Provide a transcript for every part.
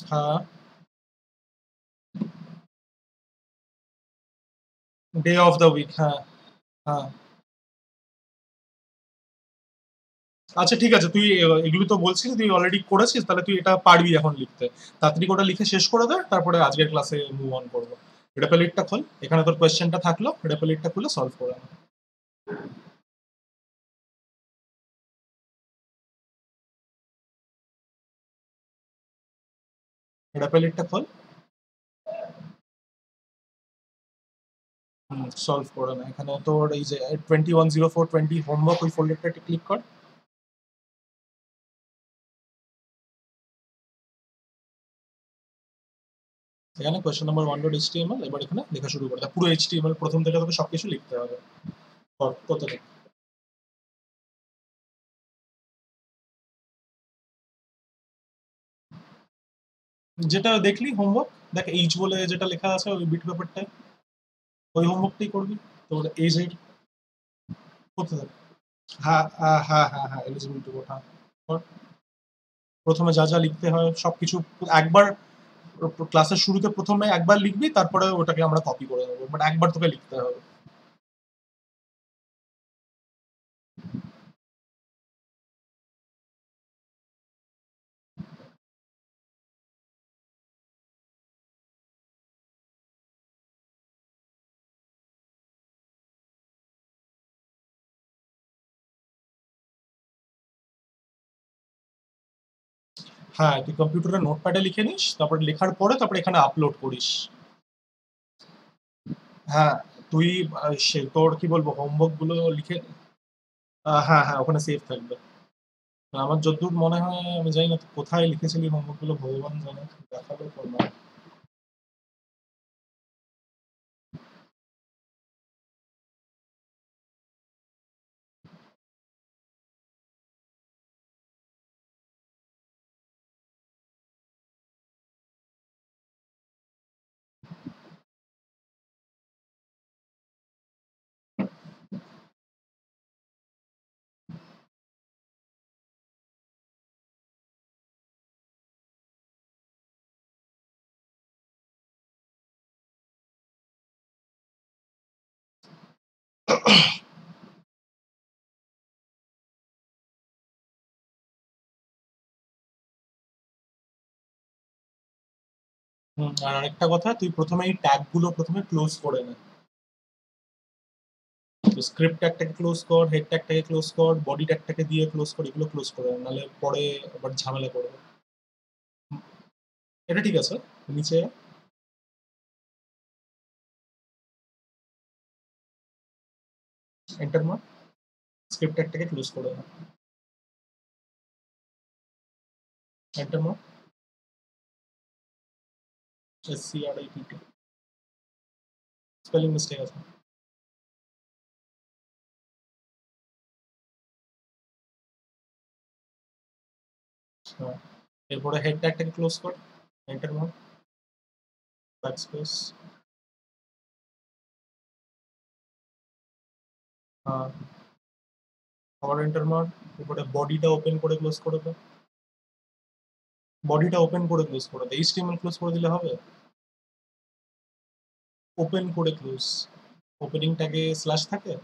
হ্যাঁ, day of the week, হ্যাঁ, হ্যাঁ। আচ্ছা ঠিক আছে, তুই এগুলো তো বলছিস তুই অলরেডি করেছিস, তাহলে তুই এটা পারবি এখন লিখতে। তাড়াতাড়ি করে লিখে শেষ করে দে, তারপরে আজকের ক্লাসে মুভ অন করবো। রেপেলিটটা খোল, এখানে তোর কোয়েশ্চেনটা থাকলো, রেপেলিটটা খুলে সলভ করে নে। রেপেলিটটা খোল, সলভ করে নে। এখানে তোর এই যে 210420 হোমওয়ার্ক, ওই ফোল্ডারটা ক্লিক কর। এখানে কোয়েশ্চেন নাম্বার 1.html, এবার এখানে লেখা শুরু করে দে। পুরো এইচটিএমএল প্রথম থেকে তোকে সবকিছু লিখতে হবে। কত থেকে? যেটা দেখলি হোমওয়ার্ক, দেখ এইচ বলে যেটা লেখা আছে ওই বিট পেপারটায়, ওই হোমওয়ার্কটাই করবি। তোর এইচ এর কোথায়? হ্যাঁ হ্যাঁ হ্যাঁ হ্যাঁ হ্যাঁ, এলিজিবিলিটি বোর্ড, হ্যাঁ। কর। প্রথমে যা যা লিখতে হয় সবকিছু একবার, ক্লাসের শুরুতে প্রথমে একবার লিখবি, তারপরে ওটাকে আমরা কপি করে নেবো, বাট একবার তোকে লিখতে হবে। হ্যাঁ, তুই কম্পিউটারে নোটপ্যাডে লিখে নিস, তারপরে লেখার পরে তারপরে এখানে আপলোড করিস। হ্যাঁ, তুই সে তোর কি বলবো হোমওয়ার্ক গুলো লিখে, হ্যাঁ হ্যাঁ, ওখানে সেভ থাকবে। আমার যতদূর মনে হয়, আমি জানি না তুই কোথায় লিখেছিলি হোমওয়ার্ক গুলো, ভগবান জানে, দেখাবে তোর না। আর আরেকটা কথা, তুই প্রথমে এই ট্যাগ গুলো প্রথমে ক্লোজ করে নে। স্ক্রিপ্ট ট্যাগটাকে ক্লোজ কর, হেড ট্যাগটাকে ক্লোজ কর, বডি ট্যাগটাকে দিয়ে ক্লোজ কর, এগুলো ক্লোজ করে নে, নাহলে পরে আবার ঝামেলা করবে। এটা ঠিক আছে। নিচে এন্টার মার, স্ক্রিপ্ট ট্যাগটাকে ক্লোজ করে নে। এন্টার মার, SCRIPT, স্পেলিং মিস্টেক আছে। হ্যাঁ, এরপরে হেড ট্যাগটাকে ক্লোজ কর, এন্টার মার, ব্যাক স্পেস। হ্যাঁ, আবার এন্টার মার। এরপরে বডিটা ওপেন করে ক্লোজ করে দে। বডিটা ওপেন করে ক্লোজ করে দে, HTML ক্লোজ করে দিলে হবে? ওপেন করে ক্লোজ, ওপেনিং ট্যাগে স্ল্যাশ থাকে।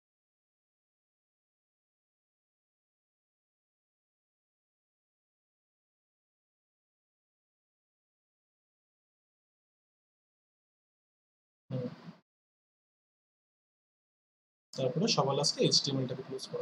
হুম, তারপরে সবার লাস্টে HTML-টাকে ক্লোজ করো।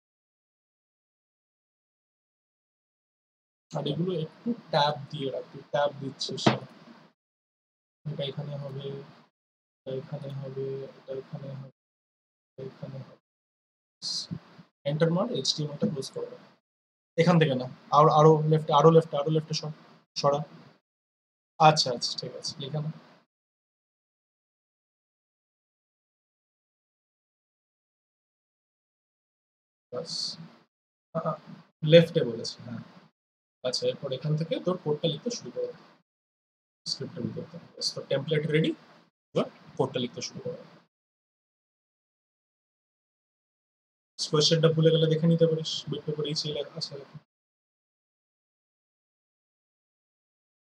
আর এগুলো একটু ট্যাব দিয়ে রাখবি, ট্যাব দিচ্ছিস না। এটা এখানে হবে, এটা এখানে হবে, এটা এখানে হবে, এটা এখানে হবে। এন্টার মার, HTML-টা ক্লোজ করে দাও। এখান থেকে না, আরো আরো লেফটে, আরো লেফটে, আরো লেফটে সর, সরা। আচ্ছা আচ্ছা, ঠিক আছে, এখানে বাস। লেফটে বলেছি, হ্যাঁ। আচ্ছা, এরপর এখান থেকে তোর কোডটা লিখতে শুরু করো, স্ক্রিপ্টের ভিতর থেকে। ব্যাস, তোর টেমপ্লেট রেডি, এবার কোডটা লিখতে শুরু করো। কোয়েশ্চেনটা ভুলে গেলে দেখে নিতে পারিস, বিট পেপার এই ছিল আছে।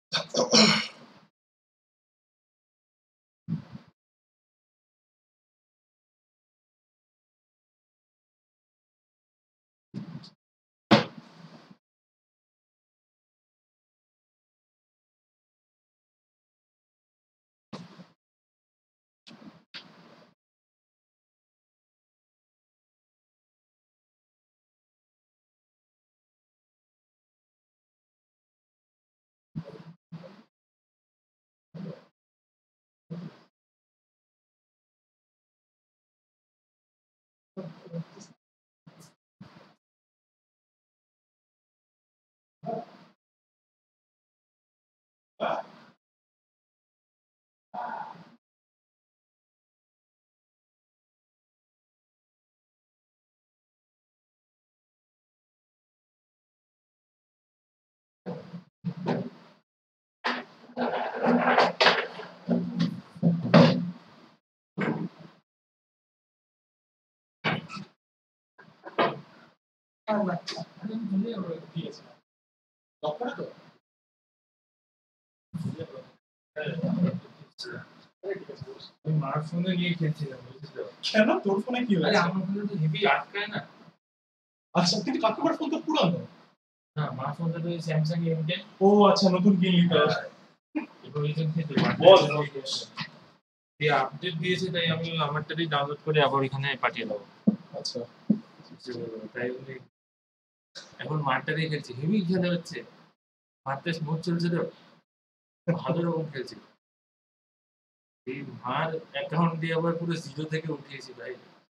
মার ফোনে নিয়ে খেলছিলাম, বুঝলি? কেন তোর ফোনে কি আরে হয়েছে? আমার ফোনে তো হেভি আটকায় না। আচ্ছা, কিন্তু কাকুমার ফোন তো পুরানো। না, মার ফোনটা তো স্যামসাং M10। ও আচ্ছা, নতুন কিনলি তো। এবার রিসেন্টলি বল। এই আপডেট দিয়েছে, তাই আমি আমারটাই ডাউনলোড করে আবার এখানে পাঠিয়ে দেবো। আচ্ছা, তাই বলে এখন মারটাতেই খেলছি, হেভি খেলা হচ্ছে। মারটা স্মুথ চলছে তো, ভালো রকম খেলছি। এই মার অ্যাকাউন্ট দিয়ে আবার পুরো জিরো থেকে উঠিয়েছি ভাই।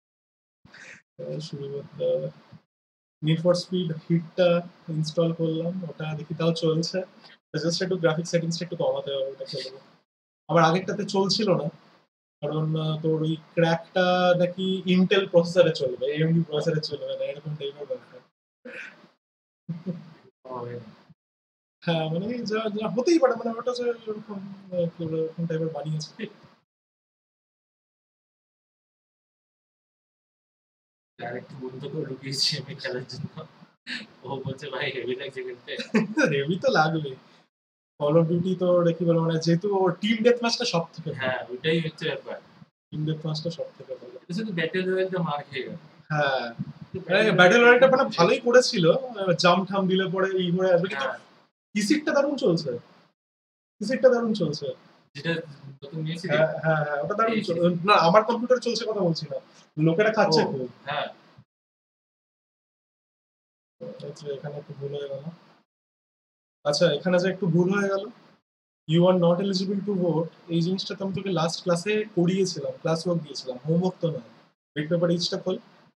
শুরু করতে হবে। নিড ফর স্পিড হিটটা ইনস্টল করলাম, ওটা দেখি তাও চলছে। জাস্ট একটু গ্রাফিক সেটিংসটা একটু কমাতে হবে, ওটা খেলবো। আবার আগেরটাতে চলছিল না, কারণ তোর ওই ক্র্যাকটা নাকি ইন্টেল প্রসেসরে চলবে, এএমডি প্রসেসরে চলবে না, এরকম টাইপের ব্যাপার। হ্যাঁ, মানে যা যা হতেই পারে, মানে ওটা যে এরকম এরকম টাইপের বানিয়েছে। আরেকটু বন্ধুকে ঢুকিয়েছি আমি খেলার জন্য। ও বলছে ভাই হেভি লাগছে খেলতে। হেভি তো লাগবে। কল অফ ডিউটি তো দেখি বলে, মানে যেহেতু ওর টিম ডেথ ম্যাচটা সব থেকে হ্যাঁ, ওইটাই হচ্ছে ব্যাপার। টিম ডেথ ম্যাচটা সব থেকে ভালো। এটা শুধু ব্যাটেল রয়্যালটা মার খেয়ে গেল। হ্যাঁ, ব্যাটেল রয়্যালটা মানে ভালোই করেছিল, জাম্প ঠাম দিলে পরে এই করে আসবে, কিন্তু পিসিটা দারুণ চলছে। পিসিটা দারুণ চলছে। যেটা নতুন নিয়েছি। হ্যাঁ হ্যাঁ হ্যাঁ, ওটা দারুণ চলছে। না, আমার কম্পিউটারে চলছে কথা বলছি না, লোকেরা খাচ্ছে খুব। হ্যাঁ, এখানে একটু ভুল হয়ে গেল। আচ্ছা, এখানে যে একটু ভুল হয়ে গেল, you are not eligible to vote, এই জিনিসটা তো আমি তোকে লাস্ট ক্লাসে করিয়েছিলাম, ক্লাস ওয়ার্ক দিয়েছিলাম, হোমওয়ার্ক তো নয়। রিড পেপার ইচটা খোল।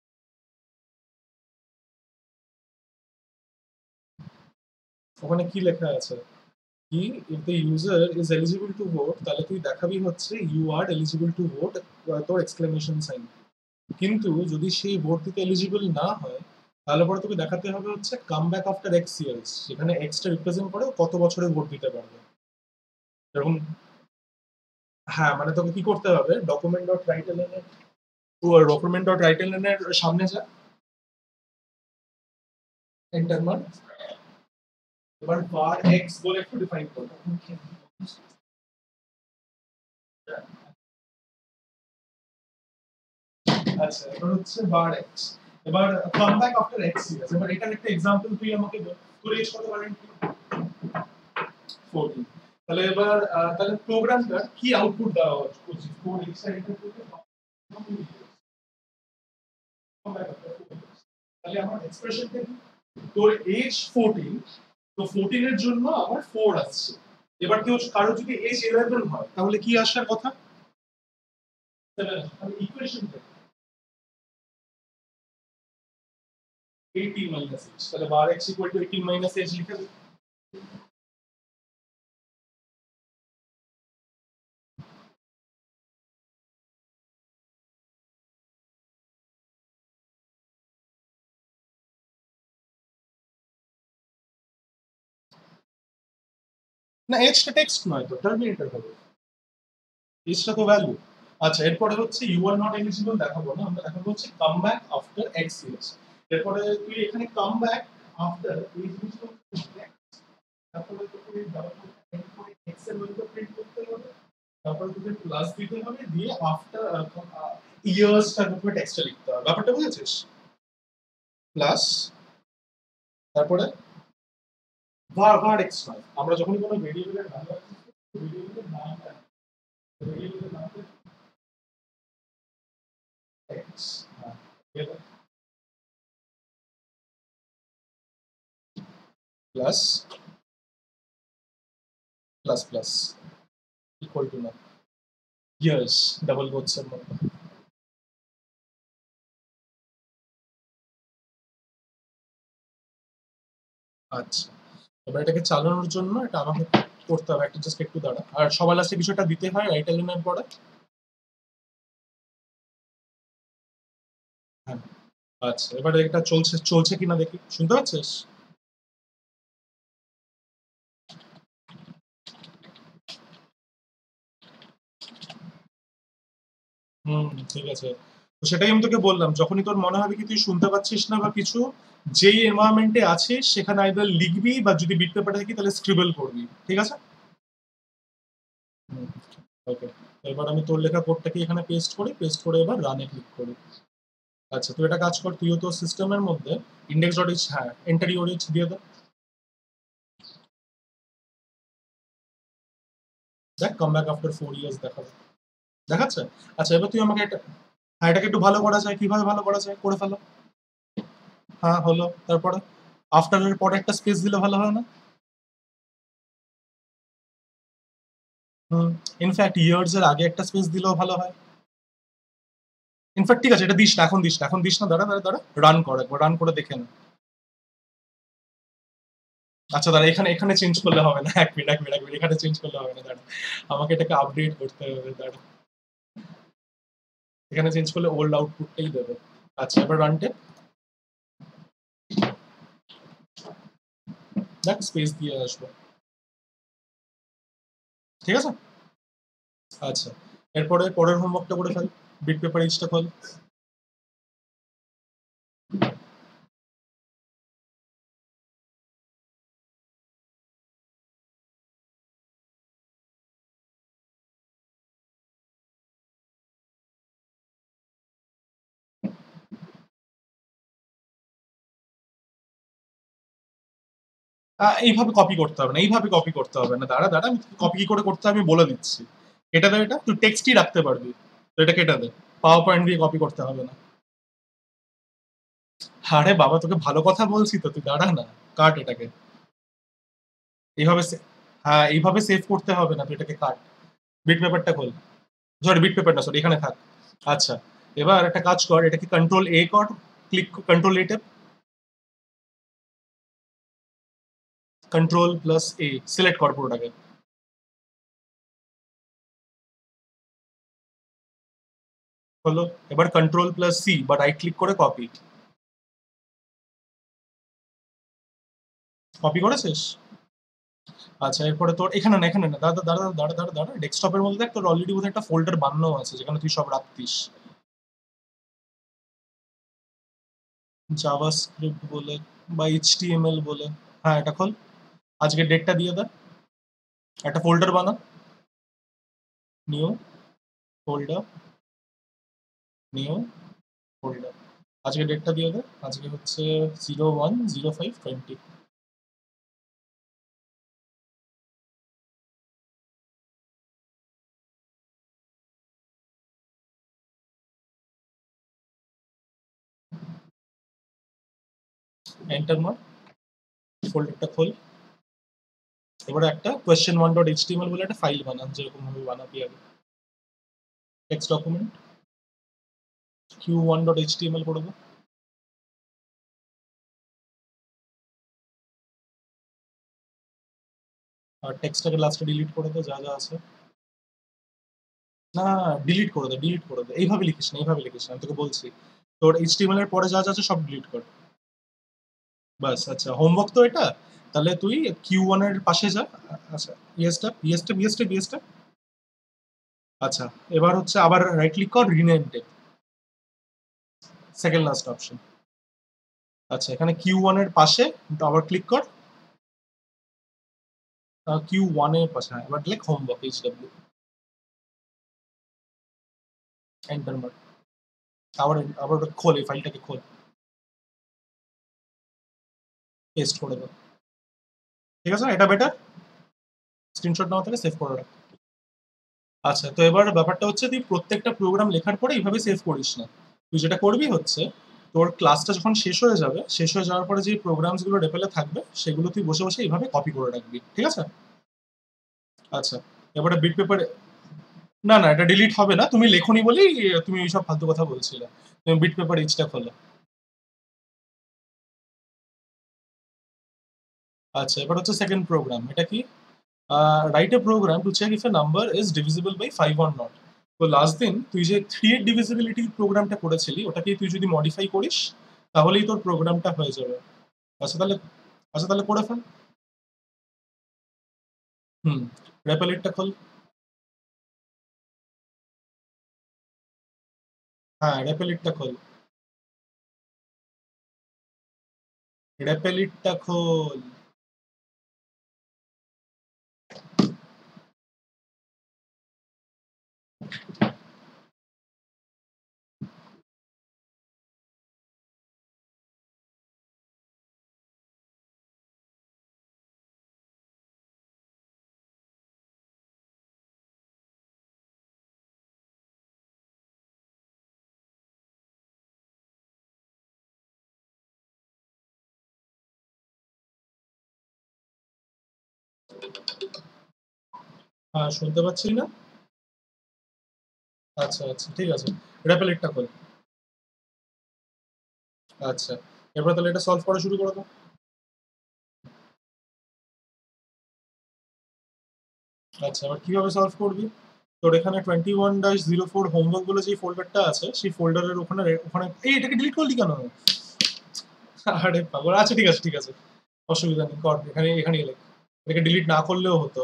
ওখানে কি লেখা আছে? কি, if the user is eligible to vote, তাহলে তুই দেখাবি হচ্ছে you are eligible to vote, তোর এক্সক্লেমেশন সাইন। কিন্তু যদি সেই ভোট দিতে এলিজিবল না হয়, তাহলে পরে তোকে দেখাতে হবে হচ্ছে come back after x years, সেখানে এক্সটা রিপ্রেজেন্ট করে কত বছরে ভোট দিতে পারবে এরকম। হ্যাঁ, মানে তোকে কি করতে হবে, ডকুমেন্ট ডট রাইটেল এর ডকুমেন্ট ডট রাইটেল এর সামনে যা, এন্টার মার, এবার var x বলে একটু ডিফাইন করো। আচ্ছা, এবার হচ্ছে var x, এবার come back after x years. এবার এটার একটা एग्जांपल তুই আমাকে দে, তোর এজ কত পারেন? 14। তাহলে এবার তাহলে প্রোগ্রামটা কি আউটপুট দেওয়া হচ্ছে, 4x এর ইনপুট করতে তাহলে আমার এক্সপ্রেশনটা কি, তোর এজ 14, তো 14 এর জন্য আমার 4 আসছে। এবার কেউ কারো যদি এজ 11 হয়, তাহলে কি আসার কথা? 7। তাহলে ইকুয়েশনটা 18 মাইনাস h, তাহলে var x equal to 18 minus h লিখে দিই। না, এজটা টেক্সট নয় তো, টার্মিনেটর হবে। এজটা তো ভ্যালু। আচ্ছা, এরপরে হচ্ছে ইউ আর নট এলিজিবল দেখাবো না, আমরা দেখাবো হচ্ছে come back after x years. এরপরে তুই এখানে কাম ব্যাক আফটার এই জিনিসটা, তারপরে তোকে এর ভ্যালুটা প্রিন্ট করতে হবে, তারপরে তোকে প্লাস দিতে হবে, দিয়ে আফটার ইয়ার্সটার উপরে টেক্সটটা লিখতে হবে। ব্যাপারটা বুঝেছিস? প্লাস তারপরে var x নয়, আমরা যখনই কোনো ভেরিয়েবলের নাম রাখছি, ভেরিয়েবলের নামটা ভেরিয়েবলের নামটা x, হ্যাঁ, plus plus plus equal to না ইয়ার্স ডাবল কোটস এর মধ্যে। আচ্ছা, এবার এটাকে চালানোর জন্য এটা আমাকে করতে হবে একটা, জাস্ট একটু দাঁড়া। আর সবার লাস্টে কিছুটা দিতে হয় রাইট এলিমেন্ট পরে। হ্যাঁ, আচ্ছা, এবারে এটা চলছে চলছে কিনা দেখি, শুনতে পাচ্ছিস? হুম, ঠিক আছে। তো সেটাই আমি তোকে বললাম, যখনই তোর মনে হবে কি তুই শুনতে পাচ্ছিস না বা কিছু, যেই এনভায়রনমেন্টে আছিস সেখানে আইদার লিখবি বা যদি বিট পেপারে থাকি তাহলে স্ক্রিবল করবি, ঠিক আছে? ওকে, এবার আমি তোর লেখা কোডটাকে এখানে পেস্ট করি, পেস্ট করে এবার রানে ক্লিক করি। আচ্ছা, তুই একটা কাজ কর, তুইও তোর সিস্টেমের মধ্যে ইন্ডেক্স ডট এইচ, হ্যাঁ, এন্টার ইউর এইচ দিয়ে দে। দেখ, কাম ব্যাক আফটার 4 ইয়ার্স দেখাবে, দেখাচ্ছে? আচ্ছা, এবার তুই আমাকে এটা, হ্যাঁ, এটাকে একটু ভালো করা যায়, কিভাবে ভালো করা যায় করে ফেলো। হ্যাঁ, হলো। তারপরে আফটারের পরে একটা স্পেস দিলে ভালো হয় না? হুম, ইনফ্যাক্ট ইয়ার্স এর আগে একটা স্পেস দিলেও ভালো হয়। ইনফ্যাক্ট ঠিক আছে, এটা দিস না, এখন দিস না, এখন দিস না, দাঁড়া দাঁড়া দাঁড়া, রান কর একবার, রান করে দেখে না। আচ্ছা দাঁড়া, এখানে এখানে চেঞ্জ করলে হবে না, এক মিনিট এক মিনিট এক মিনিট, এখানে চেঞ্জ করলে হবে না, দাঁড়া, আমাকে এটাকে আপডেট করতে হবে, দাঁড়া। এখানে চেঞ্জ করলে ওল্ড আউটপুটটাই দেবে। আচ্ছা, এবার রানটে দেখ, স্পেস দিয়ে আসবো, ঠিক আছে? আচ্ছা, এরপরে পরের হোমওয়ার্কটা করে ফেল, বিট পেপার ইচটা খোল। এইভাবে কপি করতে হবে না, এইভাবে কপি করতে হবে না, দাঁড়া দাঁড়া, আমি কপি কি করে করতে হবে আমি বলে দিচ্ছি। এটা দে, এটা তুই টেক্সটই রাখতে পারবি, তো এটা কেটে দে, পাওয়ার পয়েন্ট দিয়ে কপি করতে হবে না। আরে বাবা, তোকে ভালো কথা বলছি তো, তুই দাঁড়া না, কাট এটাকে। এইভাবে হ্যাঁ, এইভাবে সেভ করতে হবে না, তুই এটাকে কাট। বিট পেপারটা খোল, সরি বিট পেপার না, সরি, এখানে থাক। আচ্ছা, এবার একটা কাজ কর, এটাকে কন্ট্রোল এ কর, ক্লিক কন্ট্রোল এ টেপ, কন্ট্রোল প্লাস এ, সিলেক্ট কর পুরোটাকে। হলো, এবার কন্ট্রোল প্লাস সি বা রাইট ক্লিক করে কপি। কপি করেছিস? আচ্ছা, এরপরে তোর এখানে না, এখানে না, দাঁড়া দাঁড়া দাঁড়া দাঁড়া দাঁড়া, ডেস্কটপের মধ্যে দেখ, তোর অলরেডি বোধহয় একটা ফোল্ডার বানানো আছে যেখানে তুই সব রাখতিস। জাভাস্ক্রিপ্ট বলে বা এইচটিএমএল বলে, হ্যাঁ, এটা খোল, আজকে ডেটটা দিয়ে দে, একটা ফোল্ডার বানা, নিউ ফোল্ডার, নিউ ফোল্ডার, আজকে ডেটটা দিয়ে দে, আজকে হচ্ছে 01/05/20। এন্টার মার, ফোল্ডারটা খোল, এবারে একটা question1.html বলে একটা ফাইল বানান, যেরকম ভাবে বানাবি আগে, টেক্সট ডকুমেন্ট q1.html করে দে। আর টেক্সটটাকে লাস্টে ডিলিট করে দে, যা যা আছে। না, ডিলিট করে দে, ডিলিট করে দে, এইভাবে লিখিস না, এইভাবে লিখিস না, আমি তোকে বলছি, তোর এইচটিএমএল এর পরে যা যা আছে সব ডিলিট কর। বাস, আচ্ছা, হোমওয়ার্ক তো এটা, তাহলে তুই Q1 এর পাশে যা। আচ্ছা, ইয়েসটা। আচ্ছা, এবার হচ্ছে আবার রাইট ক্লিক কর, রিনেম টেপ, সেকেন্ড লাস্ট অপশন। আচ্ছা, এখানে Q1 এর পাশে আবার ক্লিক কর, Q1 এর পাশে, হ্যাঁ, এবার লিখ হোমওয়ার্ক HW, এন্টার মার। আবার আবার ওটা খোল, এই ফাইলটাকে খোল, পেস্ট করে দাও। ঠিক আছে, এটা বেটার। স্ক্রিনশট নেওয়া থেকে সেভ করে রাখ। আচ্ছা, তো এবার ব্যাপারটা হচ্ছে তুই প্রত্যেকটা প্রোগ্রাম লেখার পরে এইভাবে সেভ করিস না। তুই যেটা করবি হচ্ছে, তোর ক্লাসটা যখন শেষ হয়ে যাবে, শেষ হয়ে যাওয়ার পরে যে প্রোগ্রামসগুলো রেপেলে থাকবে সেগুলো তুই বসে বসে এইভাবে কপি করে রাখবি, ঠিক আছে? আচ্ছা, এবারে বিট পেপারে, না না, এটা ডিলিট হবে না, তুমি লেখনি বলেই তুমি এইসব ফালতু কথা বলছিলে। তুমি বিট পেপার ইচটা খোলো। আচ্ছা, এবার হচ্ছে সেকেন্ড প্রোগ্রাম, এটা কি? Write a program to check if a number is divisible by 5 or not. তো লাস্ট দিন তুই যে 3 এর ডিভিজিবিলিটি প্রোগ্রামটা করেছিলি, ওটাকে তুই যদি মডিফাই করিস তাহলেই তোর প্রোগ্রামটা হয়ে যাবে। আচ্ছা তাহলে, আচ্ছা তাহলে করে ফেল। হুম, রেপেলিটটা খোল। হ্যাঁ, রেপেলিটটা খোল, রেপেলিটটা খোল। হ্যাঁ, শুনতে পাচ্ছি না। আচ্ছা আচ্ছা, ঠিক আছে, রেপেলিটটা খোল। আচ্ছা, এবার তাহলে এটা সলভ করা শুরু করে দাও। আচ্ছা, এবার কিভাবে সলভ করবি? তোর এখানে 21-04 হোমওয়ার্ক বলে যে ফোল্ডারটা আছে, সেই ফোল্ডারের ওখানে ওখানে এই এটাকে ডিলিট করলি কেন? আরে পাগল, আচ্ছা ঠিক আছে ঠিক আছে, অসুবিধা নেই, কর, এখানে এখানে লেখ। এটাকে ডিলিট না করলেও হতো।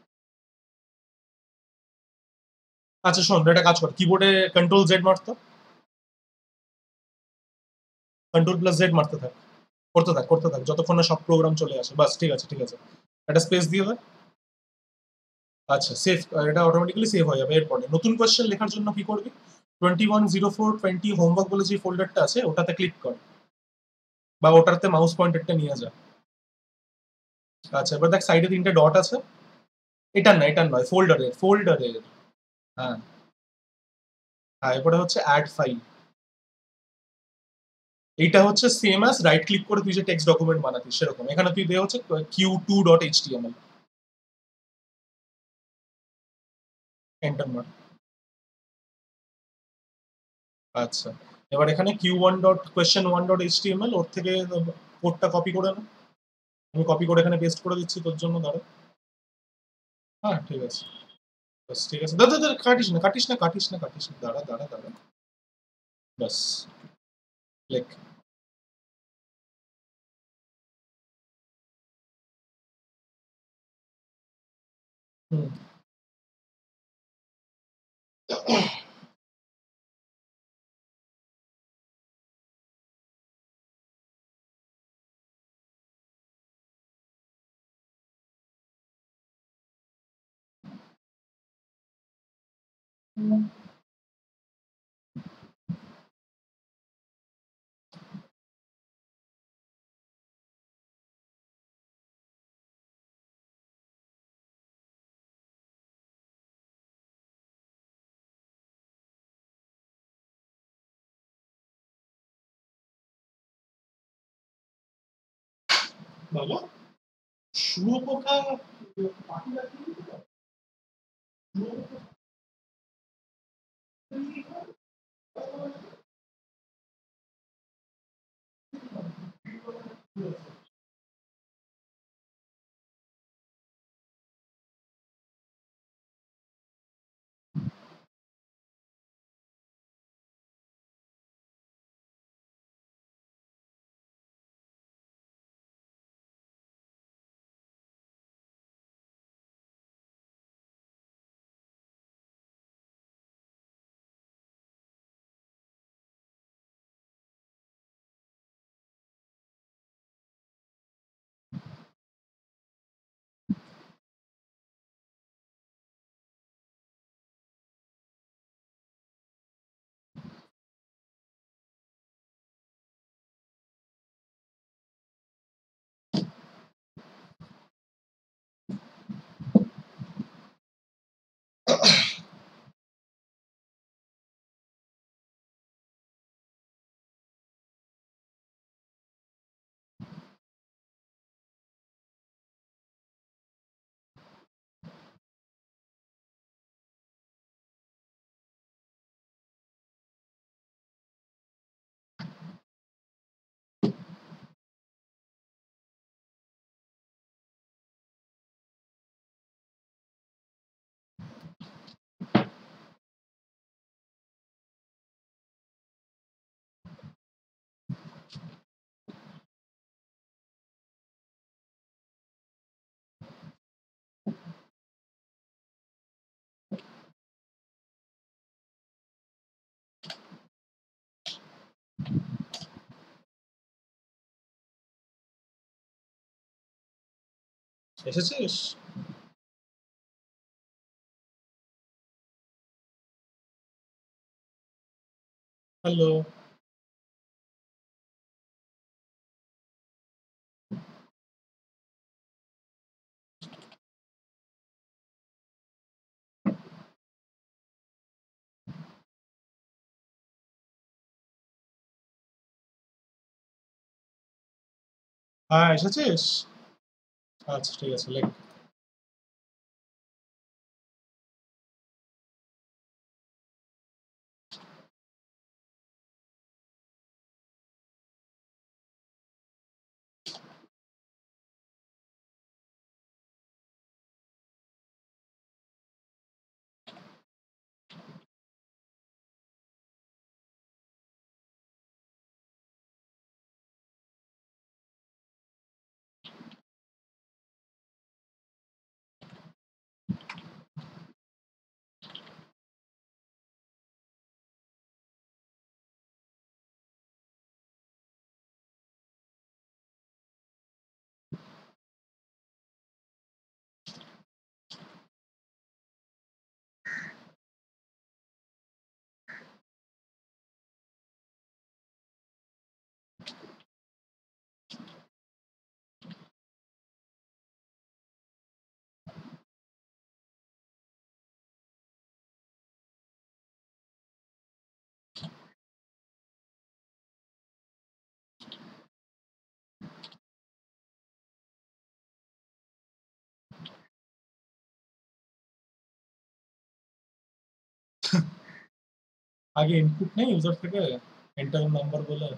আচ্ছা শোন, একটা কাজ কর, কিবোর্ডে কন্ট্রোল জেড মারতো, কন্ট্রোল প্লাস জেড মারতে থাক, করতে থাক করতে থাক যতক্ষণ না সব প্রোগ্রাম চলে আসে, বাস ঠিক আছে ঠিক আছে। একটা স্পেস দিয়ে হয়। আচ্ছা, সেভ, এটা অটোমেটিক্যালি সেভ হয়ে যাবে। এরপরে নতুন কোয়েশ্চেন লেখার জন্য কি করবি? 21-04-20 হোমওয়ার্ক বলে যে ফোল্ডারটা আছে ওটাতে ক্লিক কর, বা ওটাতে মাউস পয়েন্টারটা নিয়ে যা। আচ্ছা, এবার দেখ সাইডে 3টে ডট আছে। এটার না, এটার নয়, ফোল্ডারের ফোল্ডারের। হ্যাঁ হ্যাঁ, এরপরে হচ্ছে অ্যাড ফাইল। এইটা হচ্ছে সেম অ্যাজ রাইট ক্লিক করে তুই যে টেক্সট ডকুমেন্ট বানাতিস সেরকম, এখানে তুই দেওয়া হচ্ছে q2.html, এন্টার মার। আচ্ছা, এবার এখানে q1.question1.html, ওর থেকে কোডটা কপি করে না, আমি কপি করে এখানে পেস্ট করে দিচ্ছি তোর জন্য, দাঁড়া। হ্যাঁ ঠিক আছে, বাস ঠিক আছে, দাদা দাদা, কাটিস না কাটিস না কাটিস না কাটিস না, দাঁড়া দাঁড়া দাঁড়া, বাস, লেখ। হুম, বাবা, শুয়োপোকা, পাখি ডাকে, শুয়োপোকা। এসেছিস? হ্যালো। হ্যাঁ, এসেছিস? আচ্ছা, ঠিক আছে, লেখ। আগে ইনপুট নেই ইউজার থেকে, এন্টার নাম্বার বলে।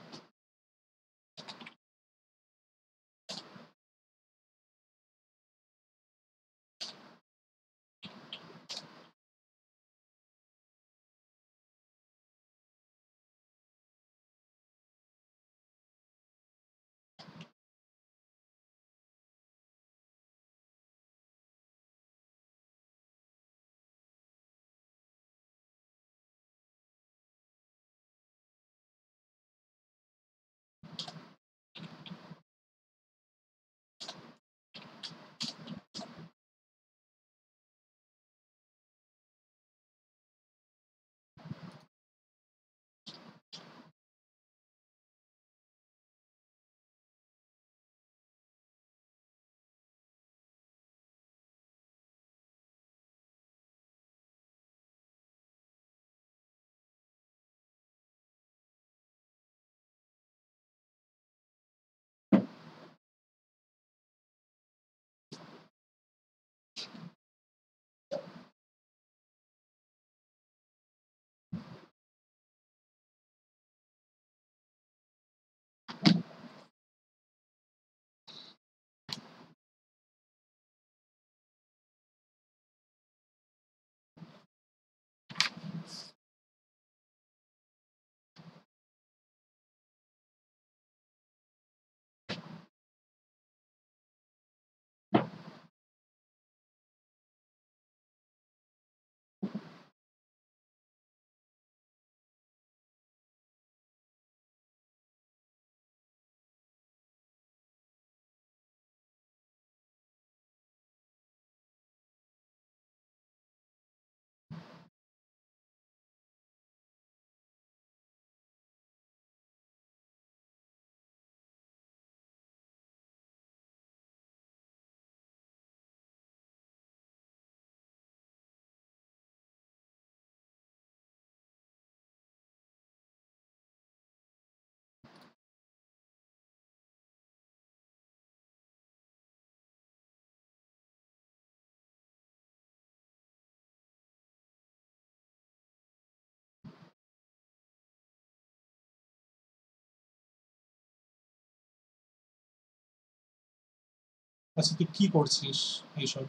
আচ্ছা, তুই কি করছিস এইসব?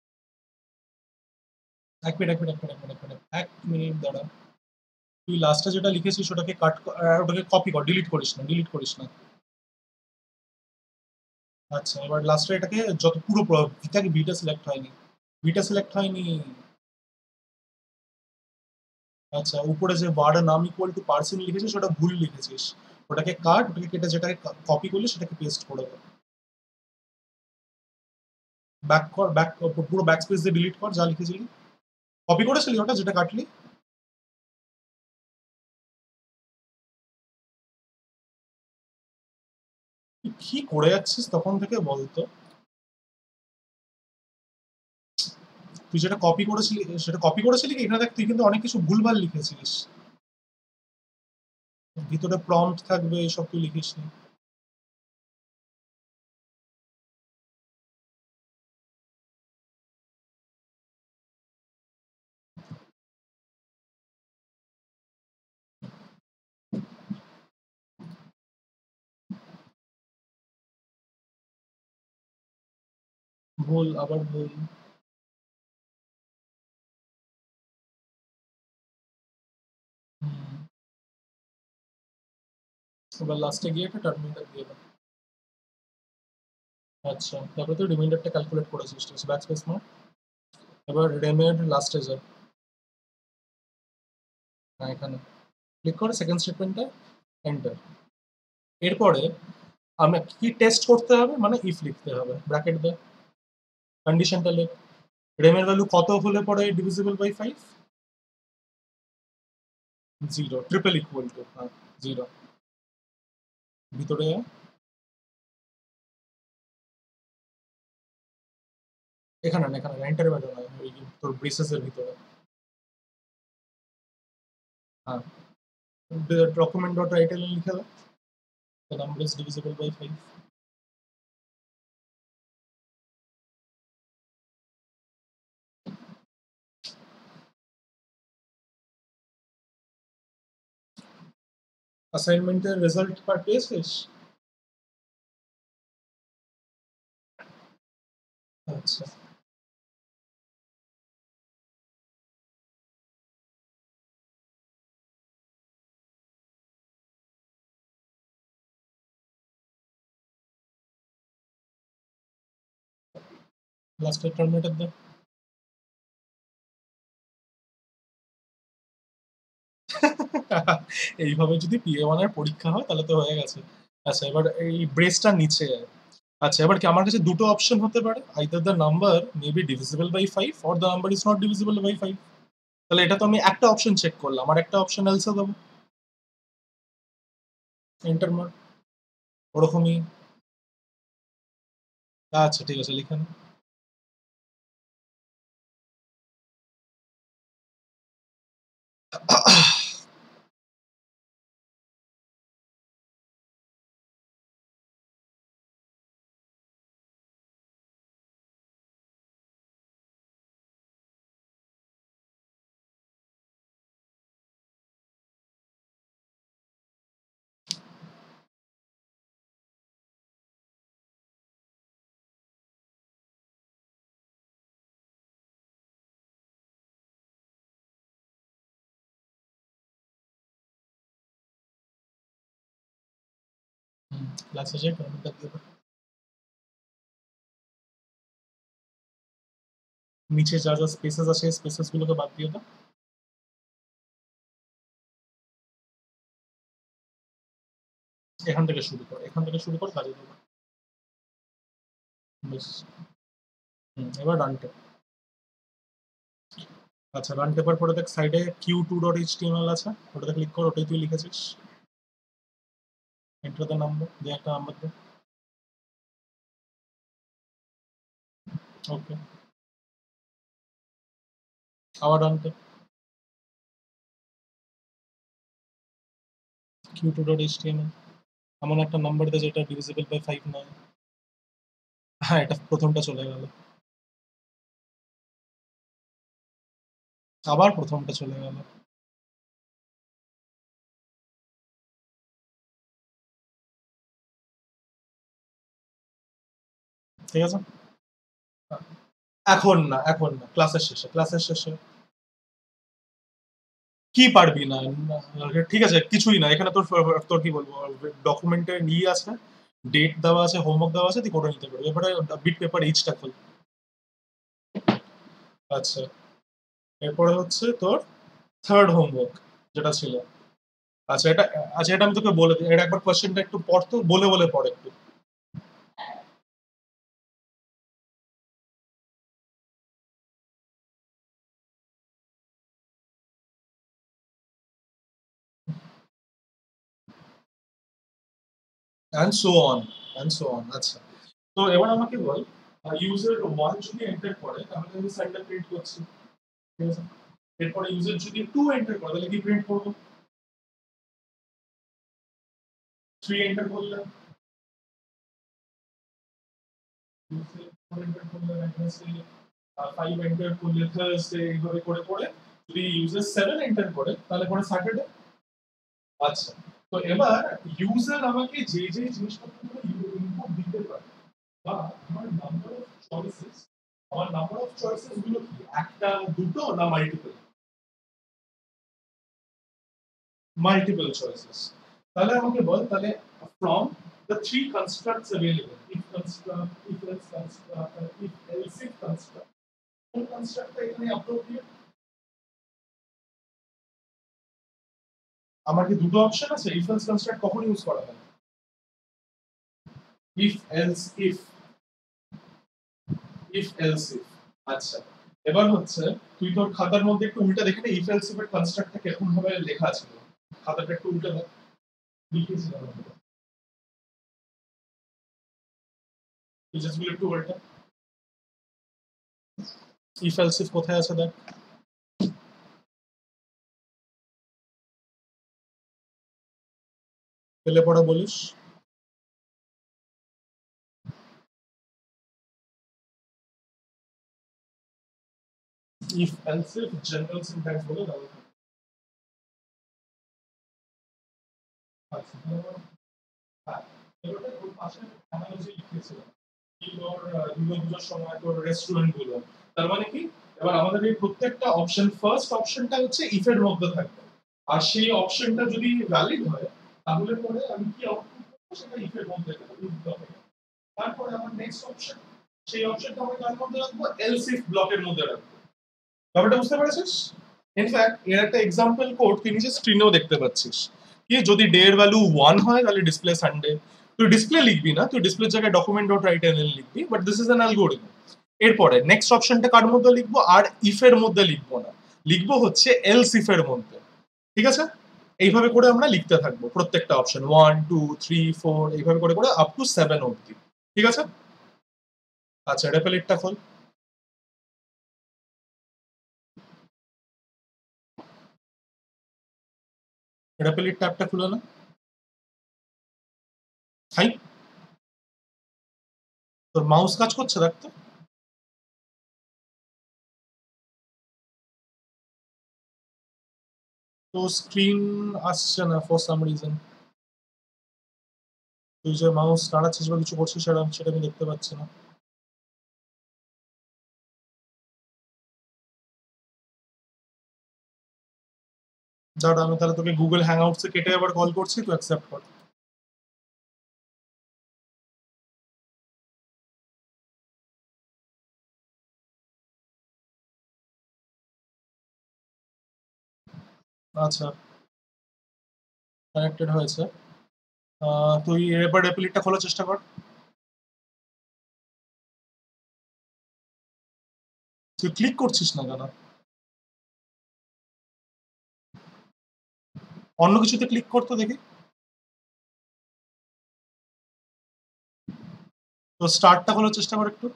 এক মিনিট, এক মিনিট, এক মিনিট, এক মিনিট, এক মিনিট দাঁড়া। তুই লাস্টে যেটা লিখেছিস ওটাকে ওটাকে কপি কর, ডিলিট করিস না, ডিলিট করিস না। আচ্ছা, এবার লাস্টে এটাকে যত পুরো ভিটাকে ভিটা সিলেক্ট হয়নি, ভিটা সিলেক্ট হয়নি। আচ্ছা, উপরে যে বার নাম ইকুয়াল টু পার্সেন্ট লিখেছিস ওটা ভুল লিখেছিস। ওটাকে কাট, ওটাকে কেটে যেটাকে কপি করলি সেটাকে পেস্ট করে দে। ব্যাক কর, ব্যাক পুরো ব্যাক স্পেস দিয়ে ডিলিট কর যা লিখেছিলি। কপি করেছিলি ওটা যেটা কাটলি? তুই কি করে যাচ্ছিস তখন থেকে বলতো? তুই যেটা কপি করেছিলি সেটা কপি করেছিলি কি? এখানে দেখ তুই কিন্তু অনেক কিছু ভুলভাল লিখেছিলিস। ভিতরে প্রম্পট থাকবে এসব তুই লিখিস নি। ভুল, আবার ভুল। হুম। এবার লাস্টে গিয়ে একটা টার্মিনেটর দিয়ে দাও। আচ্ছা, তারপরে তুই রিমাইন্ডারটা ক্যালকুলেট করেছিস, ঠিক আছে, ব্যাক স্পেস মার। এবার রেমের লাস্টে যা। হ্যাঁ, এখানে ক্লিক করে সেকেন্ড স্টেটমেন্টে এন্টার। এরপরে আমরা কি টেস্ট করতে হবে, মানে ইফ লিখতে হবে, ব্র্যাকেট দে, কন্ডিশনটা লেখ। রেমের ভ্যালু কত হলে পরে divisible by 5? 0, triple equal to, হ্যাঁ 0। ভিতরে আয়। এখানে না, এখানে এন্টারের ভ্যালু নয়, ওই তোর ব্রেসেসের ভিতরে। হ্যাঁ, ডকুমেন্ট ডট টাইটেল লিখে দাও, the number is divisible by 5. অ্যাসাইনমেন্টের রেজাল্ট পার পেয়েছিস? আচ্ছা, লাস্টের টার্মিনেটর দে। এইভাবে যদি PA1 এর পরীক্ষা হয় তাহলে তো হয়ে গেছে। আচ্ছা, এবার এই ব্রেসটা নিচে আয়। আচ্ছা, এবার কি আমার কাছে দুটো অপশন হতে পারে, either the number may be divisible by 5 or the number is not divisible by 5। তাহলে এটা তো আমি একটা অপশন চেক করলাম, আর একটা অপশন এলসে দেবো, এন্টার মার, ওরকমই। আচ্ছা ঠিক আছে, লিখে নে। ক্লাসে যাই, টার্মিনেটর দিয়ে দাও। নিচে যা যা স্পেসেস আছে স্পেসেস গুলোকে বাদ দিয়ে দাও। এখান থেকে শুরু কর, এখান থেকে শুরু কর, কাজে দেবো। বেশ। এবার রান টেপ। আচ্ছা, রান টেপার পরে দেখ সাইডে q2.html আছে, ওটাতে ক্লিক কর, ওটাই তুই লিখেছিস। এন্টার দ্য নাম্বার, দিয়ে একটা নাম্বার দে। ওকে, আবার রান টেপ। q2.html, এমন একটা নাম্বার দে যেটা ডিভিজিবল বাই 5 নয়। হ্যাঁ, এটা প্রথমটা চলে গেল, আবার প্রথমটা চলে গেল। ঠিক আছে, এখন না, এখন না, ক্লাসের শেষে, ক্লাসের শেষে। কি পারবি না? ঠিক আছে, কিছুই না এখানে, তোর তোর কি বলবো, ডকুমেন্টে নিয়ে আছে, ডেট দেওয়া আছে, হোমওয়ার্ক দেওয়া আছে, তুই করে নিতে পারবি। এবারে বিট পেপার এইচটা খোল। আচ্ছা, এরপরে হচ্ছে তোর থার্ড হোমওয়ার্ক যেটা ছিল, আচ্ছা এটা, আচ্ছা এটা আমি তোকে বলে দিই, এটা একবার কোশ্চেনটা একটু পড় তো, বলে বলে পড় একটু। and so on and so on। আচ্ছা তো এবার আমাকে বল, ইউজার 1 যদি এন্টার করে তাহলে আমি সাইনটা প্রিন্ট করছি, ঠিক আছে? এরপরে ইউজার যদি 2 এন্টার করে তাহলে কি প্রিন্ট করব? 3 এন্টার করলে, 4 এন্টার করলে ওয়েডনেসডে, 5 এন্টার করলে থার্সডে, এইভাবে করে করে যদি ইউজার 7 এন্টার করে তাহলে পরে স্যাটারডে। আচ্ছা তো এবার ইউজার আমাকে যে যে জিনিসপত্রগুলো ইনপুট দিতে পারে, বা আমার নাম্বার অফ চয়েসেস, আমার নাম্বার অফ চয়েসেস গুলো কি একটা, দুটো না মাল্টিপল? Multiple choices. তাহলে আমাকে বল তাহলে from the three constructs available, if construct, if else construct, if else if construct, কোন কনস্ট্রাক্টটা এখানে অ্যাপ্রোপ্রিয়েট? আমার কি দুটো অপশন আছে? ইফ এলস কনস্ট্রাক্ট কখন ইউজ করা হয়? If else if, if else if. আচ্ছা এবার হচ্ছে তুই তোর খাতার মধ্যে একটু উল্টা দেখে নে, ইফ এলস ইফ এর কনস্ট্রাক্টটা কিরকম ভাবে লেখা ছিল, খাতাটা একটু উল্টা দেখ, লিখেছিলাম আমরা, পেজেস গুলো একটু উল্টা। ইফ এলস ইফ কোথায় আছে দেখ, পেলে পড়া বলিস। If else if general syntax বলে দাও। আচ্ছা হ্যাঁ, এবার ওর পাশে অ্যানালজি লিখেছিলাম কি তোর দুর্গাপূজার সময় তোর রেস্টুরেন্ট গুলো, তার মানে কি এবার আমাদের এই প্রত্যেকটা অপশন, ফার্স্ট অপশনটা হচ্ছে ইফ এর মধ্যে থাকবে, আর সেই অপশনটা যদি ভ্যালিড হয় তাহলে পরে আমি কি আউটপুট করবো সেটা ইফ এর মধ্যে থাকবে। তারপরে আমার নেক্সট অপশন, সেই অপশনটা আমি কার মধ্যে রাখবো? এলস ইফ ব্লকের মধ্যে রাখবো। ব্যাপারটা বুঝতে পেরেছিস? ইনফ্যাক্ট এর একটা এক্সাম্পল কোড তুই নিজে স্ক্রিনেও দেখতে পাচ্ছিস, কি যদি ডে এর ভ্যালু 1 হয় তাহলে ডিসপ্লে সানডে, তুই ডিসপ্লে লিখবি না, তুই ডিসপ্লের জায়গায় ডকুমেন্ট ডট রাইট এনএল লিখবি, but this is an algorithm. এরপরে নেক্সট অপশনটা কার মধ্যে লিখবো? আর ইফ এর মধ্যে লিখবো না, লিখবো হচ্ছে এলস ইফ এর মধ্যে, ঠিক আছে? এইভাবে করে আমরা লিখতে থাকবো প্রত্যেকটা অপশন, 1 2 3 4 এইভাবে করে করে আপ টু 7 অবধি, ঠিক আছে? আচ্ছা রেপেলিটটা খোল। রেপেলিট ট্যাবটা খুলে না, হাই তোর মাউস কাজ করছে দেখতো? তো স্ক্রিন আসছে না ফর সাম রিজন, তুই যে মাউস নাড়াচ্ছিস বা কিছু করছিস সেটা সেটা আমি দেখতে পাচ্ছি না। দাঁড়া আমি তাহলে তোকে গুগল হ্যাং আউটসে কেটে আবার কল করছি, তুই অ্যাকসেপ্ট কর। আচ্ছা কানেক্টেড হয়েছে। তুই এবার অ্যাপ্লিকটা খোলার চেষ্টা কর। তুই ক্লিক করছিস না কেন? অন্য কিছুতে ক্লিক করতে দেখি। তো স্টার্টটা খোলার চেষ্টা কর একটু।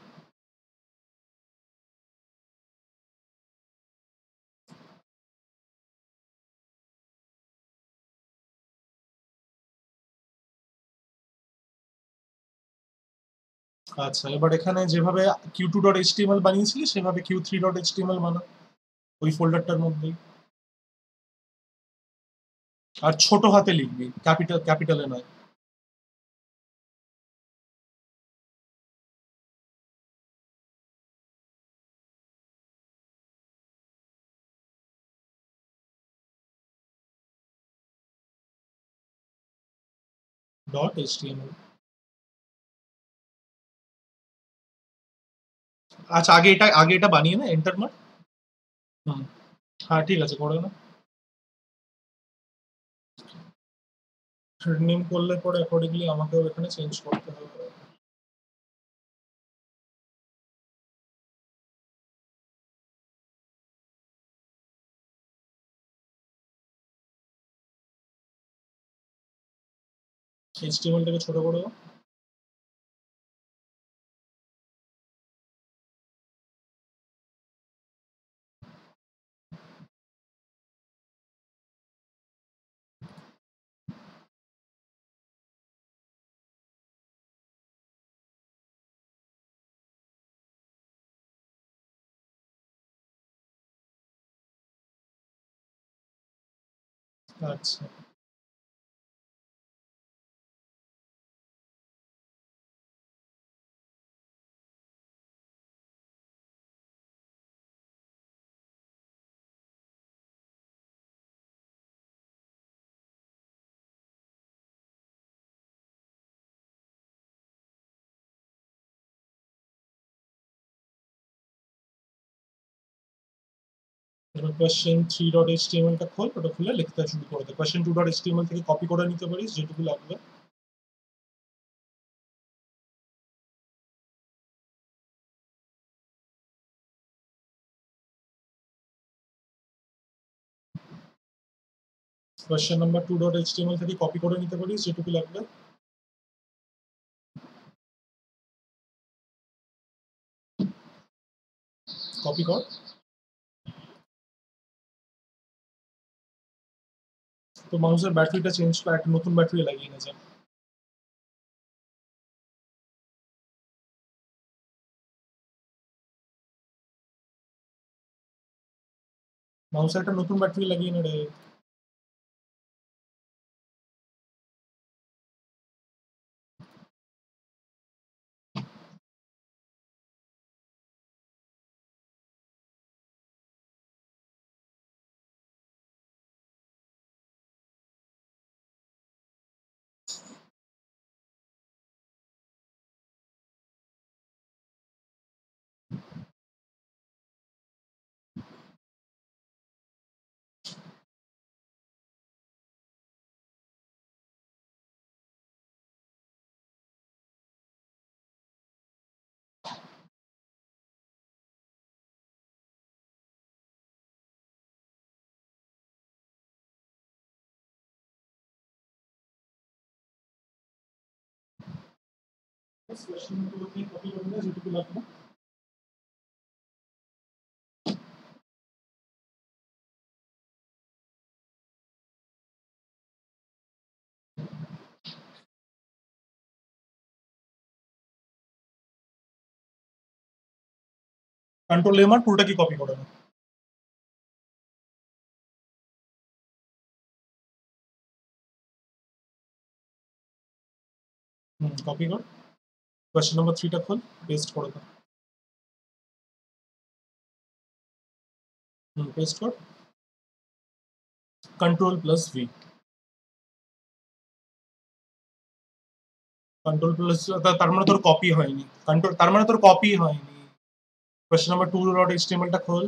আচ্ছা এবার এখানে যেভাবে q2.html বানিয়েছিলি সেভাবে q3.html বানা ওই ফোল্ডারটার মধ্যেই, আর ছোট হাতে লিখবি, ক্যাপিটালে নয়। Dot HTML. আচ্ছা আগে এটা বানিয়ে না, এন্টার মার। হুম হ্যাঁ ঠিক আছে করে না। নেম করলে পরে অ্যাকর্ডিংলি আমাকেও এখানে চেঞ্জ করতে হবে। এইচটিএমএলটাকে ছোট করো। আচ্ছা, কোয়েশ্চেন 3.html খোল, ওটা খুলে লিখতে শুরু করে দে। কোয়েশ্চেন 2.html থেকে কপি করে নিতে পারিস যেটুকু লাগবে। কোয়েশ্চেন নাম্বার 2.html থেকে কপি করে নিতে পারিস যেটুকু লাগবে। কপি কর। তো মাউসের ব্যাটারিটা চেঞ্জ করে একটা নতুন ব্যাটারি লাগিয়ে নে যা। মাউসে একটা নতুন ব্যাটারি লাগিয়ে নে রে। কোয়েশ্চেন নাম্বার থেকে কপি করে নে যেটুকু লাগবে। কন্ট্রোল এম আর পুরোটা কি কপি করে নে। কপি কর। কোয়েশ্চেন নাম্বার 3টা খোল, পেস্ট করে দে। পেস্ট কর। Control plus V. Control plus, তার মানে তোর কপি হয়নি। কন্ট্রোল তার মানে তোর কপি হয়নি। কোয়েশ্চেন নাম্বার 2.html টা খোল।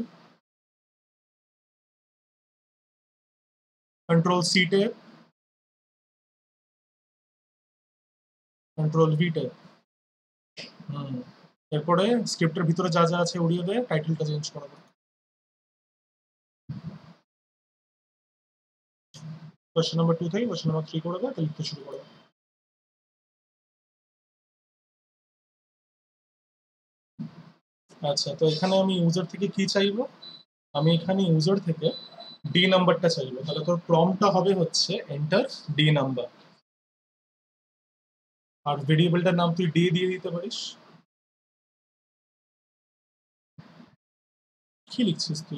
কন্ট্রোল সি টে, কন্ট্রোল ভি টে। এরপরে স্ক্রিপ্টের ভিতরে যা যা আছে উড়িয়ে দে, টাইটেলটা চেঞ্জ করে দে। কোয়েশ্চেন নাম্বার 2 থেকে কোয়েশ্চেন নাম্বার 3 করে দে, লিখতে শুরু করে দে। আচ্ছা, তো এখানে আমি ইউজার থেকে কি চাইবো? আমি এখানে ইউজার থেকে ডি নাম্বারটা চাইবো। তাহলে তোর প্রম্পটটা হবে হচ্ছে এন্টার ডি নাম্বার। আর ভেরিয়েবলটার নাম তুই ডি দিয়ে দিতে পারিস। কি লিখছিস তুই?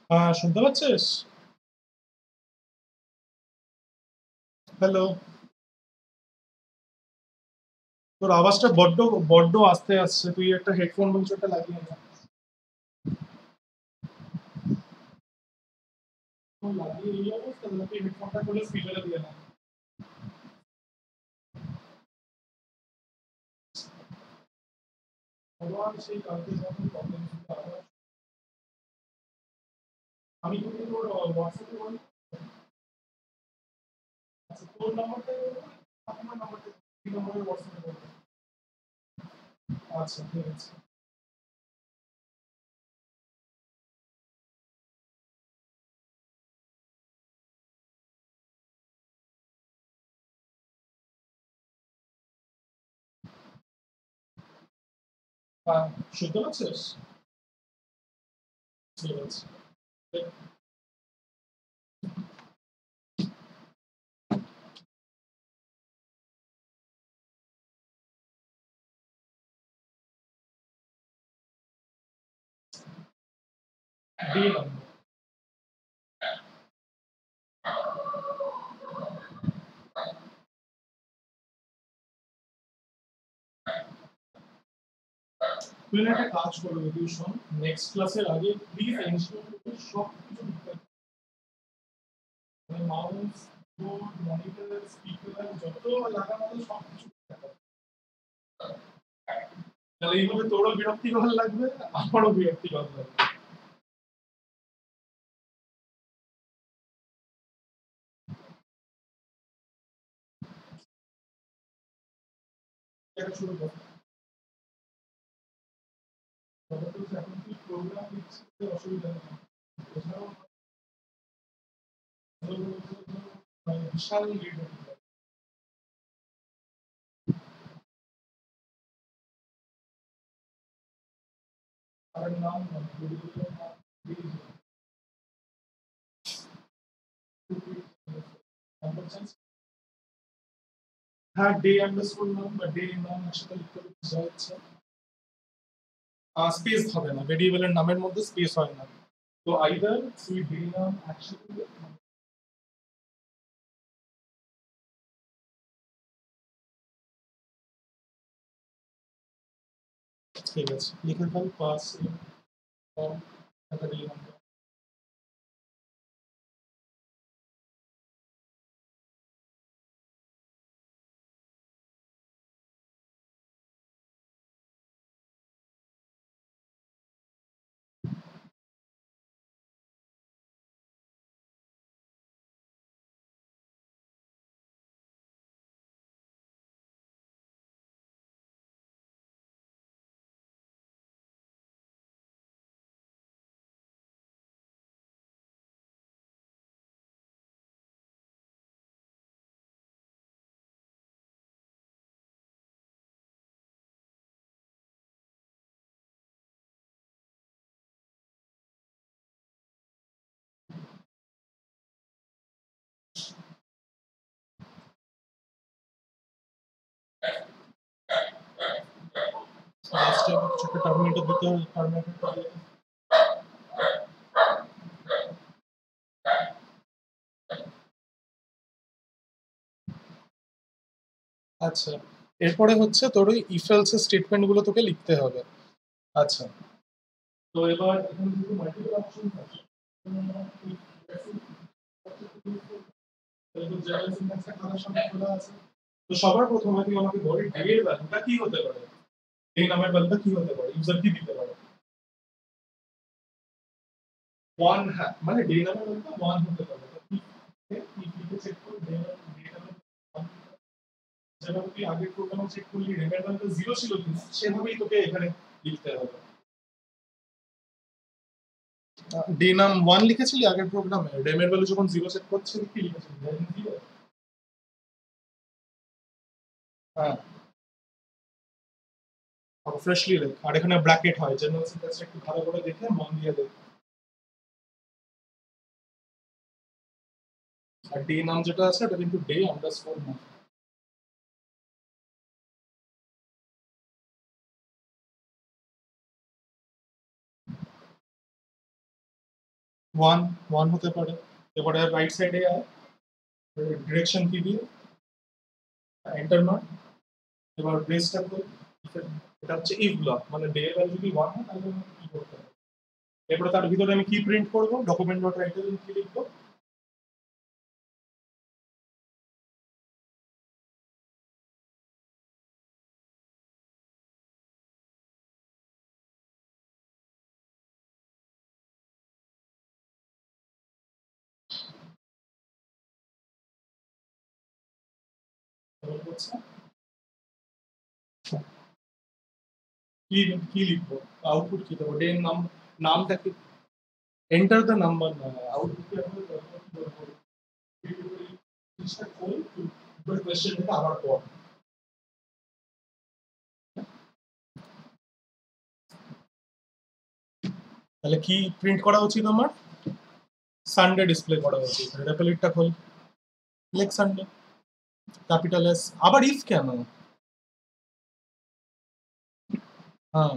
হ্যাঁ, শুনতে পাচ্ছিস? হ্যালো। তোর আওয়াজটা বড্ড বড্ড আস্তে আসছে। তুই একটা হেডফোন বা কিছু একটা লাগিয়ে নে। হেডফোন লাগিয়ে এই অবস্থা, নাকি হেডফোনটা খুলে স্পিকারে দিয়ে না? আবার সেই কালকে যখন প্রবলেম ছিল আবার আমি তোকে তোর হোয়াটসঅ্যাপে বলি। আচ্ছা, তোর নাম্বারটা আমার নাম্বারটা এই নম্বরে হোয়াটসঅ্যাপে বলবো। আচ্ছা, ঠিক আছে। হ্যাঁ, শুনতে পাচ্ছিস? ঠিক আছে। দিয়ে নাম্বার। তুই না একটা কাজ করবি, তুই শোন, নেক্সট ক্লাসের আগে প্লিজ এনশিওর করবি সব কিছু ঠিকঠাক, মানে মাউস, বোর্ড, মনিটর, স্পিকার যত লাগানো আছে সব কিছু ঠিকঠাক আছে। তাহলে এইভাবে তোরও বিরক্তিকর লাগবে, আমারও বিরক্তিকর লাগবে। এটা শুরু কর। তবে তো এখন তুই প্রোগ্রাম লিখছিস, অসুবিধা নেই। এছাড়াও মানে বিশাল লিড হতে পারে। তার নাম ভেরিয়েবলের নাম নাম্বার চেঞ্জ। হ্যাঁ, ডে আন্ডারস্কোর নাম বা ডে নাম একসাথে লিখতে হবে, যা ইচ্ছা। স্পেস হবে না, ভেরিয়েবলের নামের মধ্যে স্পেস হয় না। তো আইদার তুই ডে নাম একসাথে ঠিক আছে, লিখে ফেল পাস একটা ডে নাম। লাস্টে কিছু একটা টার্মিনেটর দিতে হবে, টার্মিনেটরটা দিয়ে। আচ্ছা, এরপরে হচ্ছে তোর ওই ইফ এলস স্টেটমেন্ট গুলো তোকে লিখতে হবে। আচ্ছা, তো এবার এখানে যেহেতু মাল্টিপল অপশন আছে, জেনারেল সিনট্যাক্সটা খাতার সামনে খোলা আছে। তো সবার প্রথমে তুই আমাকে বল ডে এর ভ্যালুটা কি হতে পারে, ডে নামের ভ্যালুটা কি হতে পারে, ইউজার কি দিতে পারে। ওয়ান, হ্যাঁ, মানে ডে নামের ভ্যালুটা ওয়ান হতে পারে। চেক করে ডে নামের যেভাবে তুই আগের প্রোগ্রামে চেক করলি রেমের ভ্যালুটা জিরো ছিল কিনা, সেভাবেই তোকে এখানে লিখতে হবে। ডে নাম ওয়ান লিখেছিলি আগের প্রোগ্রামে, রেমের ভ্যালু যখন জিরো সেট করছিলি কি লিখেছিলি, জিরো। হ্যাঁ, ফ্রেশলি লেখ, আর এখানে ব্র্যাকেট হয়, জেনারেল সিনট্যাক্সটা একটু ভালো করে দেখে মন দিয়ে দেখ। আর ডে নাম যেটা আছে ওটা কিন্তু ডে আন্ডারস্কোর নাম। ওয়ান হতে পারে। এবারে রাইট সাইডে আয়, ডিরেকশন কি দিয়ে এন্টার মার। এবার ব্রেসটা করি, এটা হচ্ছে ইফ ব্লক, মানে ডে এর ভ্যালু যদি 1 হয় তাহলে আমি কি করতে হবে। এরপরে তার ভিতরে আমি কি প্রিন্ট করব, ডকুমেন্ট ডট রাইটার কি লিখবো, কি কি লিখবো, আউটপুট কি দেবো, ডে নাম, নামটা কি, এন্টার দ্য নাম্বার না, আউটপুট কি হবে, কোয়েশ্চেনটা আবার পড়। তাহলে কি প্রিন্ট করা উচিত আমার, সানডে ডিসপ্লে করা উচিত। রেপেলিটটা খোল, লেখ সানডে, ক্যাপিটাল এস। আবার ইফ কেন, হ্যাঁ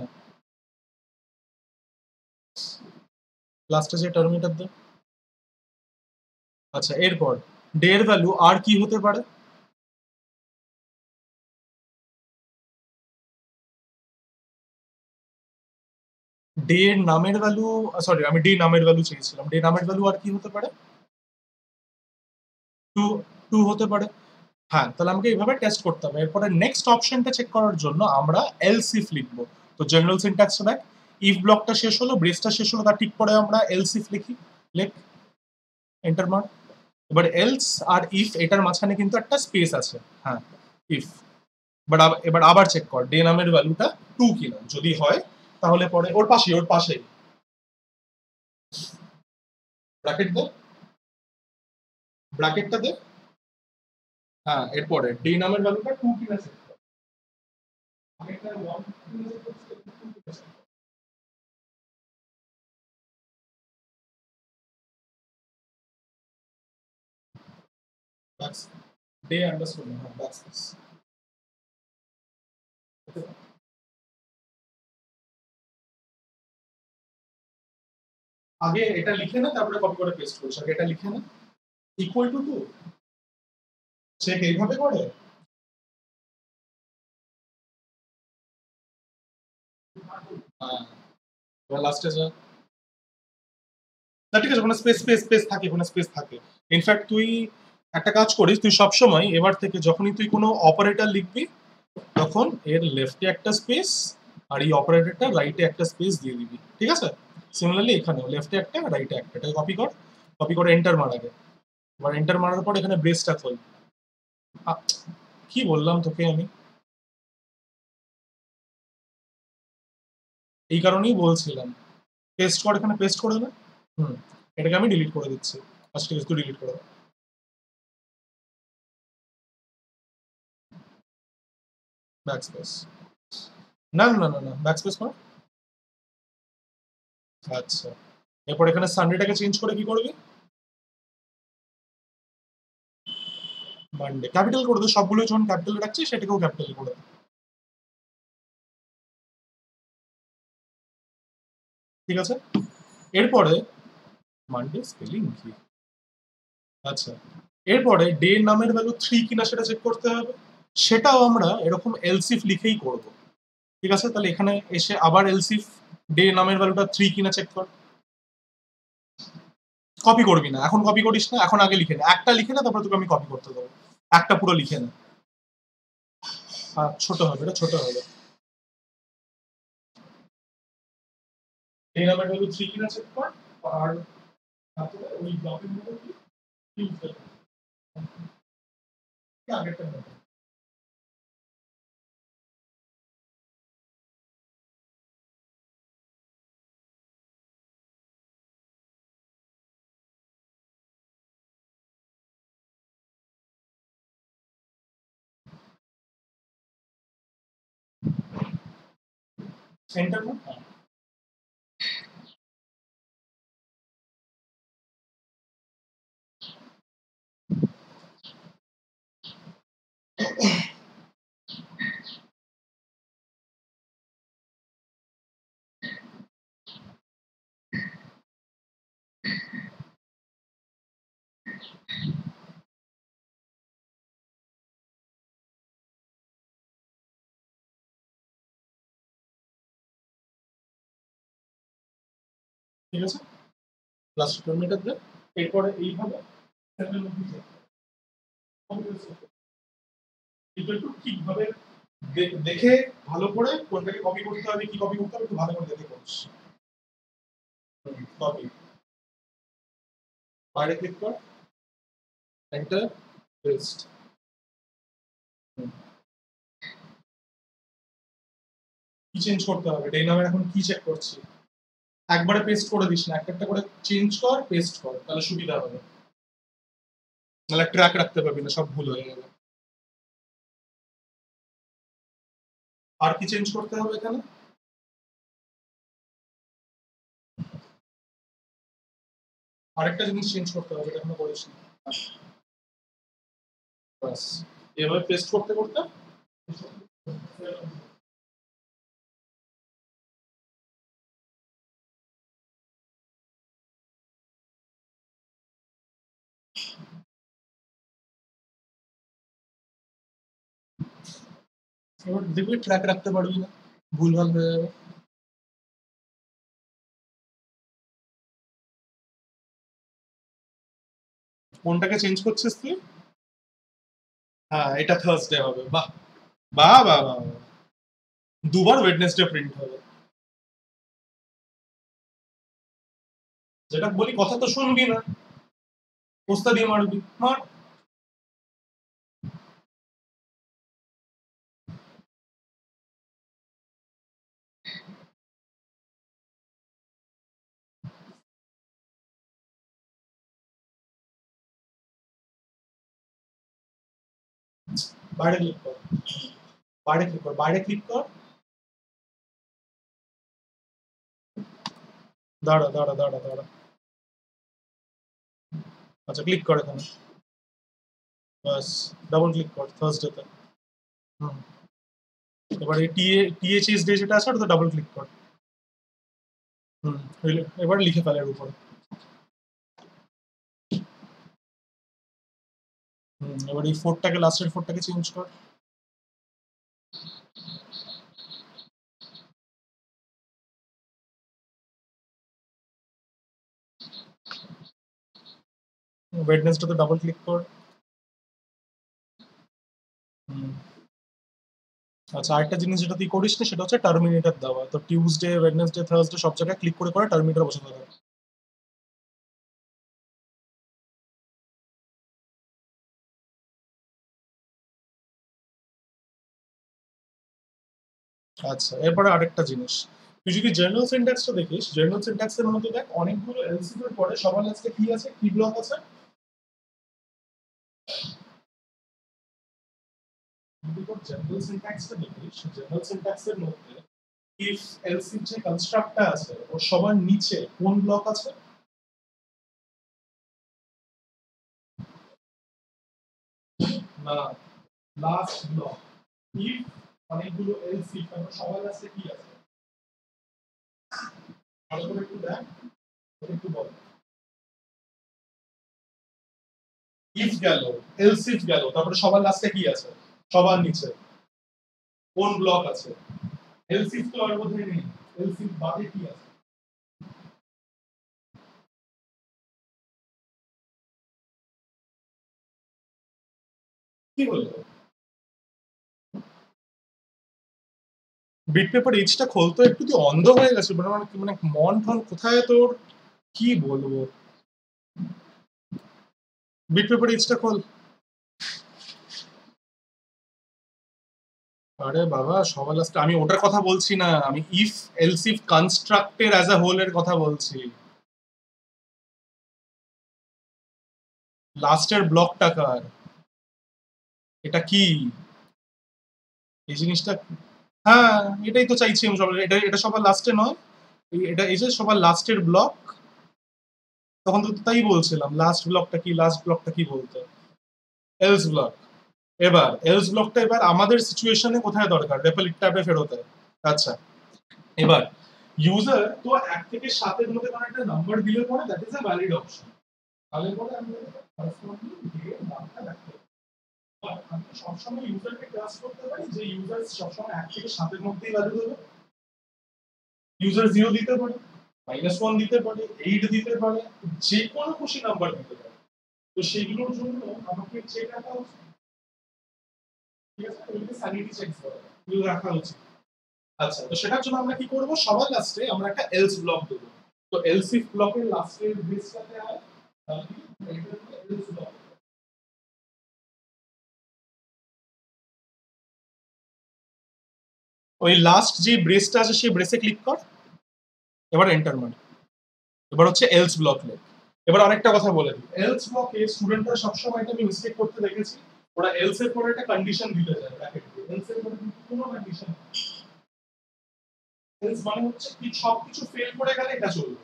লাস্টে যে টার্মিনেটর দে। আচ্ছা এরপর ডে এর ভ্যালু আর কি হতে পারে, ডে এর নামের ভ্যালু, সরি আমি ডে নামের ভ্যালু চেয়েছিলাম, ডে নামের ভ্যালু আর কি হতে পারে, টু, টু হতে পারে। হ্যাঁ তাহলে আমাকে এইভাবে টেস্ট করতে হবে। এরপরে নেক্সট অপশনটা চেক করার জন্য আমরা এলস ইফ লিখবো। তো জেনারেল সিনট্যাক্সটা দেখ, ইফ ব্লকটা শেষ হলো, ব্রেসটা শেষ হলো, তার ঠিক পরে আমরা এলস ইফ লিখি, লেখ এন্টার মার। এবার এলস আর ইফ এটার মাঝখানে কিন্তু একটা স্পেস আছে, হ্যাঁ ইফ। বাট এবার আবার চেক কর ডে নামের ভ্যালুটা 2 কিনা, যদি হয় তাহলে পরে ওর পাশে, ওর পাশে ব্র্যাকেট দে, ব্র্যাকেটটা দে, হ্যাঁ এরপরে ডে নামের ভ্যালুটা 2 কিনা চেক কর। আগেরটা 1 কিনা চেক করছিস, 2 কিনা check কর। That's day underscore, হ্যাঁ that's this। আগে এটা লিখে না তারপরে কপি করে পেস্ট করিস, আগে এটা লিখে না ইকুয়াল টু 2, চেক এইভাবে করে। হ্যাঁ এবার লাস্টে যা, না ঠিক আছে, ওখানে স্পেস স্পেস স্পেস থাকে, ওখানে স্পেস থাকে। ইনফ্যাক্ট তুই একটা কাজ করিস, তুই সবসময় এবার থেকে যখনই তুই কোনো অপারেটর লিখবি তখন এর লেফটে একটা স্পেস আর এই অপারেটরটা রাইটে একটা স্পেস দিয়ে দিবি, ঠিক আছে। সিমিলারলি এখানেও লেফটে একটা রাইটে একটা, এটা কপি কর, কপি করে এন্টার মার আগে। এবার এন্টার মারার পর এখানে ব্রেসটা খোল। কি বললাম তোকে আমি, এই কারণেই বলছিলাম পেস্ট কর, এখানে পেস্ট করে না। হুম, এটাকে আমি ডিলিট করে দিচ্ছি, ফার্স্ট থেকে তুই ডিলিট করে দে। ব্যাক স্পেস, না না না না ব্যাক স্পেস কর। আচ্ছা এরপর এখানে সানডেটাকে চেঞ্জ করে কি করবি, মানডে ক্যাপিটাল করে দে, সবগুলো যখন ক্যাপিটাল রাখছি সেটাকেও ক্যাপিটাল করে দে, ঠিক আছে। এরপরে মানডে স্পেলিং কি, আচ্ছা এরপরে ডে নামের ভ্যালু 3 কিনা সেটা চেক করতে হবে, সেটাও আমরা এরকম এলসিফ লিখেই করব, ঠিক আছে। তাহলে এখানে এসে আবার এলসিফ, ডে নামের ভ্যালুটা 3 কিনা চেক কর। কপি করবি না এখন, কপি করিস না এখন, আগে লিখে নে, একটা লিখে না তারপর তোকে আমি কপি করতে দেবো, একটা পুরো লিখে নে। ছোট হবে, এটা ছোট হবে। ডে নামের ভ্যালু 3 কিনা চেক কর, আর তারপরে ওই ব্লকের মধ্যে কি আগেরটা নেবে। এন্টার কর। ঠিক আছে, লাস্ট প্যারামিটার দেয়, এরপরে এইভাবে ঠিকভাবে দেখে ভালো করে কোনটাকে কপি করতে হবে, কি কপি করতে হবে একটু ভালো করে দেখে করিস। কপি, বাইরে ক্লিক কর, এন্টার, পেস্ট। কি চেঞ্জ করতে হবে, এই নামের এখন কি চেক করছি, একবারে পেস্ট করে দিস না, একটা একটা করে চেঞ্জ কর, পেস্ট কর, তাহলে সুবিধা হবে, নাহলে ট্র্যাক রাখতে পারবি না, সব ভুল হয়ে যাবে। আর কি চেঞ্জ করতে হবে এখানে, আরেকটা জিনিস চেঞ্জ করতে হবে, এটা এখনো করিস না। বাস, এভাবে পেস্ট করতে করতে এবার দেখবি ট্র্যাক রাখতে পারবি না, ভুলভাল হয়ে যাবে। কোনটাকে চেঞ্জ করছিস তুই? হ্যাঁ, এটা থার্সডে হবে। বাহ বাহ বাহ বাহ, দুবার ওয়েডনেসডে প্রিন্ট হবে। যেটা বলি কথা তো শুনবি না, পোস্তা দিয়ে মারবি, মার। বাইরে ক্লিক কর, বাইরে ক্লিক কর, বাইরে ক্লিক কর, দাঁড়া দাঁড়া দাঁড়া দাঁড়া, আচ্ছা ক্লিক কর এখানে, বাস ডাবল ক্লিক কর থার্সডেতে। হুম, এবার এই টিএইচএস ডে যেটা আছে ওটাতে ডাবল ক্লিক কর। হুম, এবার লিখে ফেলে এর উপরে। এবার এই ফোরটাকে, লাস্টের ফোরটাকে চেঞ্জ কর। ওয়েডনেসডেতে ডাবল ক্লিক কর। আচ্ছা, আরেকটা জিনিস যেটা তুই করিস না সেটা হচ্ছে টার্মিনেটর দেওয়া। তো টিউসডে, ওয়েডনেসডে, থার্সডে সব জায়গায় ক্লিক করে করে টার্মিনেটর বসাতে হবে। আচ্ছা, এরপরে আরেকটা জিনিস, তুই যদি জার্নাল সিনট্যাক্সটা দেখিস, জার্নাল সিনট্যাক্সের মধ্যে দেখ অনেকগুলো এলসিভি এর পরে সবার লাস্টে কি আছে, কি ব্লক আছে। যদি তোর জার্নাল সিনট্যাক্সটা দেখিস, জার্নাল সিনট্যাক্সের মধ্যে ইফ এলসি যে কনস্ট্রাক্টটা আছে ওর সবার নিচে কোন ব্লক আছে? না, লাস্ট ব্লক। ইফ অনেকগুলো এলসি, তারপর সবার লাস্টে কি আছে ভালো করে একটু দেখ, একটু বল। ইফ গেল, এলস ইফ গেল, তারপরে সবার লাস্টে কি আছে, সবার নিচে কোন ব্লক আছে? এলস ইফ তো আর বোধহয় নেই, এলস ইফ বাদে কি আছে? কি বললো? বিট পেপার এইচটা খোলতো একটু, তুই অন্ধ হয়ে গেছে মানে, মানে মন টন কোথায় তোর, কি বলবো। বিট পেপার এইচটা খোল। আরে বাবা, সবার লাস্টে আমি ওটার কথা বলছি না, আমি ইফ এলস ইফ কনস্ট্রাক্টের অ্যাজ আ হোল এর কথা বলছি। লাস্টের ব্লকটা কার, এটা কি এই জিনিসটা? হ্যাঁ, এটাই তো চাইছি আমি সবার, এটা এটা সবার লাস্টে নয়, এটা এই যে সবার লাস্টের ব্লক। তখন তো তাই বলছিলাম, লাস্ট ব্লকটা কি, লাস্ট ব্লকটা কি বলতে, এলস ব্লক। এবার এলস ব্লকটা এবার আমাদের সিচুয়েশনে কোথায় দরকার, রেপেলিট ট্যাবে ফেরত। আচ্ছা, এবার ইউজার তো 1 থেকে 7 এর মধ্যে কোনো একটা নাম্বার দিলে পরে that is a valid option, তাহলে পরে আমি corresponding day এর নামটা রাখতে হবে। আর আমি সবসময় ইউজারকে ট্রাস্ট করতে পারি যে ইউজার সবসময় 1 থেকে 7 এর মধ্যেই ভ্যালু দেবে। ইউজার 0 দিতে পারে, -1 দিতে পারে, 8 দিতে পারে, যে কোনো খুশি নাম্বার দিতে পারে। তো সেগুলোর জন্য আমাকে চেক রাখা উচিত। ঠিক আছে? এগুলোকে স্যানিটি চেকস বলে। এগুলো রাখা উচিত। আচ্ছা, তো সেটার জন্য আমরা কি করব? সবার লাস্টে আমরা একটা এলস ব্লক দেব। তো এলস ইফ ব্লকের লাস্টের ব্রেসটাতে আয় তাহলে এটা হলো এলস ব্লক। ওই লাস্ট যে ব্রেসটা আছে সেই ব্রেসে ক্লিক কর। এবার এন্টার মার। এবার হচ্ছে এলস ব্লক লেখ। এবার আরেকটা কথা বলে দিই, এলস ব্লকে স্টুডেন্টরা সবসময় এটা আমি মিস্টেক করতে দেখেছি, ওরা এলস এর পরে একটা কন্ডিশন দিতে যায় ব্র্যাকেট দিয়ে। এলস এর পরে কিন্তু কোনো কন্ডিশন নেই। এলস মানে হচ্ছে কি সবকিছু ফেল করে গেলে এটা চলবে।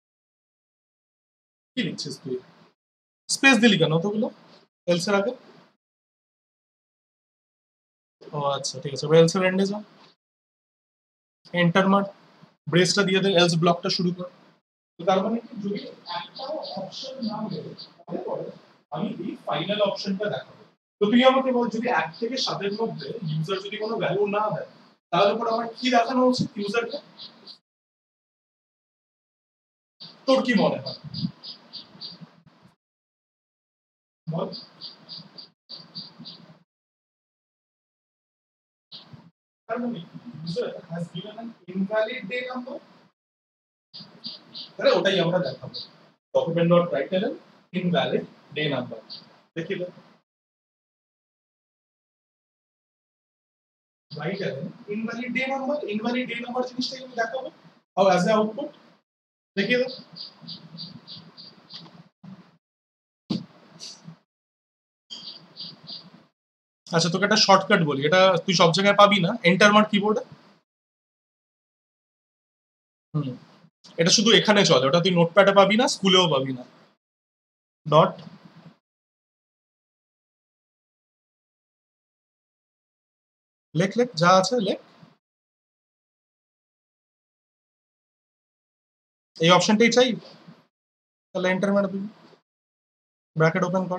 কি লিখছিস তুই? স্পেস দিলি কেন অতগুলো এলস এর আগে? ও আচ্ছা, ঠিক আছে। এবার এলস এর এন্ডে যা, এন্টার মার, ব্রেসটা দিয়ে দে, এলস ব্লকটা শুরু কর। তো তার মানে কি, যদি একটাও অপশন না মেলে তাহলে আমি এই ফাইনাল অপশনটা দেখাবো। তো তুই আমাকে বল, যদি 1 থেকে 7 এর মধ্যে ইউজার যদি কোনো ভ্যালু না দেয় তাহলে পরে আমার কি দেখানো উচিত ইউজারকে? তোর কি মনে হয় বল? তার মানে user has given an invalid day number, তাহলে ওটাই আমরা দেখাবো। ডকুমেন্ট ডট রাইট এলেন ইনভ্যালিড ডে নাম্বার দেখিয়ে দেন। রাইট এলেন ইনভ্যালিড ডে নাম্বার জিনিসটাই আমি দেখাবো। হাউ অ্যাজ এ আউটপুট দেখিয়ে দেন। আচ্ছা, তোকে একটা শর্টকাট বলি, এটা তুই সব জায়গায় পাবি না, এন্টার মার কিবোর্ডে। হুম, এটা শুধু এখানে চলে, ওটা তুই নোটপ্যাডে পাবি না, স্কুলেও পাবি না। ডট লেখ, লেখ যা আছে লেখ। এই অপশনটাই চাই, তাহলে এন্টার মার দিবি, ব্র্যাকেট ওপেন কর,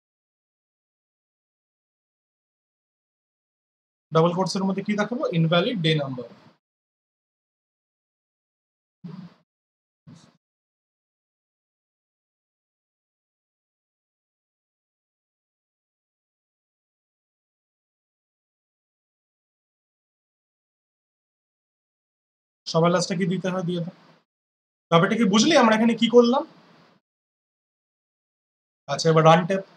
ডাবল কোটসের মধ্যে কি দেখাবো? Invalid day number. সবার লাস্টে কি দিতে হয় দিয়ে দাও। ব্যাপারটা কি বুঝলি আমরা এখানে কি করলাম? আচ্ছা, এবার রান ট্যাপ,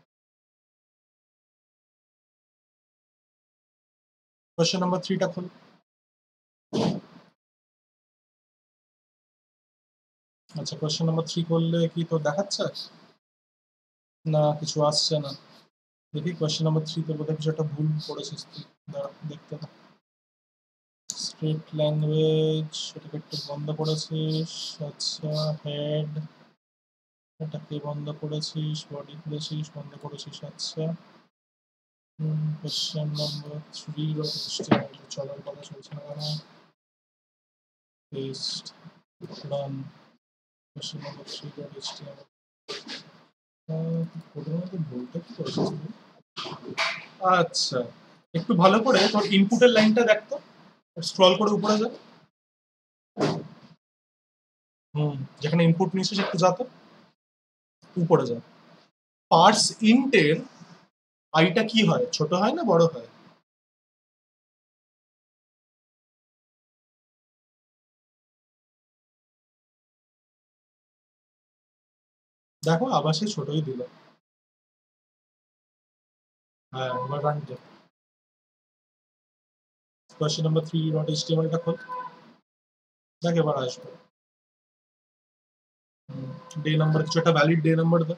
কোশ্চেন নাম্বার 3টা খোল। আচ্ছা, কোশ্চেন নাম্বার 3 করলে কি তোর দেখাচ্ছে না? কিছু আসছে না। দেখি কোশ্চেন নাম্বার 3 তে বোধহয় কিছু একটা ভুল করেছিস তুই, দাঁড়া দেখতে দে। স্ক্রিপ্ট ল্যাঙ্গুয়েজ এটাকে একটু বন্ধ করেছিস। আচ্ছা, হেড এটাকে বন্ধ করেছিস, বডি খুলেছিস, বন্ধ করেছিস। আচ্ছা, কোশ্চেন নাম্বার 3 চলার কথা চলছে না কেন? Paste run question number 3.html। ওটার মধ্যে ভুলটা কি করেছিস তুই? আচ্ছা, একটু ভালো করে তোর ইনপুটের লাইনটা দেখ তো, স্ক্রল করে উপরে যা। যেখানে ইনপুট নিয়েছিস একটু যা তো, উপরে যা। পার্স ইন্টের আইটা কি হয়, ছোট হয় না বড় হয়? দেখো আবার সে ছোটই দিল। হ্যাঁ, এবার রান দে। কোয়েশ্চেন নাম্বার 3.html টা খোল, দেখ এবার আসবে। ডে নাম্বার, কিছু একটা ভ্যালিড ডে নাম্বার দে।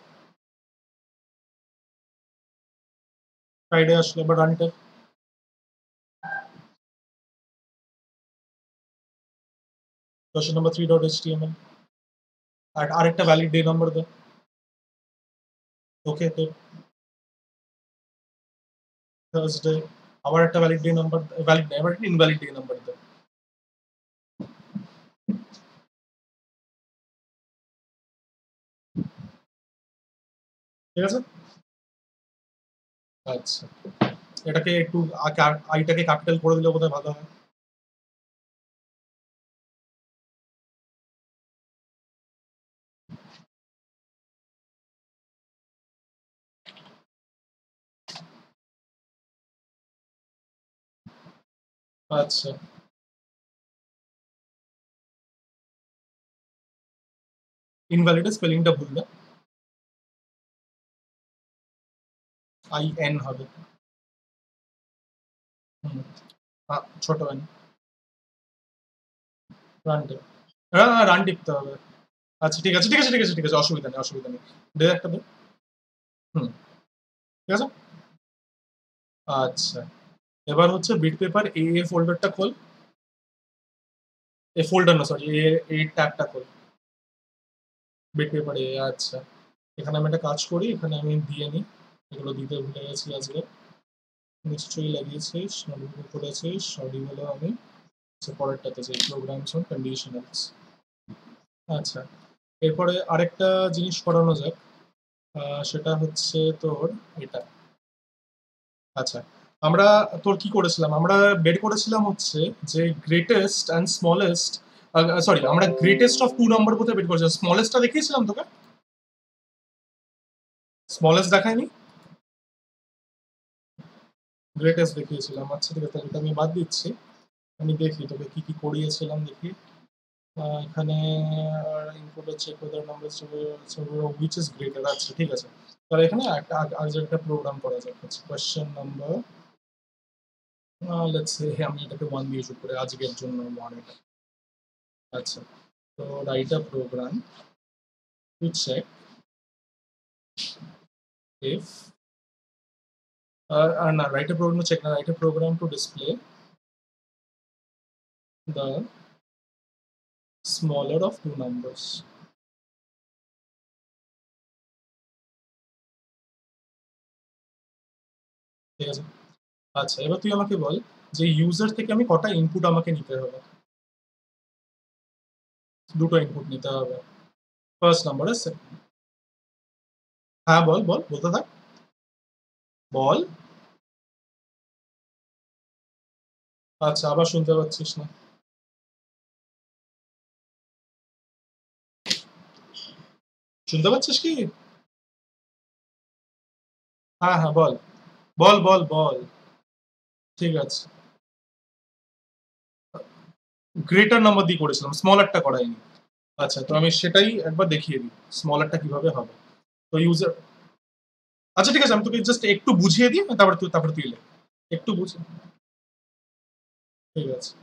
ফ্রাইডে আসলে, এবার run tap. Question number 3.html আর আরেকটা ভ্যালিড ডে নাম্বার দে। ওকে, তো থার্সডে আবার একটা ভ্যালিড ডে নাম্বার, ভ্যালিড না, এবার একটা ইনভ্যালিড ডে নাম্বার দে। ঠিক আছে? আচ্ছা, এটাকে একটু আইটাকে ক্যাপিটাল করে দিলে বোধহয় ভালো হয়। আচ্ছা, ইনভ্যালিড স্পেলিংটা ভুল না, IN হবে। হুম, ছোট n, রান টিপ। রান টিপতে হবে। আচ্ছা, ঠিক আছে, ঠিক আছে, ঠিক আছে, ঠিক আছে, অসুবিধা নেই, অসুবিধা নেই। দে একটা দে। হুম, ঠিক আছে। আচ্ছা, এবার হচ্ছে বিট পেপার এ ফোল্ডারটা খোল। এ ফোল্ডার না, সরি, এই ট্যাবটা খোল। বিট পেপার এ, আচ্ছা। এখানে আমি একটা কাজ করি, এখানে আমি দিয়ে নিই। এগুলো দিতে ভুলে গেছি আজকে। নিশ্চয়ই লাগিয়েছিস, নোটিফিকেশন করেছিস, সরি বলে আমি। আচ্ছা, পরেরটাতে যাই, প্রোগ্রামস অন কন্ডিশনালস। আচ্ছা, এরপরে আরেকটা জিনিস করানো যাক। সেটা হচ্ছে তোর এটা। আচ্ছা, আমরা তোর কি করেছিলাম, আমরা বের করেছিলাম হচ্ছে যে গ্রেটেস্ট অ্যান্ড স্মলেস্ট, সরি, আমরা গ্রেটেস্ট অফ টু নাম্বার কোথায় বের করেছিলাম, স্মলেস্টটা দেখিয়েছিলাম তোকে? স্মলেস্ট দেখায়নি, গ্রেটেস্ট দেখিয়েছিলাম। আচ্ছা, ঠিক আছে, তাহলে এটা আমি বাদ দিচ্ছি। আমি দেখি তোকে কি কি করিয়েছিলাম, দেখি। এখানে input check whether number which is greater. আচ্ছা, ঠিক আছে, তাহলে এখানে একটা আজ একটা প্রোগ্রাম করা যাক। হচ্ছে কোয়েশ্চেন নাম্বার, লেটস সে আমি এটাকে 1 দিয়ে শুরু করে আজকের জন্য 1 এটা। আচ্ছা, তো write a program to check if না, write a program to check না, write a program to display the smaller of two numbers. ঠিক আছে। আচ্ছা, এবার তুই আমাকে বল যে ইউজার থেকে আমি কটা ইনপুট আমাকে নিতে হবে। দুটো ইনপুট নিতে হবে। ফার্স্ট নাম্বার আছে। হ্যাঁ, বল বল, বলতে থাক, বল। আচ্ছা, আবার শুনতে পাচ্ছিস না? শুনতে পাচ্ছিস কি? হ্যাঁ হ্যাঁ, বল বল বল বল। ঠিক আছে, গ্রেটার নাম্বার দিয়ে করেছিলাম, স্মলারটা করাইনি। আচ্ছা, তো আমি সেটাই একবার দেখিয়ে দিই স্মলারটা কিভাবে হবে। তো ইউজার, আচ্ছা ঠিক আছে, আমি তোকে জাস্ট একটু বুঝিয়ে দিই, তারপরে তুই লে। একটু বুঝে, ঠিক আছে।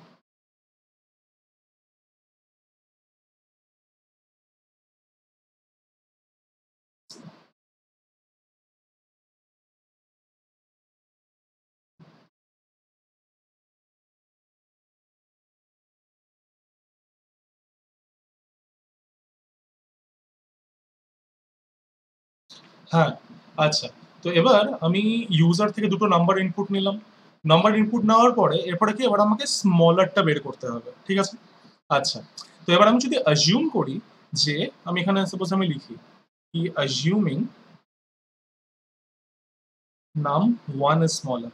হ্যাঁ, আচ্ছা, তো এবার আমি ইউজার থেকে দুটো নাম্বার ইনপুট নিলাম। নাম্বার ইনপুট নেওয়ার পরে এরপরে কি, এবার আমাকে স্মলারটা বের করতে হবে, ঠিক আছে? আচ্ছা, তো এবার আমি যদি অ্যাজিউম করি যে, আমি এখানে সাপোজ আমি লিখি কি অ্যাজিউমিং নাম ওয়ান ইজ স্মলার।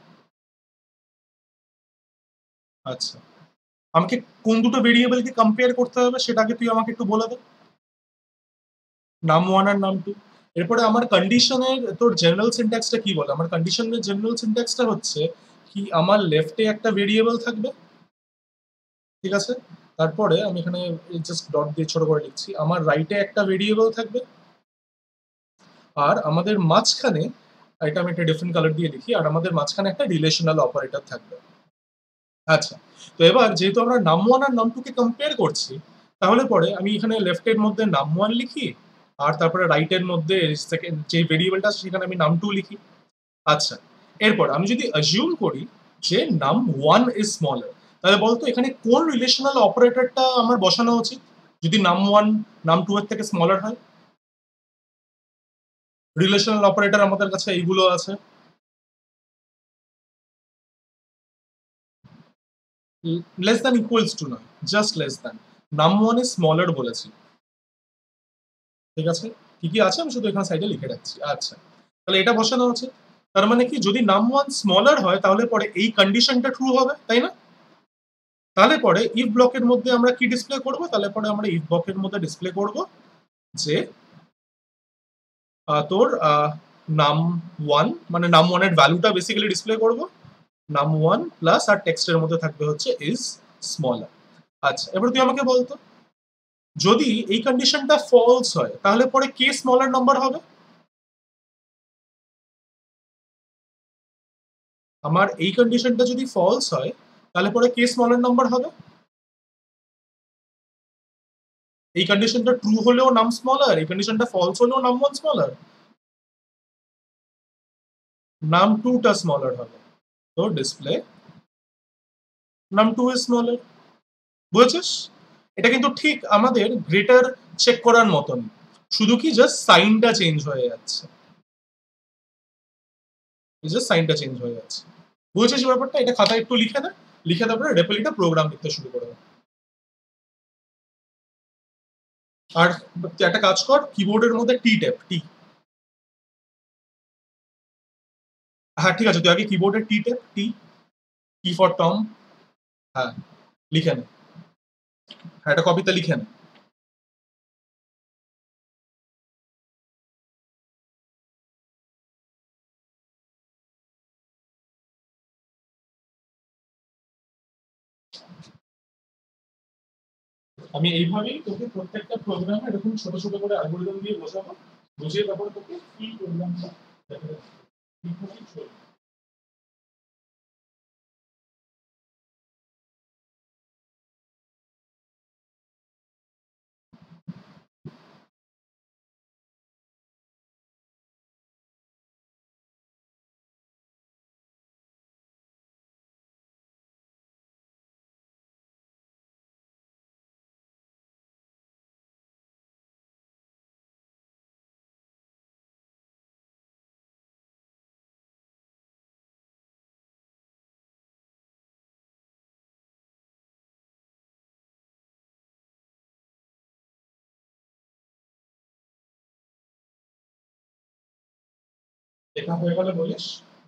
আচ্ছা, আমাকে কোন দুটো ভেরিয়েবলকে কম্পেয়ার করতে হবে সেটা আগে তুই আমাকে একটু বলে দে। নাম ওয়ান আর নাম টু। এরপরে আমার কন্ডিশনের তোর জেনারেল সিনট্যাক্সটা কি বলে, আমার কন্ডিশনের জেনারেল সিনট্যাক্সটা হচ্ছে কি, আমার লেফটে একটা ভেরিয়েবল থাকবে, ঠিক আছে? তারপরে আমি এখানে জাস্ট ডট দিয়ে ছোট করে লিখছি, আমার রাইটে একটা ভেরিয়েবল থাকবে, আর আমাদের মাঝখানে, এটা আমি একটা ডিফারেন্ট কালার দিয়ে লিখি, আর আমাদের মাঝখানে একটা রিলেশনাল অপারেটর থাকবে। আচ্ছা, তো এবার যেহেতু আমরা নাম ওয়ান আর নাম টু কে কম্পেয়ার করছি, তাহলে পরে আমি এখানে লেফটের মধ্যে নাম ওয়ান লিখি, আর তারপরে রাইটের মধ্যে সেকেন্ড যে ভেরিয়েবলটা আছে সেখানে আমি নাম টু লিখি। আচ্ছা, এরপর আমি যদি অ্যাজিউম করি যে নাম ওয়ান ইজ স্মলার, তাহলে বলতো এখানে কোন রিলেশনাল অপারেটরটা আমার বসানো উচিত যদি নাম ওয়ান নাম টু এর থেকে স্মলার হয়? রিলেশনাল অপারেটর আমাদের কাছে এইগুলো আছে, লেস দ্যান ইকুয়ালস টু নয়, just less than. Num one is smaller বলেছি, ঠিক আছে? কি কি আছে আমি শুধু এখানে সাইডে লিখে রাখছি। আচ্ছা, তাহলে এটা বসানো আছে। তার মানে কি, যদি num1 স্মলার হয় তাহলে পরে এই কন্ডিশনটা ট্রু হবে, তাই না? তাহলে পরে ইফ ব্লকের মধ্যে আমরা কি ডিসপ্লে করব, তাহলে পরে আমরা ইফ ব্লকের মধ্যে ডিসপ্লে করব যে তোর নাম ওয়ান, মানে নাম ওয়ানের ভ্যালুটা বেসিক্যালি ডিসপ্লে করব, নাম ওয়ান প্লাস আর টেক্সটের মধ্যে থাকবে হচ্ছে ইজ স্মলার। আচ্ছা, এবার তুই আমাকে বলতো, যদি এই কন্ডিশনটা ফলস হয় তাহলে পরে কে স্মলার নাম্বার হবে? আমার এই কন্ডিশনটা যদি ফলস হয় তাহলে পরে কে স্মলার নাম্বার হবে? এই কন্ডিশনটা ট্রু হলেও নাম স্মলার, এই কন্ডিশনটা ফলস হলেও নাম ওয়ান স্মলার, নাম টুটা স্মলার হবে। তো ডিসপ্লে নাম টু ইজ স্মলার। বুঝেছিস? এটা কিন্তু ঠিক আমাদের গ্রেটার চেক করার মতন, শুধু কি জাস্ট সাইনটা চেঞ্জ হয়ে যাচ্ছে, জাস্ট সাইনটা চেঞ্জ হয়ে যাচ্ছে। বুঝেছিস ব্যাপারটা? এটা খাতায় একটু লিখে দে, লিখে তারপরে রেপলিটা প্রোগ্রাম লিখতে শুরু করে দে। আর একটা কাজ কর, কিবোর্ডের মধ্যে টি ট্যাপ, টি। হ্যাঁ ঠিক আছে, তুই আগে কিবোর্ডের T tap, T, T for Tom. হ্যাঁ, লিখে নে। হ্যাঁ, এটা কপিতে লিখে নে। আমি এইভাবেই তোকে প্রত্যেকটা প্রোগ্রামে এরকম ছোট ছোট করে অ্যালগরিদম দিয়ে বোঝাবো, বুঝিয়ে তারপরে তোকে ফুল প্রোগ্রামটা দেখাবো ঠিকঠাকই চলবে। লেখা হয়ে গেলে বলিস।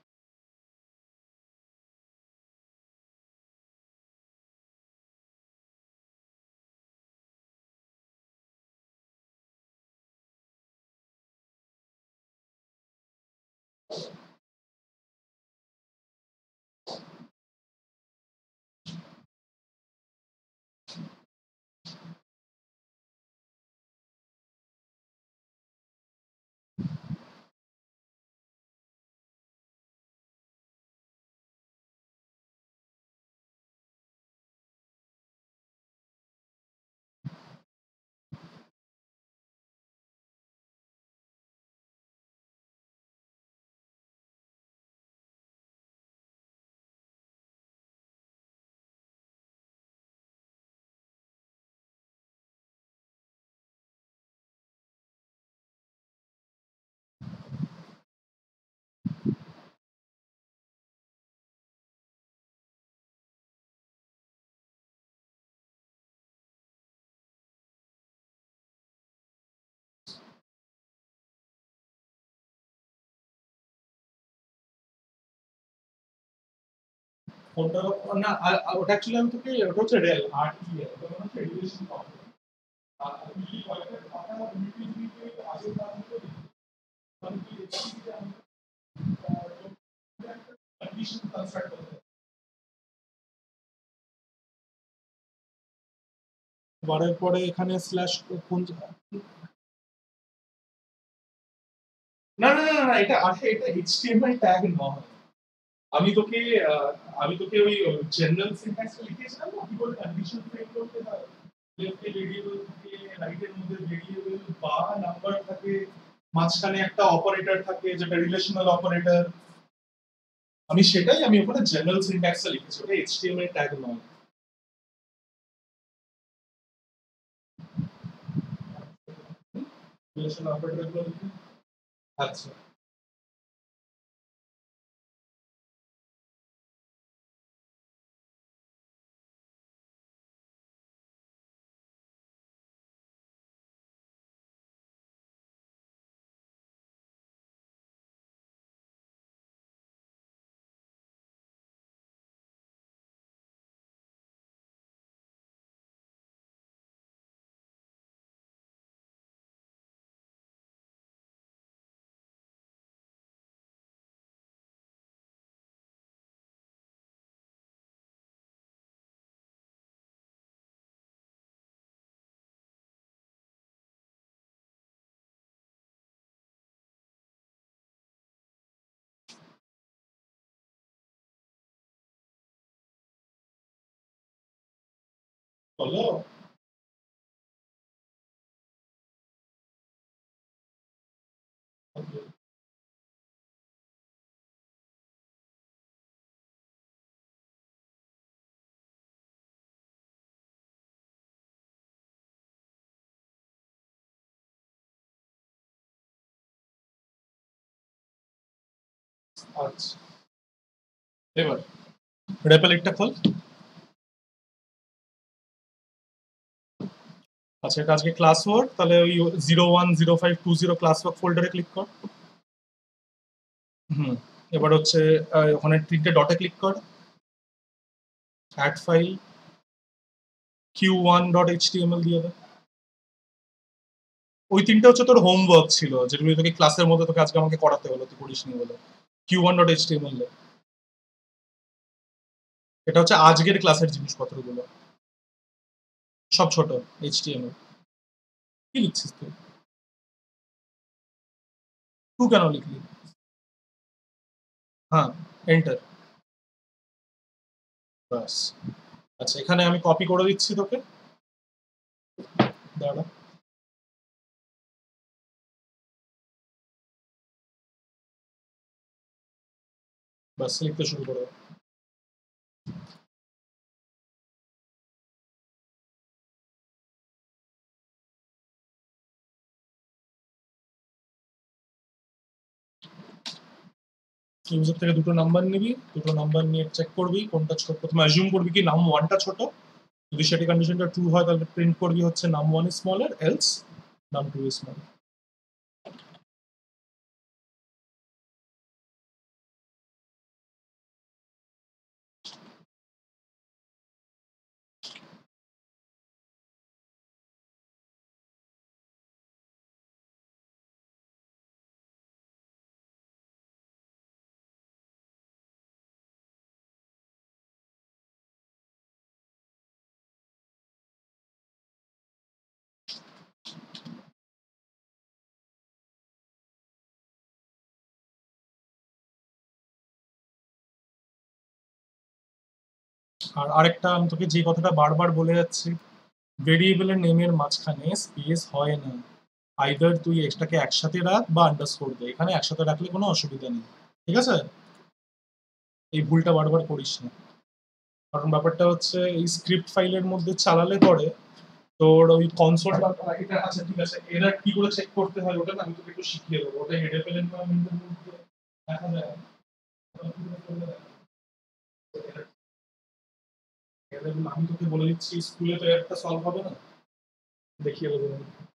কোনটা? না, ওটা অ্যাকচুয়ালি আমি তোকে, ওটা হচ্ছে রেল আর টি এল, ওটা মানে হচ্ছে রেডিয়েশন প্রবলেম। আর তুই যদি কয়েকটা কথা ইউটিলিটি আগে না হতো, মানে কি দেখছি যে আমি কন্ডিশন কনস্ট্রাক্ট করতে বারের পরে এখানে স্ল্যাশ কোন, না না না না, এটা আসে, এটা এইচটিএমএল ট্যাগ নয়। আমি তোকে আমি তোকে ওই জেনারেল সিনট্যাক্সটা লিখেছিলাম না, কি বলে কন্ডিশন ফ্রেম করতে হয়, লেফটে ভেরিয়েবল থাকে, রাইটের মধ্যে ভেরিয়েবল বা নাম্বার থাকে, মাঝখানে একটা অপারেটর থাকে যেটা রিলেশনাল অপারেটর। আমি ওখানে জেনারেল সিনট্যাক্সটা লিখেছি, ওটা এইচটিএমএল ট্যাগ নয়। রিলেশনাল অপারেটর গুলো লিখে। আচ্ছা। বলো। আচ্ছা, এবার রেপেলিটটা খোল। আচ্ছা, এটা আজকে ক্লাস ওয়ার্ক, তাহলে ওই 010520 ক্লাস ওয়ার্ক ফোল্ডারে ক্লিক কর। হুম, এবার হচ্ছে ওখানে 3টে ডটে ক্লিক কর, অ্যাড ফাইল q1.html দিয়ে দে। ওই 3টে হচ্ছে তোর হোমওয়ার্ক ছিল, যেগুলো তোকে ক্লাসের মধ্যে তোকে আজকে আমাকে করাতে হলো, তুই করিসনি বলে। q1.html দে। এটা হচ্ছে আজকের ক্লাসের জিনিসপত্রগুলো, সব ছোট html। কি লিখছিস তুই? তুই কেন লিখলি? হ্যাঁ, এন্টার। বাস। আচ্ছা, এখানে আমি কপি করে দিচ্ছি তোকে, দাঁড়া। বাস, লিখতে শুরু করে দে। ইউজার থেকে দুটো নাম্বার নিবি, দুটো নাম্বার নিয়ে চেক করবি কোনটা ছোট। প্রথমে অ্যাজিউম করবি কি নাম ওয়ানটা ছোট, যদি সেটি কন্ডিশনটা ট্রু হয় তাহলে প্রিন্ট করবি হচ্ছে num one is smaller, else num two is smaller. আর আরেকটা আমি তোকে যে কথাটা বারবার বলে যাচ্ছি, ভেরিয়েবলের নেমের মাঝখানে স্পেস হয় না। আইদার তুই এটাকে একসাথে রাখ বা আন্ডারস্কোর দে, এখানে একসাথে রাখলে কোনো অসুবিধা নেই, ঠিক আছে? এই ভুলটা বারবার করিস না, কারণ ব্যাপারটা হচ্ছে এই স্ক্রিপ্ট ফাইলের মধ্যে চালালে পরে তোর ওই কনসোল। এটা আচ্ছা ঠিক আছে, এরা কি করে চেক করতে হয় ওটা না আমি তোকে একটু শিখিয়ে দেবো, ওটা হেডে পেলেন মধ্যে দেখা যায়। আমি তোকে বলে দিচ্ছি, স্কুলে তো একটা সলভ হবে না, দেখিয়ে দেবো।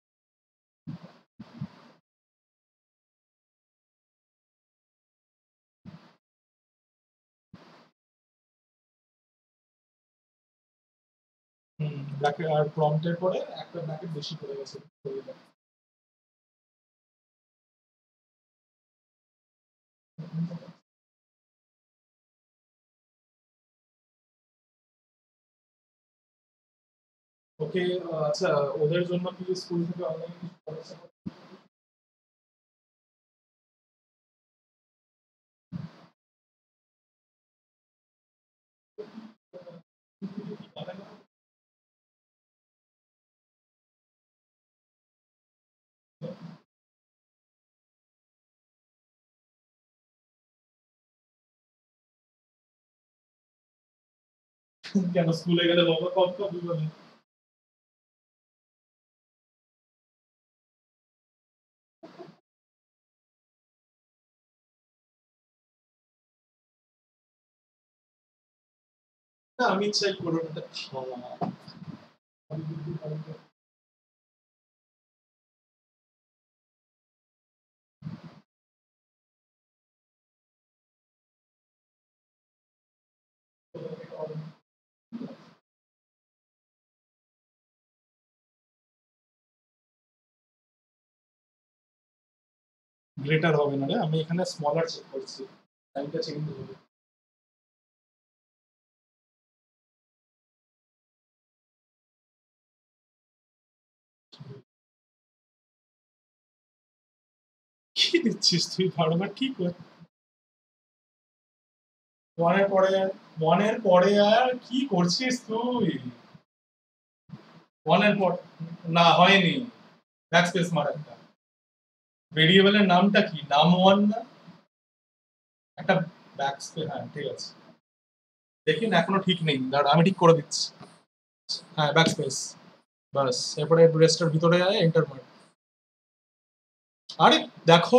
ব্র্যাকেট আর প্রম্পটের পরে একটা ব্র্যাকেট বেশি পড়ে গেছে। ওকে। আচ্ছা, ওদের জন্য কি স্কুল থেকে অনলাইন কিছু পড়াশোনা কেন স্কুলে গেলে বাবা কম কম বিবলে? না, আমি চাই করোনাটা খাওয়া। গ্রেটার হবে না রে, আমি এখানে স্মলার চেক করছি, টাইমটা চেঞ্জ হবে। কি দিচ্ছিস তুই বারবার? কি কর ওয়ানের পরে, ওয়ানের পরে আর কি করছিস তুই? ওয়ান এর পর না হয়নি, ব্যাকস্পেস মার একটা। ভেরিয়েবলের নামটা কি, নাম ওয়ান না একটা ব্যাকস্পেস, হ্যাঁ ঠিক আছে। দেখি না এখনো ঠিক নেই, দাঁড়া আমি ঠিক করে দিচ্ছি। হ্যাঁ ব্যাকস্পেস, বাস এরপরে ব্রেস্টের ভিতরে যায় এন্টার মার। আরে দেখো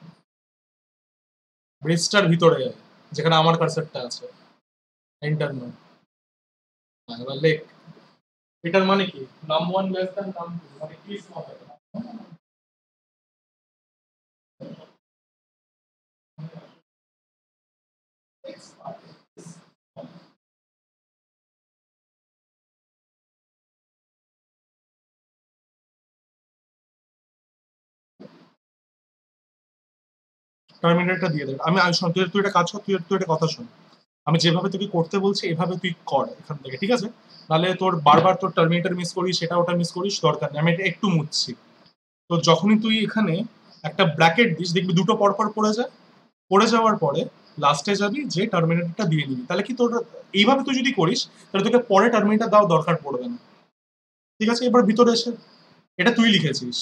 ব্রেস্টার ভিতরে যায় যেখানে আমার কার্সারটা আছে, এন্টার মার। হ্যাঁ, এবার লেখ। এটার মানে কি, num one less than num two, মানে কি স্মল হবে না? টার্মিনেটরটা দিয়ে দেবে। আমি শোন, তুই তুই একটা কাজ কর, তুই একটা কথা শোন। আমি যেভাবে তোকে করতে বলছি এভাবে তুই কর এখান থেকে, ঠিক আছে? নাহলে তোর বারবার তোর টার্মিনেটর মিস করিস, সেটা ওটা মিস করিস, দরকার নেই। আমি এটা একটু মুছছি। তো যখনই তুই এখানে একটা ব্র্যাকেট দিস, দেখবি দুটো পরপর পড়ে যায়। পড়ে যাওয়ার পরে লাস্টে যাবি, যে টার্মিনেটরটা দিয়ে নিবি, তাহলে কি তোর এইভাবে তুই যদি করিস তাহলে তোকে পরে টার্মিনেটর দেওয়ার দরকার পড়বে না। ঠিক আছে, এবার ভিতরে এসে, এটা তুই লিখেছিস।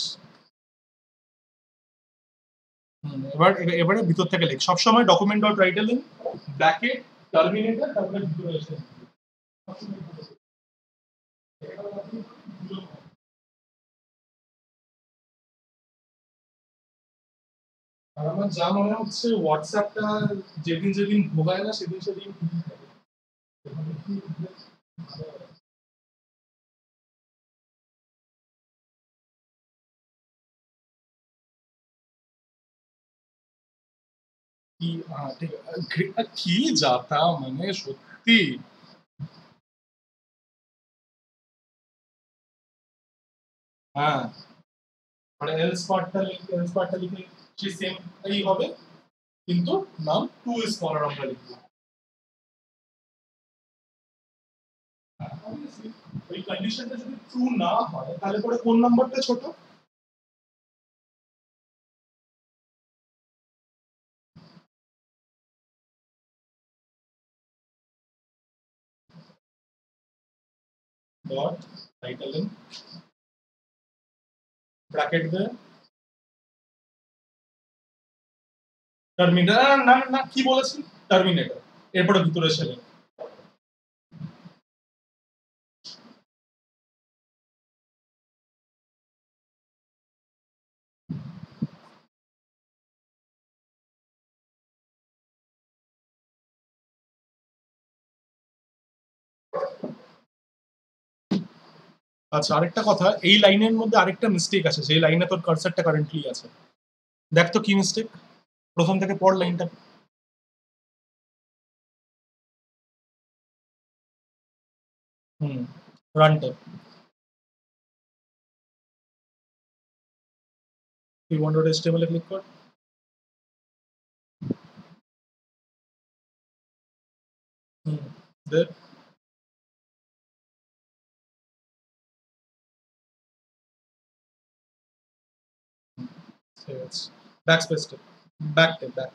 এবার এবারে ভিতর থেকে লেখ, সবসময় ডকুমেন্ট ডট রাইটে লিখ, ব্র্যাকেট টার্মিনেটর, তারপরে ভিতরে এসে আর আমার যা মনে হচ্ছে হোয়াটসঅ্যাপটা যেদিন যেদিন ভোগায় না সেদিন সেদিন কি, ঠিক আছে, কি যাতা মানে সত্যি। হ্যাঁ, মানে এলস পার্টটা লিখে সেই সেমটাই হবে, কিন্তু নাম টু স্মলার আমরা লিখবো। ওই কন্ডিশনটা যদি ট্রু না হয় তাহলে পরে কোন নাম্বারটা ছোট? ডট টাইটেল ইন ব্র্যাকেট দে টার্মিনেটর, না না না, কি বলেছি, টার্মিনেটর, এরপরে ভিতরে ছেলে। আচ্ছা আরেকটা কথা, এই লাইনের মধ্যে আরেকটা মিস্টেক আছে, সেই লাইনে তোর কার্সারটা কারেন্টলি আছে। দেখ তো কি মিস্টেক, প্রথম থেকে পড় লাইনটা। হুম, রান টাইম, তুই ওয়ান ডট এইচটিএমএল এ ক্লিক কর। হুম, দে, ঠিক আছে, ব্যাক স্পেস টেপ, ব্যাক টেপ, ব্যাক।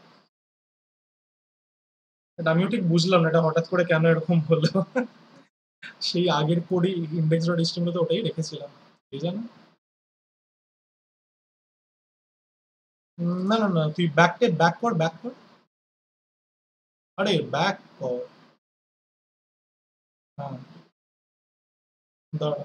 এটা আমিও ঠিক বুঝলাম না, এটা হঠাৎ করে কেন এরকম হলো। সেই আগের কোডই ইন্ডেক্স ডট এইচটিএমএল তো ওটাই রেখেছিলাম, এই জানো। না না না, তুই ব্যাক টেপ, ব্যাক কর, ব্যাক কর। আরে ব্যাক কর। হ্যাঁ, দাঁড়া,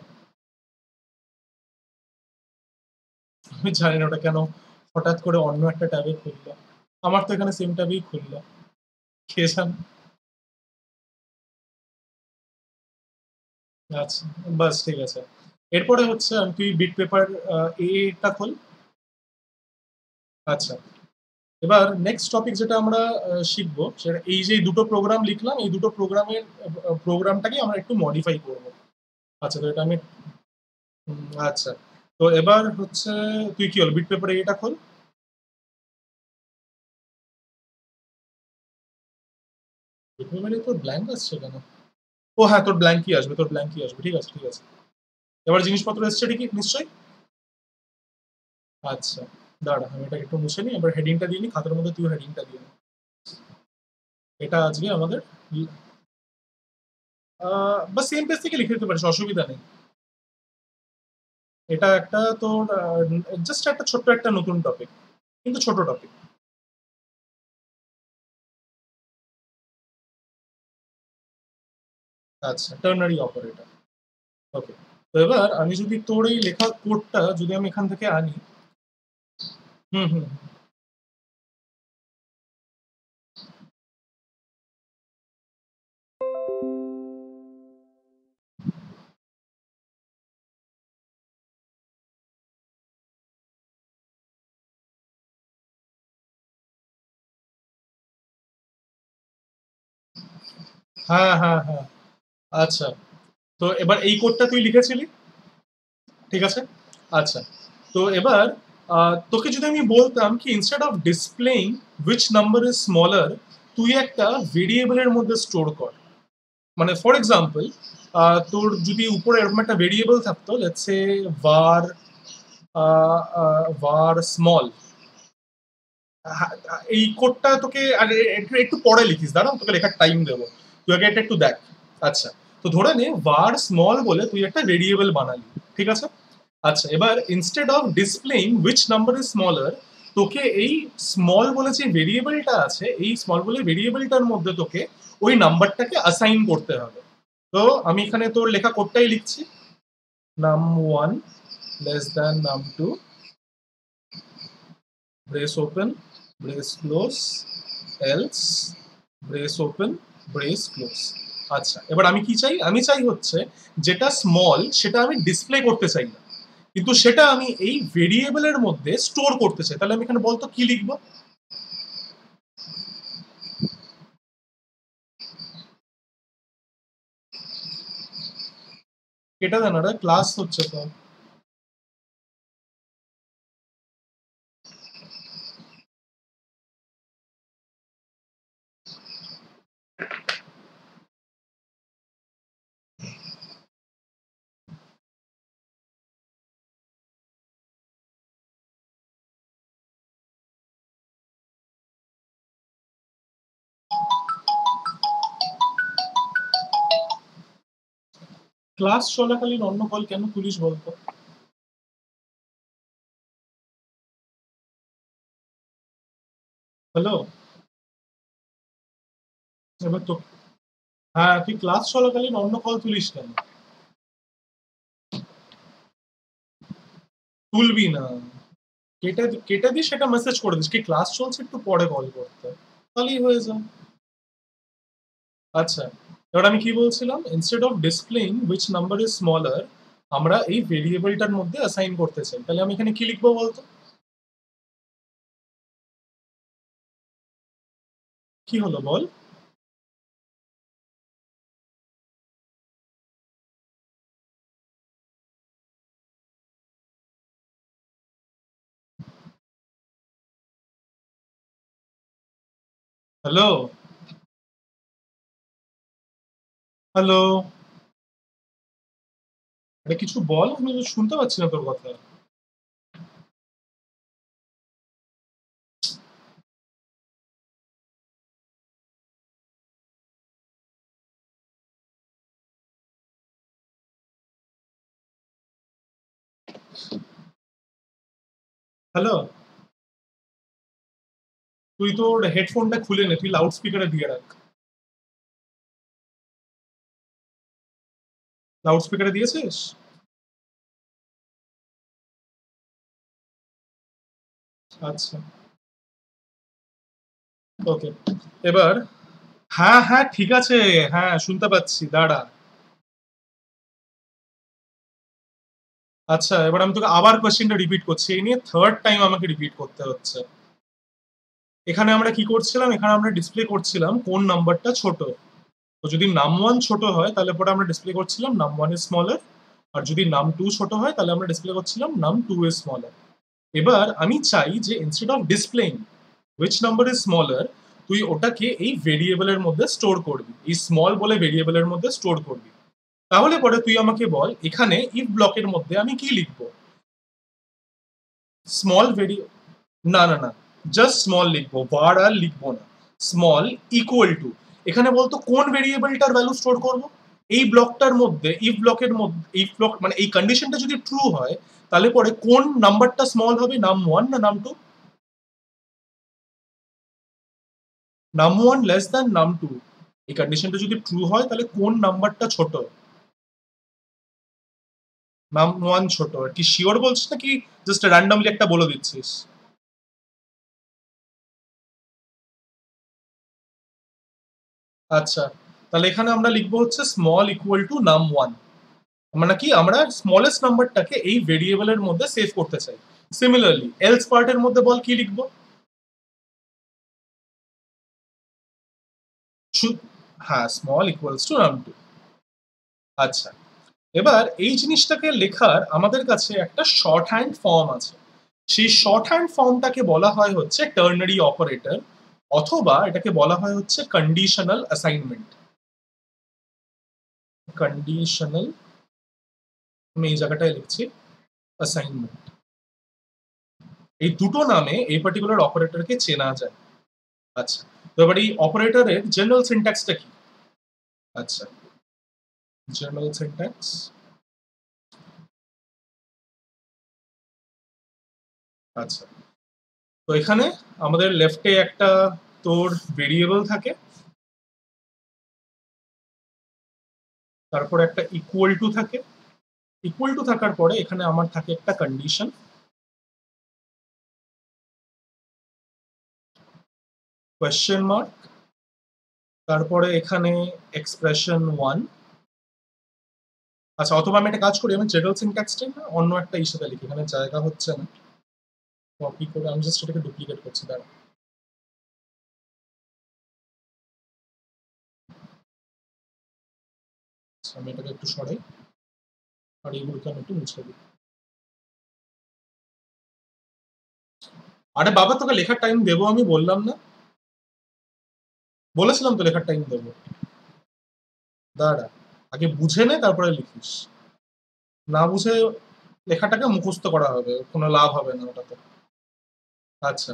আমি জানি না ওটা কেন হঠাৎ করে অন্য একটা ট্যাবে খুললো। আমার তো এখানে সেম ট্যাবেই খুললো, কে জানে। আচ্ছা, বাস ঠিক আছে। এরপরে হচ্ছে তুই বিট পেপার এটা খোল। আচ্ছা, এবার নেক্সট টপিক যেটা আমরা শিখবো, সেটা এই যে দুটো প্রোগ্রাম লিখলাম, এই দুটো প্রোগ্রামের প্রোগ্রামটাকে আমরা একটু মডিফাই করব। আচ্ছা, তো এটা আমি আচ্ছা, তো এবার হচ্ছে তুই কি হল বিট পেপারে এটা খোল। বিট পেপারে তোর ব্ল্যাঙ্ক আসছে কেন? ও হ্যাঁ, তোর ব্ল্যাঙ্কই আসবে, তোর ব্ল্যাঙ্কই আসবে, ঠিক আছে ঠিক আছে। এবার জিনিসপত্র এসছে ঠিকই নিশ্চয়ই। আচ্ছা, দাঁড়া আমি এটা একটু মুছে নিই, এবার হেডিংটা দিয়ে নিই, খাতার মধ্যে তুই হেডিংটা দিয়ে নি। এটা আজকে আমাদের বা সেম পেজ থেকে লিখে দিতে পারিস, অসুবিধা নেই। এটা একটা তোর জাস্ট একটা ছোট্ট একটা নতুন টপিক, কিন্তু ছোট টপিক। আচ্ছা, টার্নারি অপারেটর। ওকে, তো এবার আমি যদি তোর এই লেখা কোডটা যদি আমি এখান থেকে আনি। হুম হুম। হ্যাঁ হ্যাঁ হ্যাঁ। আচ্ছা, তো এবার এই কোডটা তুই লিখেছিলি, ঠিক আছে। আচ্ছা, তো এবার তোকে যদি আমি বলতাম কি instead of displaying which number is smaller, তুই একটা ভেরিয়েবলের মধ্যে স্টোর কর। মানে ফর এক্সাম্পল, তোর যদি উপরে এরকম একটা ভেরিয়েবল থাকতো, let's say var var small. এই কোডটা তোকে আগে একটু একটু পরে লিখিস, দাঁড়া তোকে লেখার টাইম দেবো, তুই আগে এটা একটু দেখ। আচ্ছা, তো ধরে নে var স্মল বলে তুই একটা ভেরিয়েবল বানালি, ঠিক আছে। আচ্ছা, এবার instead of displaying which number is smaller, তোকে এই স্মল বলে যে ভেরিয়েবলটা আছে, এই স্মল বলে ভেরিয়েবলটার মধ্যে তোকে ওই নাম্বারটাকে অ্যাসাইন করতে হবে। তো আমি এখানে তোর লেখা কোডটাই লিখছি, num1 less than num2, brace open, brace close, else brace open, brace close। আচ্ছা, এবার আমি কি চাই, আমি চাই হচ্ছে যেটা স্মল সেটা আমি ডিসপ্লে করতে চাই না, কিন্তু সেটা আমি এই ভেরিয়েবলের মধ্যে স্টোর করতে চাই। তাহলে আমি এখানে বলতো কি লিখবো? এটা জানা রে, ক্লাস হচ্ছে তো। ক্লাস চলাকালীন অন্য কল কেন তুলিস বলতো? হ্যালো, এবার তো, হ্যাঁ তুই ক্লাস চলাকালীন অন্য কল তুলিস কেন? তুলবি না, কেটে কেটে দিস, সেটা মেসেজ করে দিস কি ক্লাস চলছে একটু পরে কল করতে, তাহলেই হয়ে যায়। আচ্ছা, এবার আমি কি বলছিলাম, instead of displaying which number is smaller, আমরা এই ভেরিয়েবলটার মধ্যে অ্যাসাইন করতে চাই। তাহলে আমি এখানে কি লিখবো বলতো? কি হলো বল? হ্যালো, হ্যালো, আরে কিছু বল, আমি তো শুনতে পাচ্ছি না তোর কথা। হ্যালো, তুই তোর হেডফোনটা খুলে নে, তুই লাউড স্পিকারে দিয়ে রাখ। লাউড স্পিকারে দিয়েছিস? আচ্ছা, ওকে, এবার, হ্যাঁ হ্যাঁ ঠিক আছে, হ্যাঁ শুনতে পাচ্ছি, দাঁড়া। আচ্ছা, এবার আমি তোকে আবার কোশ্চেনটা রিপিট করছি, এই নিয়ে থার্ড টাইম আমাকে রিপিট করতে হচ্ছে। এখানে আমরা কি করছিলাম, এখানে আমরা ডিসপ্লে করছিলাম কোন নাম্বারটা ছোট। তো যদি num1 ছোট হয় তাহলে পরে আমরা ডিসপ্লে করছিলাম num1 ইজ স্মলার, আর যদি num2 ছোট হয় তাহলে আমরা ডিসপ্লে করছিলাম num2 ইজ স্মলার। এবার আমি চাই যে instead of displaying which number is smaller, তুই ওটাকে এই ভেরিয়েবলের মধ্যে স্টোর করবি, এই স্মল বলে ভেরিয়েবলের মধ্যে স্টোর করবি। তাহলে পরে তুই আমাকে বল এখানে ইফ ব্লকের মধ্যে আমি কি লিখবো? স্মল ভেরি, না না না, জাস্ট স্মল লিখবো, var আর লিখবো না। স্মল ইকুয়াল টু, এখানে বলতো কোন ভেরিয়েবলটার ভ্যালু স্টোর করবো? এই ব্লকটার মধ্যে ইফ ব্লকের মধ্যে ইফ ব্লক মানে এই কন্ডিশনটা যদি ট্রু হয় তাহলে পরে কোন নাম্বারটা স্মল হবে, num1 না num2? num1 less than num2, এই কন্ডিশনটা যদি ট্রু হয় তাহলে কোন নাম্বারটা ছোট? num1 ছোট। কি শিওর বলছিস নাকি জাস্ট র্যান্ডমলি একটা বলে দিচ্ছিস? আচ্ছা, তাহলে এখানে আমরা লিখবো হচ্ছে স্মল ইকুয়াল টু num1, মানে কি আমরা স্মলেস্ট নাম্বারটাকে এই ভেরিয়েবলের মধ্যে সেভ করতে চাই। সিমিলারলি এলস পার্টের মধ্যে বল কি লিখবো? হ্যাঁ, স্মল ইকুয়ালস টু num2। আচ্ছা, এবার এই জিনিসটাকে লেখার আমাদের কাছে একটা শর্ট হ্যান্ড ফর্ম আছে। সেই শর্ট হ্যান্ড ফর্মটাকে বলা হয় হচ্ছে টার্নারি অপারেটর, অথবা এটাকে বলা হয় হচ্ছে কন্ডিশনাল অ্যাসাইনমেন্ট। কন্ডিশনাল, আমি এই জায়গাটায় লিখছি অ্যাসাইনমেন্ট। এই দুটো নামে এই পার্টিকুলার অপারেটরকে চেনা যায়। আচ্ছা, তো এবার এই অপারেটরের জেনারেল সিনট্যাক্সটা কি? আচ্ছা, জেনারেল সিনট্যাক্স, আচ্ছা, তো এখানে আমাদের লেফটে একটা তোর ভেরিয়েবল থাকে, তারপর একটা ইকুয়াল টু থাকে, ইকুয়াল টু থাকার পরে এখানে আমার থাকে একটা কন্ডিশন, কোয়েশ্চেন মার্ক, তারপরে এখানে এক্সপ্রেশন 1। আচ্ছা, অথবা আমি একটা কাজ করি, আমি জেনারেল সিনট্যাক্সটা না অন্য একটা ইস্যুতে লিখি, এখানে জায়গা হচ্ছে না, কপি করে আমি জাস্ট এটাকে ডুপ্লিকেট করছি। দাঁড়া, আমি এটাকে একটু সরাই আর এইগুলোকে আমি একটু মুছে দিই। আরে বাবা, তোকে লেখার টাইম দেবো আমি বললাম না? বলেছিলাম তো লেখার টাইম দেবো। দাঁড়া, আগে বুঝে নে তারপরে লিখিস, না বুঝে লেখাটাকে মুখস্থ করা হবে, কোনো লাভ হবে না ওটাতে। আচ্ছা,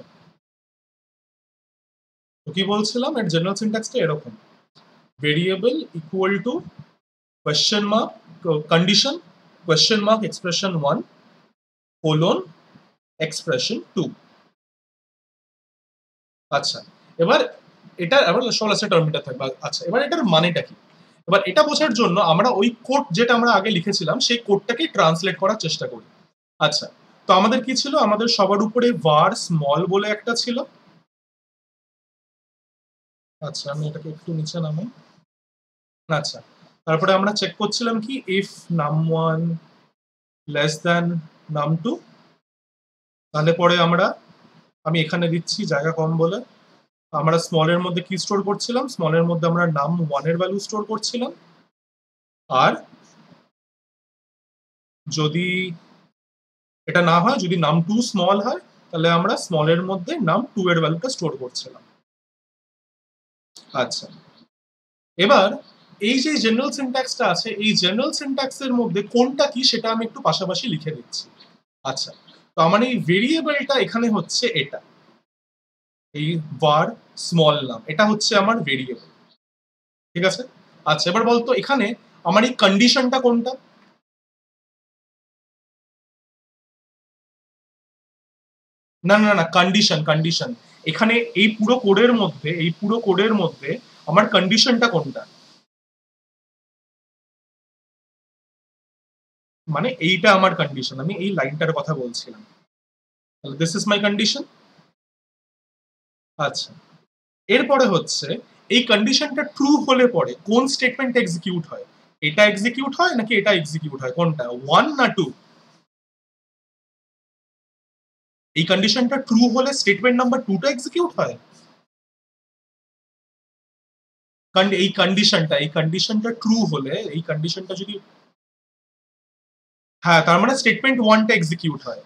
তো কি বলছিলাম, এর জেনারেল সিনট্যাক্সটা এরকম: variable equal to question mark condition, question mark expression 1 colon expression 2। আচ্ছা, এবার এটা আবার সব আছে টার্মটা থাকবে। আচ্ছা, এবার এটার মানেটা কি? এবার এটা বোঝার জন্য আমরা ওই কোড যেটা আমরা আগে লিখেছিলাম সেই কোডটাকে ট্রান্সলেট করার চেষ্টা করি। আচ্ছা, তো আমাদের কি ছিল? আমাদের সবার উপরে var স্মল বলে একটা ছিল। আচ্ছা, আমি এটাকে একটু নিচে নামাই। আচ্ছা, তারপরে আমরা চেক করছিলাম কি if num1 less than num2, তাহলে পরে আমি এখানে দিচ্ছি জায়গা কম বলে, আমরা স্মলের মধ্যে কি স্টোর করছিলাম? স্মলের মধ্যে আমরা num1 এর ভ্যালু স্টোর করছিলাম, আর যদি এটা না হয়, যদি num2 স্মল হয়, তাহলে আমরা স্মলের মধ্যে num2 এর ভ্যালুটা স্টোর করছিলাম। আচ্ছা, এবার এই যে জেনারেল সিনট্যাক্সটা আছে, এই জেনারেল সিনট্যাক্সের মধ্যে কোনটা কি সেটা আমি একটু পাশাপাশি লিখে দিচ্ছি। আচ্ছা, তো আমার এই ভেরিয়েবলটা এখানে হচ্ছে এটা, এই var স্মল নাম, এটা হচ্ছে আমার ভেরিয়েবল, ঠিক আছে? আচ্ছা, এবার বলতো এখানে আমার এই কন্ডিশনটা কোনটা? না না না, কন্ডিশন কন্ডিশন, এখানে এই পুরো কোডের মধ্যে, এই পুরো কোডের মধ্যে আমার কন্ডিশনটা কোনটা? মানে এইটা আমার কন্ডিশন, আমি এই লাইনটার কথা বলছিলাম। তাহলে দিস ইজ মাই কন্ডিশন। আচ্ছা, এরপরে হচ্ছে এই কন্ডিশনটা ট্রু হলে পরে কোন স্টেটমেন্ট এক্সিকিউট হয়? এটা এক্সিকিউট হয় নাকি এটা এক্সিকিউট হয়? কোনটা, 1 না 2? এই কন্ডিশনটা ট্রু হলে স্টেটমেন্ট নাম্বার 2টা এক্সিকিউট হয়। কারণ এই কন্ডিশনটা ট্রু হলে, এই কন্ডিশনটা যদি, হ্যাঁ, তার মানে স্টেটমেন্ট 1টা এক্সিকিউট হয়।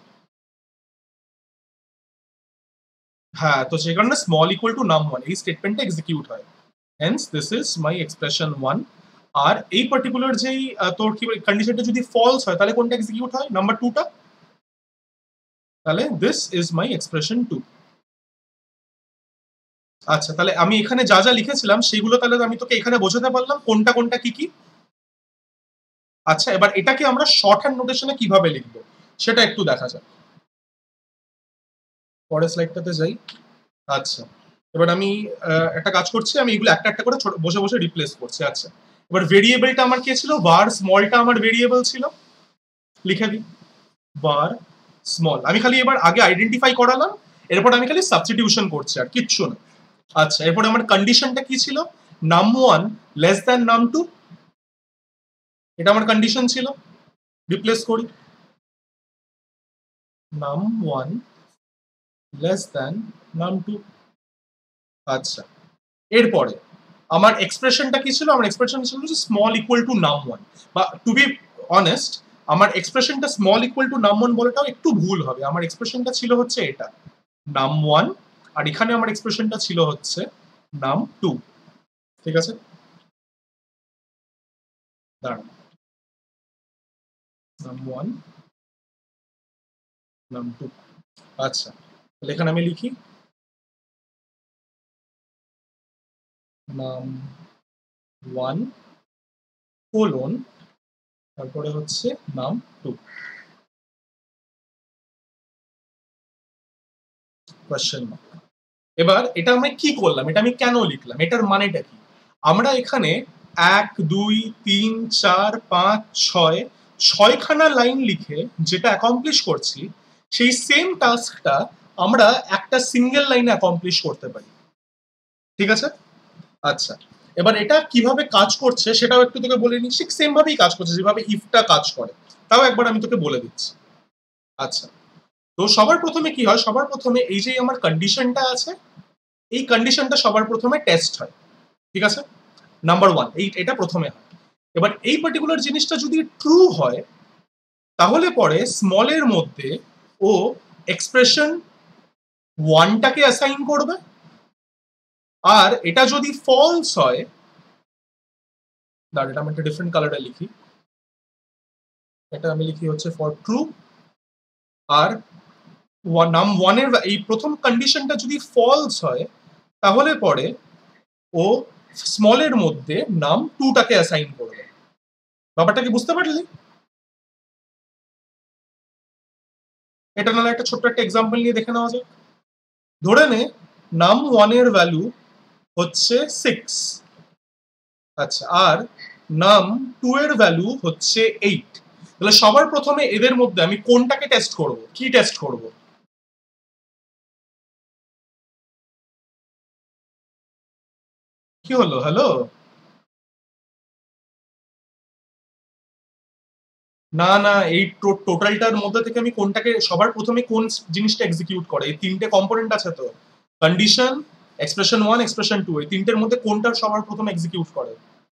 হ্যাঁ, তো সেই কারণে স্মল ইকুয়াল টু num1 এই স্টেটমেন্টটা এক্সিকিউট হয়। Hence this is my expression 1। আর এই পার্টিকুলার যেই তোর কি কন্ডিশনটা যদি ফলস হয় তাহলে কোনটা এক্সিকিউট হয়? নাম্বার 2টা। তাহলে দিস ইজ মাই এক্সপ্রেশন 2। আচ্ছা, তাহলে আমি এখানে যা যা লিখেছিলাম সেগুলো তাহলে আমি তোকে এখানে বোঝাতে পারলাম কোনটা কোনটা কি কি। আচ্ছা, এবার এটাকে আমরা শর্ট হ্যান্ড নোটেশনে কিভাবে লিখবো সেটা একটু দেখা যাক। পরের স্লাইডটাতে যাই। আচ্ছা, এবার আমি একটা কাজ করছি, আমি এগুলো একটা একটা করে বসে বসে রিপ্লেস করছি। আচ্ছা, এবার ভেরিয়েবলটা আমার কে ছিল? var স্মলটা আমার ভেরিয়েবল ছিল, লিখে দিই var স্মল। আমি খালি এবার আগে আইডেন্টিফাই করালাম, এরপর আমি খালি সাবস্টিটিউশন করছি, আর কিচ্ছু না। আচ্ছা, এরপরে আমার কন্ডিশনটা কি ছিল? num1 লেস দ্যান num2, এটা আমার কন্ডিশন ছিল। রিপ্লেস করি, num1 লেস দ্যান num2। আচ্ছা, এরপরে আমার এক্সপ্রেশনটা কি ছিল? আমার এক্সপ্রেশন ছিল যে স্মল ইকুয়াল টু num1, বা টু বি অনেস্ট আমার এক্সপ্রেশনটা স্মল ইকুয়াল টু num1 বলাটাও একটু ভুল হবে। আমার এক্সপ্রেশনটা ছিল হচ্ছে এটা num1, আর এখানে আমার এক্সপ্রেশনটা ছিল হচ্ছে num2। ঠিক আছে, দাঁড়ান, num1 num2। আচ্ছা, তাহলে এখানে আমি লিখি num1 কোলন, তারপরে হচ্ছে num2 কোয়েশ্চেন মার্ক। এবার এটা আমি কি করলাম, এটা আমি কেন লিখলাম, এটার মানেটা কি? আমরা এখানে 1 2 3 4 5 6 ছয়খানা লাইন লিখে যেটা অ্যাকমপ্লিশ করছি, সেই সেম টাস্কটা আমরা একটা সিঙ্গেল লাইনে অ্যাকমপ্লিশ করতে পারি। ঠিক আছে? আচ্ছা, এবার এটা কিভাবে কাজ করছে সেটাও একটু তোকে বলে নিচ্ছি। সেম ভাবেই কাজ করছে যেভাবে ইফটা কাজ করে, তাও একবার আমি তোকে বলে দিচ্ছি। আচ্ছা, তো সবার প্রথমে কি হয়? সবার প্রথমে এই যে আমার কন্ডিশনটা আছে, এই কন্ডিশনটা সবার প্রথমে টেস্ট হয়। ঠিক আছে, নাম্বার 1 এটা প্রথমে হয়। এবার এই পার্টিকুলার জিনিসটা যদি ট্রু হয়, তাহলে পরে স্মলের মধ্যে ও এক্সপ্রেশন 1টাকে অ্যাসাইন করবে, আর এটা যদি ফলস হয়, দাঁড়া, এটা আমি একটা ডিফারেন্ট কালারে লিখি, এটা আমি লিখি হচ্ছে ফর ট্রু। আর num1 এর এই প্রথম কন্ডিশনটা যদি ফলস হয়, তাহলে পরে ও স্মলের মধ্যে num2টাকে অ্যাসাইন করবে। ব্যাপারটা কি বুঝতে পারলি? এটা নাহলে একটা ছোট্ট একটা এক্সাম্পল নিয়ে দেখে নেওয়া যায়। ধরে নে num1 এর ভ্যালু হচ্ছে 6, আচ্ছা, আর num2 এর ভ্যালু হচ্ছে 8। তাহলে সবার প্রথমে এদের মধ্যে আমি কোনটাকে টেস্ট করব? কি টেস্ট করব? কি হলো? হ্যালো, না না, এই টোটালটার মধ্যে থেকে আমি কোনটাকে সবার প্রথমে কোন জিনিসটা এক্সিকিউট করে? এই তিনটে কম্পোনেন্ট আছে তো, কন্ডিশন, এক্সপ্রেশন 1, এক্সপ্রেশন 2, এই তিনটের মধ্যে কোনটা সবার প্রথমে এক্সিকিউট করে?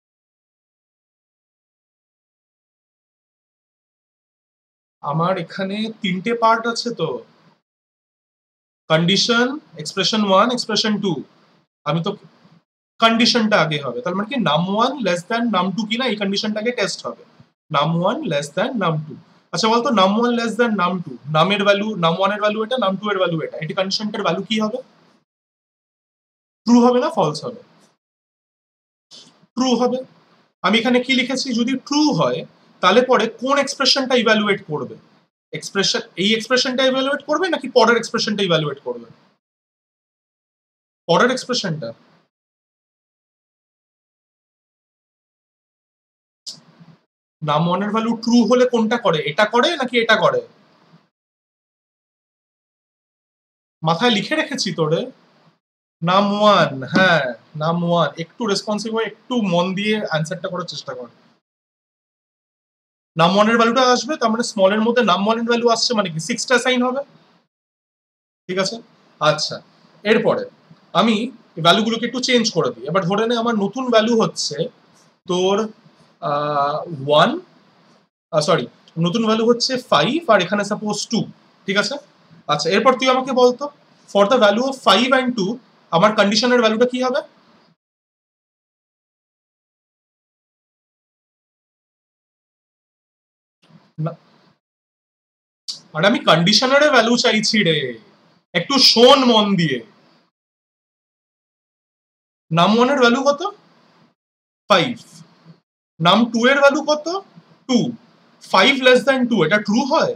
আমার এখানে তিনটে পার্ট আছে তো, কন্ডিশন, এক্সপ্রেশন 1, এক্সপ্রেশন 2। আমি তো কন্ডিশনটা আগে হবে, তার মানে কি num1 লেস দ্যান num2 কিনা এই কন্ডিশনটাকে টেস্ট হবে, num1 লেস দ্যান num2। আচ্ছা বলতো, num1 লেস দ্যান num2, নামের ভ্যালু, num1 এর ভ্যালু এটা, num2 এর ভ্যালু এটা, এটি কন্ডিশনটার ভ্যালু কি হবে? ট্রু হবে না ফলস হবে? ট্রু হবে। আমি এখানে কি লিখেছি? যদি ট্রু হয় তাহলে পরে কোন এক্সপ্রেশনটা ইভ্যালুয়েট করবে? এক্সপ্রেশন, এই এক্সপ্রেশনটা ইভ্যালুয়েট করবে নাকি পরের এক্সপ্রেশনটা ইভ্যালুয়েট করবে? পরের এক্সপ্রেশনটা। num1 এর ভ্যালু ট্রু হলে কোনটা করে? এটা করে নাকি এটা করে? মাথায় লিখে রেখেছি তোরে, num1, হ্যাঁ num1। একটু রেসপন্সিভ হয়ে একটু মন দিয়ে অ্যান্সারটা করার চেষ্টা কর। num1 এর ভ্যালুটা আসবে, তার মানে স্মলের মধ্যে num1 এর ভ্যালু আসছে, মানে কি 6টা সাইন হবে। ঠিক আছে, আচ্ছা, এরপরে আমি ভ্যালুগুলোকে একটু চেঞ্জ করে দিই। এবার ধরে নে আমার নতুন ভ্যালু হচ্ছে তোর 1, সরি, নতুন ভ্যালু হচ্ছে 5, আর এখানে সাপোজ 2। ঠিক আছে, আচ্ছা, এরপর তুই আমাকে বলতো for the value of 5 and 2 আমার কন্ডিশনের ভ্যালুটা কি হবে? না, আর আমি কন্ডিশনারে ভ্যালু চাইছি রে, একটু শোন মন দিয়ে। num1 এর ভ্যালু কত? 5। num2 এর ভ্যালু কত? টু, 5 লেস দ্যান 2, এটা ট্রু হয়?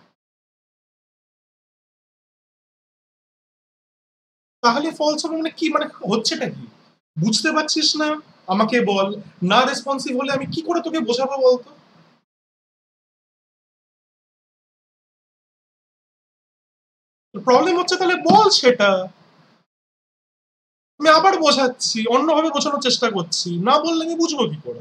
তাহলে ফলস হবে মানে কি, মানে হচ্ছেটা কি বুঝতে পারছিস না? আমাকে বল। না রেসপন্সিভ হলে আমি কি করে তোকে বোঝাবো বলতো? প্রবলেম হচ্ছে তাহলে বল সেটা। আমি আবার বোঝাচ্ছি, অন্যভাবে বোঝানোর চেষ্টা করছি, না বললে আমি বুঝবো কি করে?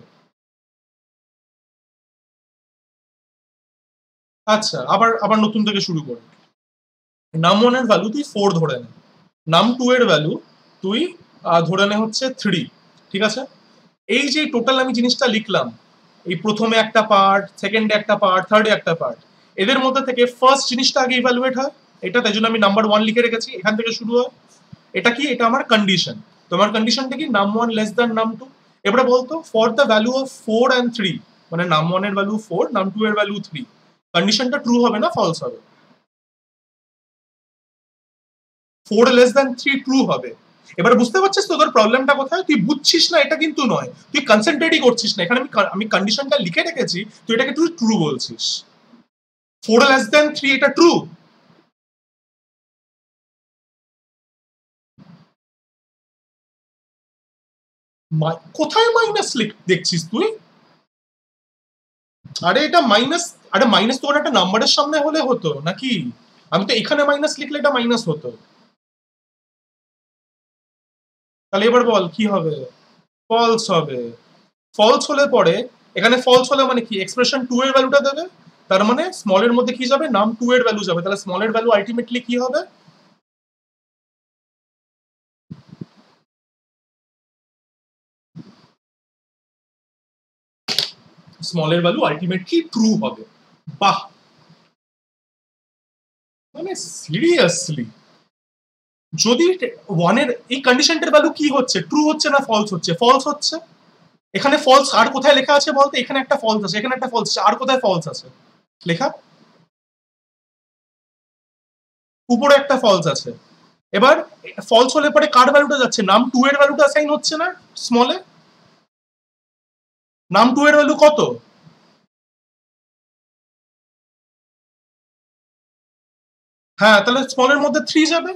আচ্ছা, আবার আবার নতুন থেকে শুরু করি। নাম ওয়ান এর ভ্যালু তুই 4 ধরে নে, নাম টু এর ভ্যালু তুই ধরে নে হচ্ছে 3, ঠিক আছে? এই যে টোটাল আমি জিনিসটা লিখলাম, এই প্রথমে একটা পার্ট, সেকেন্ডে একটা পার্ট, থার্ডে একটা পার্ট, এদের মধ্যে থেকে ফার্স্ট জিনিসটা আগে ইভ্যালুয়েট হয়। এটা তাই জন্য আমি নাম্বার ওয়ান লিখে রেখেছি, এখান থেকে শুরু হয়। এটা কি? এটা আমার কন্ডিশন। তোমার কন্ডিশনটা কি? Num one less than num two. এবারে বলতো for the value of 4 and 3, মানে নাম ওয়ান এর ভ্যালু 4, নাম টু এর ভ্যালু 3, কন্ডিশনটা ট্রু হবে না ফলস হবে? 4 <3 ট্রু হবে। এবার বুঝতে পারছিস তো তোর প্রবলেমটা কোথায়? তুই বুঝছিস না এটা কিন্তু নয়, তুই কনসেন্ট্রেটই করছিস না। এখানে আমি কন্ডিশনটা লিখে রেখেছি, তুই এটাকে তুই ট্রু বলছিস। 4 <3 এটা ট্রু। কোথায় মাইনাস দেখছিস তুই? আরে এটা মাইনাস, আরে মাইনাস তোর একটা নাম্বারের সামনে হলে হতো নাকি? আমি তো এখানে মাইনাস লিখলে এটা মাইনাস হতো। তাহলে এবার বল কি হবে? ফলস হবে। ফলস হলে পরে, এখানে ফলস হলে মানে কি, এক্সপ্রেশন টু এর ভ্যালুটা দেবে, তার মানে স্মলের মধ্যে কি যাবে? নাম টু এর ভ্যালু যাবে, তাহলে স্মলের ভ্যালু আলটিমেটলি কি হবে? স্মলের ভ্যালু আলটিমেটলি ট্রু হবে। বাহ, মানে সিরিয়াসলি, যদি ওয়ানের এই কন্ডিশনটার ভ্যালু কি হচ্ছে? ট্রু হচ্ছে না ফলস হচ্ছে? ফলস হচ্ছে। এখানে ফলস আর কোথায় লেখা আছে বলতো? এখানে একটা ফলস আছে, এখানে একটা ফলস আছে, আর কোথায় ফলস আছে লেখা? উপরে একটা ফলস আছে। এবার ফলস হলে পরে কার ভ্যালুটা যাচ্ছে? নাম টু এর ভ্যালুটা অ্যাসাইন হচ্ছে না স্মলে? নাম টু এর ভ্যালু কত? হ্যাঁ, তাহলে স্মলের মধ্যে 3 যাবে।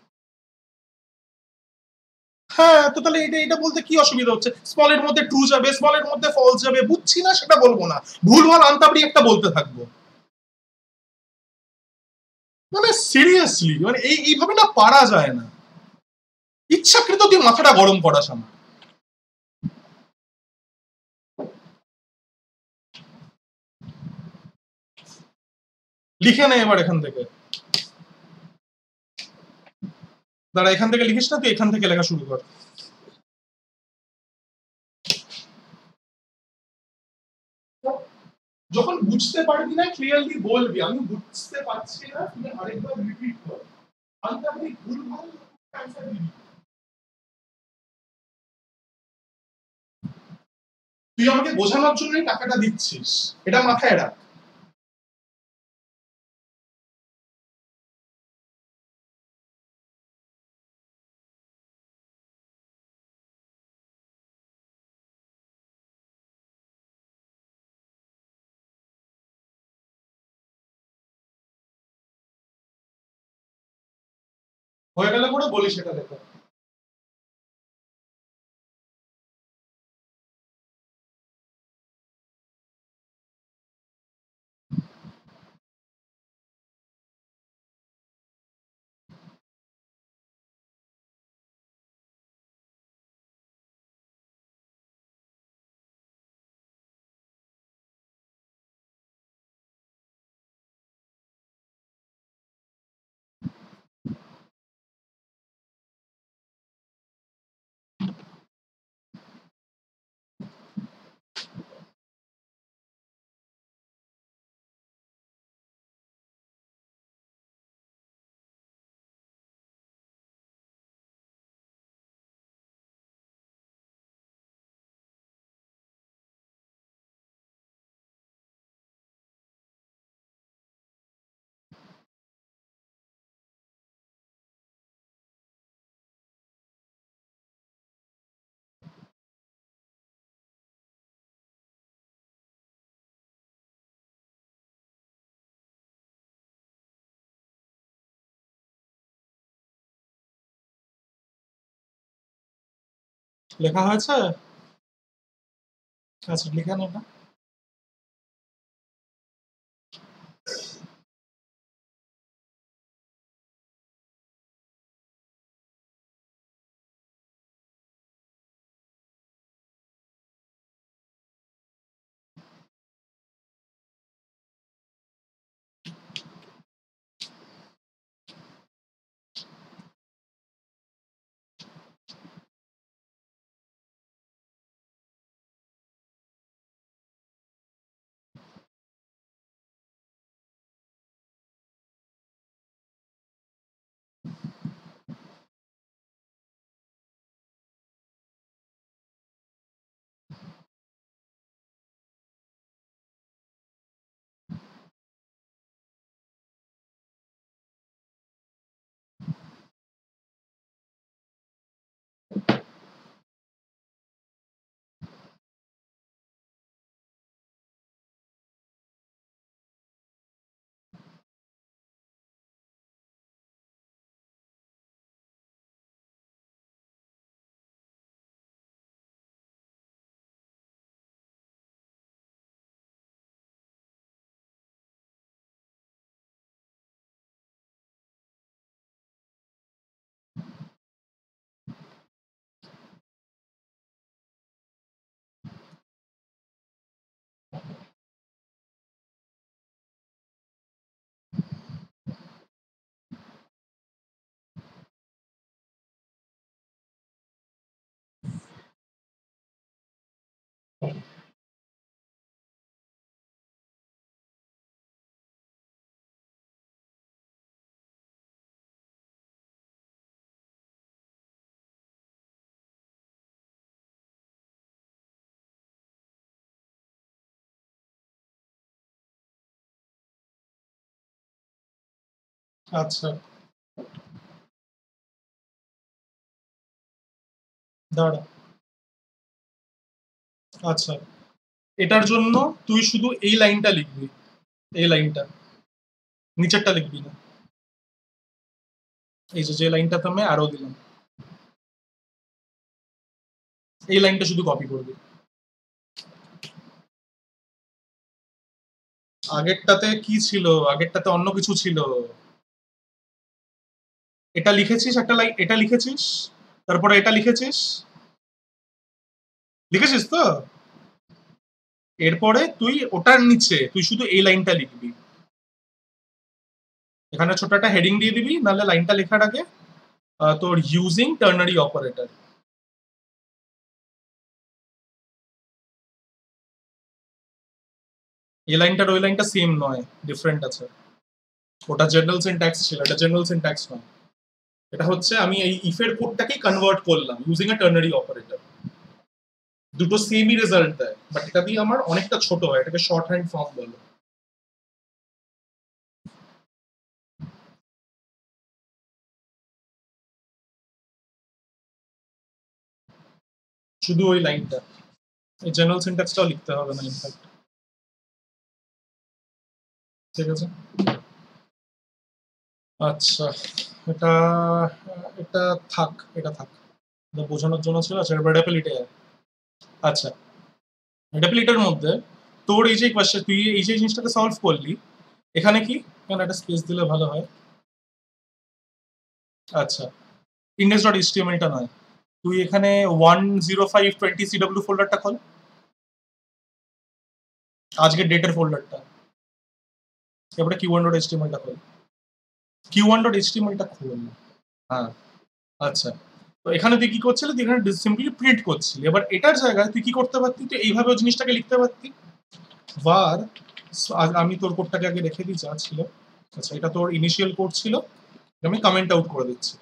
হ্যাঁ, তো তাহলে এটা এটা বলতে কি অসুবিধা হচ্ছে? স্মলের মধ্যে ট্রু যাবে, স্মলের মধ্যে ফলস যাবে, বুঝছি না সেটা বলবো না, ভুলভাল আন্তাবড়ি একটা বলতে থাকবো। মানে সিরিয়াসলি, মানে এইভাবে না পারা যায় না। ইচ্ছাকৃত তুই মাথাটা গরম করাস আমার। লিখে নে এবার এখান থেকে। দাঁড়া, এখান থেকে লিখিস না, তুই এখান থেকে লেখা শুরু কর। যখন বুঝতে পারবি না ক্লিয়ারলি বলবি আমি বুঝতে পারছি না, তুমি আরেকবার রিপিট কর। আমি আপনি ভুলভাল অ্যান্সার দিবি। তুই আমাকে বোঝানোর জন্যই টাকাটা দিচ্ছিস, এটা মাথায় রাখ। হয়ে গেলে পরে বলিস সেটা দেখো। লেখা হয়েছে? আচ্ছা লিখে নে এটা। আচ্ছা দাঁড়া। আচ্ছা এটার জন্য তুই শুধু এই লাইনটা লিখবি, এই লাইনটা, নিচেরটা লিখবি না। এই যে লাইনটাতে আমি আরো দিলাম, এই লাইনটা শুধু কপি করবি। আগেরটাতে কি ছিল? আগেরটাতে অন্য কিছু ছিল। এটা লিখেছিস একটা লাইন, এটা লিখেছিস, তারপরে এটা লিখেছিস, লিখেছিস তো? এরপরে তুই ওটার নিচে তুই শুধু এই লাইনটা লিখবি। এখানে ছোট একটা হেডিং দিয়ে দিবি, নাহলে লাইনটা লেখার আগে তোর ইউজিং টার্নারি অপারেটর। এই লাইনটার ওই লাইনটা সেম নয়, ডিফারেন্ট আছে। ওটা জেনারেল সিনট্যাক্স ছিল, এটা জেনারেল সিনট্যাক্স নয়। এটা হচ্ছে আমি এই ইফের কোডটাকেই কনভার্ট করলাম ইউজিং এ টার্নারি অপারেটর। দুটো সেমই রেজাল্ট দেয়, বাট এটা দিয়ে আমার অনেকটা ছোট হয়, এটাকে শর্ট হ্যান্ড ফর্ম বলে। শুধু ওই লাইনটা, এই জেনারেল সিনট্যাক্সটাও লিখতে হবে না ইনফ্যাক্ট। ঠিক আছে। আচ্ছা এটা, এটা থাক, এটা থাক, এটা বোঝানোর জন্য ছিল। আচ্ছা এবার রেপিলিটে। আচ্ছা রেপিলিটার মধ্যে তোর এই যে কোয়েশ্চেন, তুই এই যে জিনিসটাকে সলভ করলি, এখানে কি, এখানে একটা স্পেস দিলে ভালো হয়। আচ্ছা ইন্ডেক্স ডট এইচটিএমএলটা নয়, তুই এখানে 10520 সিডব্লিউ ফোল্ডারটা খোল, আজকের ডেটের ফোল্ডারটা। এবারে কিউ1 ডট এইচটিএমএলটা খোল, কিউ1 ডট এইচটিএমএলটা খোল। হ্যাঁ আচ্ছা, তো এখানে তুই কি করছিলি, তুই এখানে সিম্পলি প্রিন্ট করছিলি। এবার এটার জায়গায় তুই কি করতে পারতি, তুই এইভাবে জিনিসটাকে লিখতে পারতি, var, আমি তোর কোডটাকে আগে রেখে দিই যা ছিল। আচ্ছা এটা তোর ইনিশিয়াল কোড ছিল, আমি কমেন্ট আউট করে দিচ্ছি,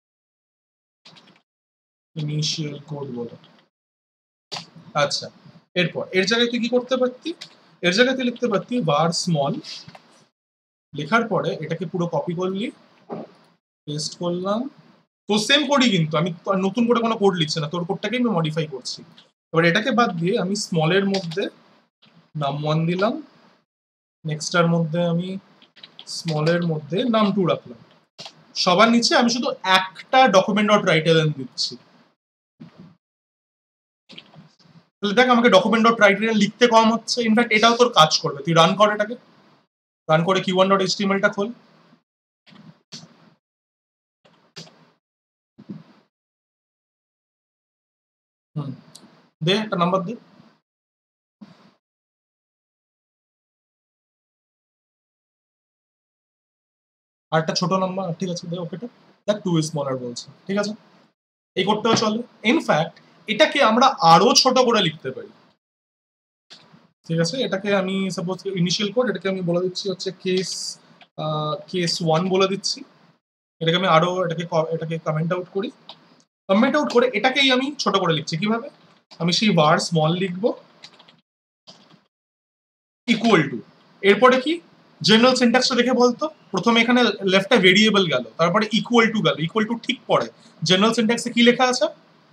ইনিশিয়াল কোড বলে। আচ্ছা এরপর এর জায়গায় তুই কি করতে পারতি, এর জায়গায় তুই লিখতে পারতি var স্মল, লেখার পরে এটাকে পুরো কপি করলি, পেস্ট করলাম। তো সেম কোডই, কিন্তু আমি নতুন করে কোনো কোড লিখছি না, তোর কোডটাকেই আমি মডিফাই করছি। এবার এটাকে বাদ দিয়ে আমি স্মলের মধ্যে num1 দিলাম, নেক্সটার মধ্যে আমি স্মলের মধ্যে num2 রাখলাম। সবার নিচে আমি শুধু একটা ডকুমেন্ট ডট রাইট এলএন দিচ্ছি। তাহলে দেখ আমাকে ডকুমেন্ট ডট রাইট লিখতে কম হচ্ছে, ইনফ্যাক্ট এটাও তোর কাজ করবে। তুই রান কর এটাকে, রান করে q1.html টা খোল। দে একটা নাম্বার দে। আর একটা ছোট নাম্বার, ঠিক আছে দে ওকেটা। দেখ টু স্মলার বলছে, ঠিক আছে এই করতেও চলে। ইনফ্যাক্ট এটাকে আমরা আরো ছোট করে লিখতে পারি, ঠিক আছে। এটাকে আমি সাপোজ ইনিশিয়াল কোড, এটাকে আমি বলে দিচ্ছি হচ্ছে কেস 1 বলে দিচ্ছি। এটাকে আমি আরো এটাকে কমেন্ট আউট করি। কমেন্ট আউট করে এটাকেই আমি ছোট করে লিখছি কিভাবে, আমি সেই var স্মল লিখবো ইকুয়াল টু, এরপরে কি জেনারেল সিনট্যাক্সটা দেখে বলতো, প্রথমে এখানে লেফটে ভেরিয়েবল গেল, তারপরে ইকুয়াল টু গেল, ইকুয়াল টু ঠিক পরে জেনারেল সিনট্যাক্সে কি লেখা আছে,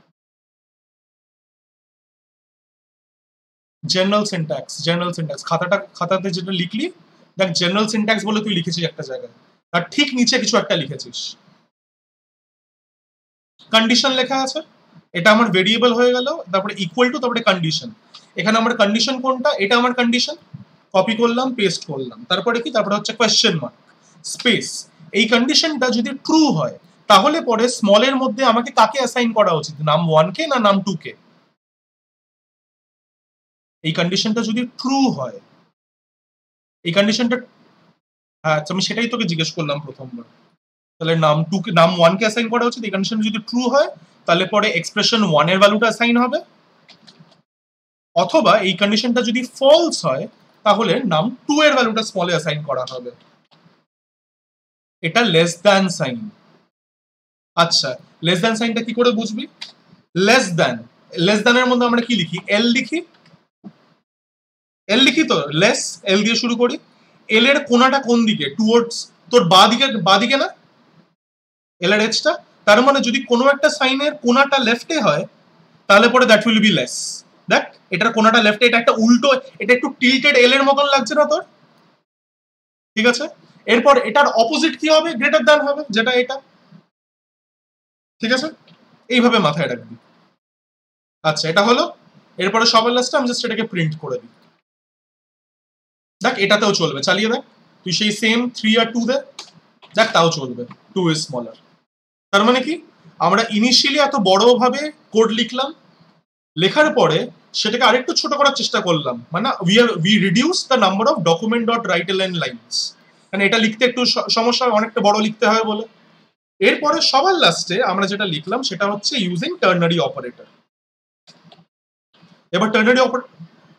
জেনারেল সিনট্যাক্স খাতাতে যেটা লিখলি, দেখ জেনারেল সিনট্যাক্স বলে তুই লিখেছিস একটা জায়গায়, তার ঠিক নিচে কিছু একটা লিখেছিস, কন্ডিশন লেখা আছে, এটা আমার ভেরিয়েবল হয়ে গেল, তারপরে ইকুয়াল টু, তারপরে কন্ডিশন। এখানে আমার কন্ডিশন কোনটা, এটা আমার কন্ডিশন, কপি করলাম পেস্ট করলাম, তারপরে কি, তারপরে হচ্ছে কোয়েশ্চেন মার্ক স্পেস। এই কন্ডিশনটা যদি ট্রু হয় তাহলে পরে স্মলের মধ্যে আমাকে কাকে অ্যাসাইন করা উচিত, নাম 1 কে না নাম 2 কে। এই কন্ডিশনটা যদি ট্রু হয়, এই কন্ডিশনটা, হ্যাঁ আমি সেটাই তোকে জিজ্ঞেস করলাম প্রথমবার। তাহলে নাম 2 কে, নাম 1 কে অ্যাসাইন করা উচিত, এই কন্ডিশন যদি ট্রু হয় তাহলে পরে এক্সপ্রেশন 1 এর ভ্যালুটা অ্যাসাইন হবে, অথবা এই কন্ডিশনটা যদি ফলস হয় তাহলে নাম 2 এর ভ্যালুটা স্মলে অ্যাসাইন করা হবে। এটা লেস দ্যান সাইন। আচ্ছা লেস দ্যান সাইনটা কি করে বুঝবি, লেস দ্যানের মধ্যে আমরা কি লিখি, এল লিখি, তো লেস এল দিয়ে শুরু করি, এল এর কোনাটা কোন দিকে, টুয়ার্ডস তোর বাদিকে না এল এর এজটা, তার মানে যদি কোনো একটা সাইনের কোনাটা লেফটে হয় তাহলে পরে দ্যাট উইল বি লেস। দেখ এটার কোনাটা লেফটে, এটা একটা উল্টো, এটা একটু টিল্টেড এল এর মতন লাগছে না তোর, ঠিক আছে। এরপর এটার অপোজিট কি হবে, গ্রেটার দ্যান হবে, যেটা এটা, ঠিক আছে এইভাবে মাথায় রাখবি। আচ্ছা এটা হলো, এরপরে সবার লাস্টে আমি জাস্ট এটাকে প্রিন্ট করে দিই। দেখ এটাতেও চলবে, চালিয়ে দেখ তুই সেই সেম 3 আর 2 দে, দেখ তাও চলবে, 2 ইজ স্মলার। তার মানে কি, আমরা ইনিশিয়ালি এত বড় ভাবে কোড লিখলাম, লেখার পরে সেটাকে আরেকটু ছোট করার চেষ্টা করলাম, মানে we reduce the number of document dot write lines, মানে এটা লিখতে একটু সমস্যা হয়, অনেকটা বড় লিখতে হয় বলে। এরপরে সবার লাস্টে আমরা যেটা লিখলাম সেটা হচ্ছে ইউজিং টার্নারি অপারেটর। এবার টার্নারি অপারেটর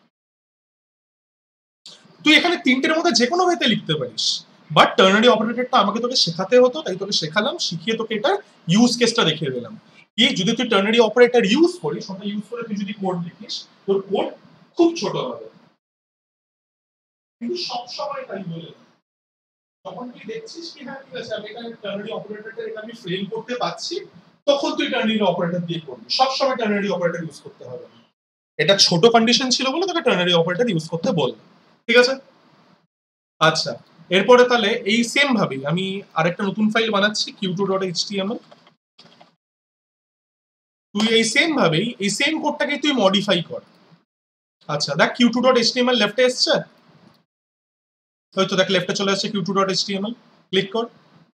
তুই এখানে তিনটের মধ্যে যে কোনো ওয়েতে লিখতে পারিস, বাট টার্নারি অপারেটরটা আমাকে তোকে শেখাতে হতো, তাই তোকে শেখালাম, শিখিয়ে তোকে এটা ইউজ কেসটা দেখিয়ে দিলাম। কি যদি তুই টার্নারি অপারেটর ইউজ করিস, ওটা ইউজ করে তুই যদি কোড লিখিস, তোর কোড খুব ছোট হবে। কিন্তু সবসময় তাই বলে যখন তুই দেখছিস কি হ্যাঁ ঠিক আছে আমি এটা টার্নারি অপারেটরটা এটা আমি ফ্রেম করতে পারছি, তখন তুই টার্নারি অপারেটর দিয়ে করবি, সবসময় টার্নারি অপারেটর ইউজ করতে হবে। এটা ছোট কন্ডিশন ছিল বলে তোকে টার্নারি অপারেটর ইউজ করতে বললাম, ঠিক আছে। আচ্ছা এরপরে তাহলে এই সেম ভাবেই আমি আরেকটা নতুন ফাইল বানাচ্ছি q2.html। তুই এই সেম ভাবেই এই সেম কোডটাকে তুই মডিফাই কর। আচ্ছা দেখ q2.html লেফটে এসছে, হয়তো দেখ লেফটে চলে আসছে q2.html, ক্লিক কর।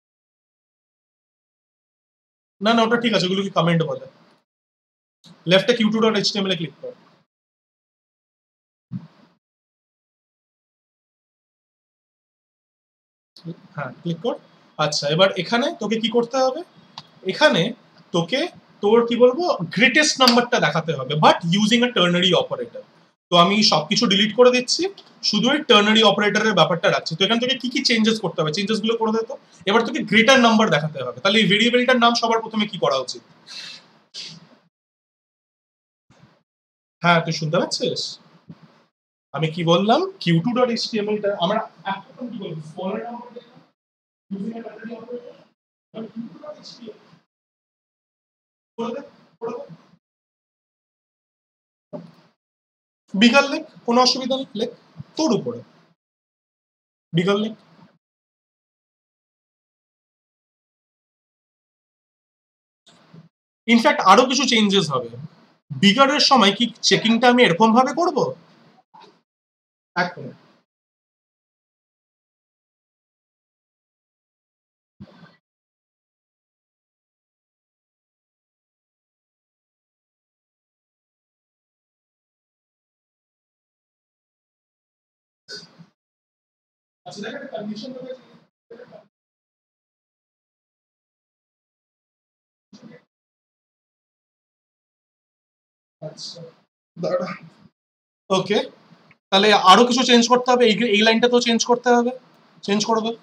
না না ওটা ঠিক আছে, ওগুলো কি কমেন্ট বলে, লেফটে q2.html এ ক্লিক কর। হ্যাঁ ক্লিক কর। আচ্ছা এবার এখানে তোকে কি করতে হবে, এখানে তোকে তোর কি বলবো গ্রেটেস্ট নাম্বারটা দেখাতে হবে, but using a ternary operator. তো আমি সবকিছু ডিলিট করে দিচ্ছি, শুধু ওই টার্নারি অপারেটরের ব্যাপারটা রাখছি। তো এখান থেকে কি কি চেঞ্জেস করতে হবে, চেঞ্জেস গুলো করে দিত। এবার তোকে গ্রেটার নাম্বার দেখাতে হবে, তাহলে এই ভেরিয়েবলটার নাম সবার প্রথমে কি করা উচিত, হ্যাঁ তুই শুনতে পাচ্ছিস আমি কি বললাম, q2.html টা আমরা এখন কি বলবো, স্মলার নাম্বার দেখলাম using a ternary operator, q2.html করে দে, করে দে। বিগার লেখ, কোনো অসুবিধা নেই, লেখ তোর উপরে বিগার লেখ। ইনফ্যাক্ট আরো কিছু চেঞ্জেস হবে, বিগারের সময় কি চেকিংটা আমি এরকম ভাবে করব? এক মিনিট। আচ্ছা দেখেন কন্ডিশন আচ্ছা দাঁড়া। ওকে, তাহলে আরো কিছু চেঞ্জ করতে হবে, এই লাইনটা তো চেঞ্জ করতে হবে, চেঞ্জ করে দাও।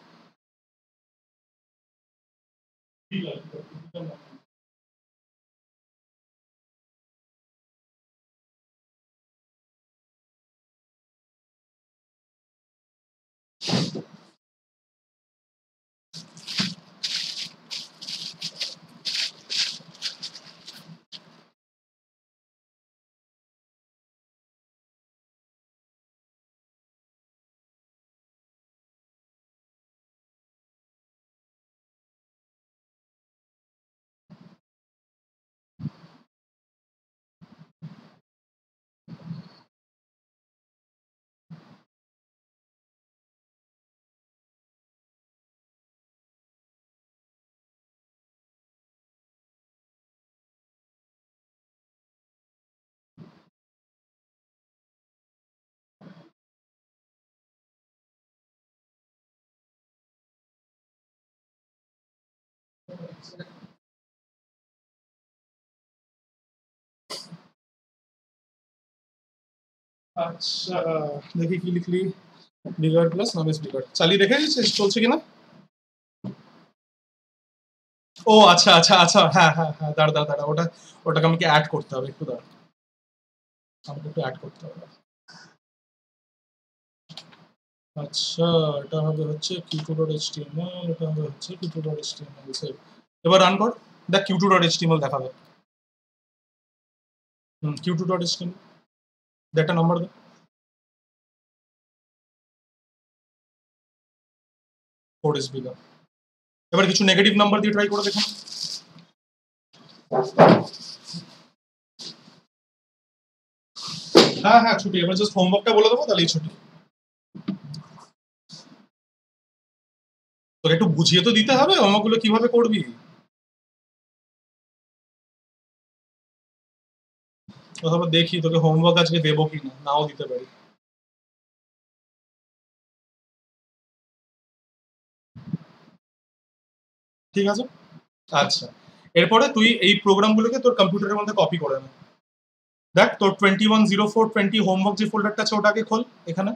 আচ্ছা দেখি কি লিখলি, বিগার প্লাস নবেস বিগার চালিয়ে দেখে দিচ্ছিস চলছে কিনা। ও আচ্ছা আচ্ছা আচ্ছা, হ্যাঁ হ্যাঁ হ্যাঁ, দাঁড়া দাঁড়া দাঁড়া, ওটাকে আমাকে অ্যাড করতে হবে, একটু দাঁড়া, আমাকে একটু অ্যাড করতে হবে। আচ্ছা, এটা হবে হচ্ছে q2.html, এটা হবে হচ্ছে q2.html সেভ। এবার রান কর, দেখ q2.html দেখাবে। q2.html একটা নাম্বার দে, 4 is bigger। এবার কিছু নেগেটিভ নাম্বার দিয়ে ট্রাই করে দেখুন। হ্যাঁ হ্যাঁ ছুটি, এবার জাস্ট হোমওয়ার্কটা বলে দেবো তাহলেই ছুটি। তোকে একটু বুঝিয়ে তো দিতে হবে হোমওয়ার্কগুলো কিভাবে করবি। অথবা দেখি তোকে হোমওয়ার্ক আজকে দেবো কি না, নাও দিতে পারি। ঠিক আছে, আচ্ছা এরপরে তুই এই প্রোগ্রামগুলোকে তোর কম্পিউটারের মধ্যে কপি করে নে। দেখ তোর 210420 হোমওয়ার্ক যে ফোল্ডারটা আছে ওটাকে খোল এখানে।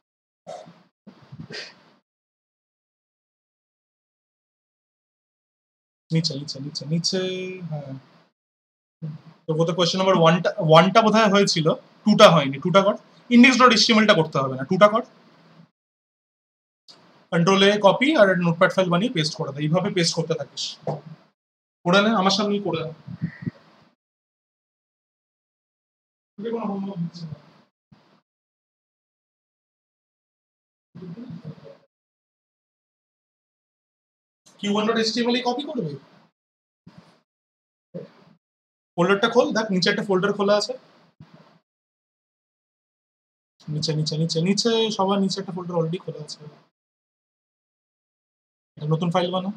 নিচে নিচে নিচে নিচে, হ্যাঁ। তো বোধহয় কোয়েশ্চেন নাম্বার ওয়ানটা বোধহয় হয়েছিল, টুটা হয়নি, টুটা কর। ইন্ডেক্স ডট এইচটিএমএলটা করতে হবে না, টুটা কর। কন্ট্রোলে কপি আর নোটপ্যাড ফাইল বানিয়ে পেস্ট করে দে, এইভাবে পেস্ট করতে থাকিস। করে নে, আমার সামনেই করে নে। তোকে কোনো হোমওয়ার্ক দিচ্ছে না। কিউ1 ডট এইচটিএমএল কপি করবে, ফোল্ডারটা খোল, দেখ নিচে একটা ফোল্ডার খোলা আছে। নিচে নিচে নিচে নিচে সবার নিচে একটা ফোল্ডার অলরেডি খোলা আছে, একটা নতুন ফাইল বানা।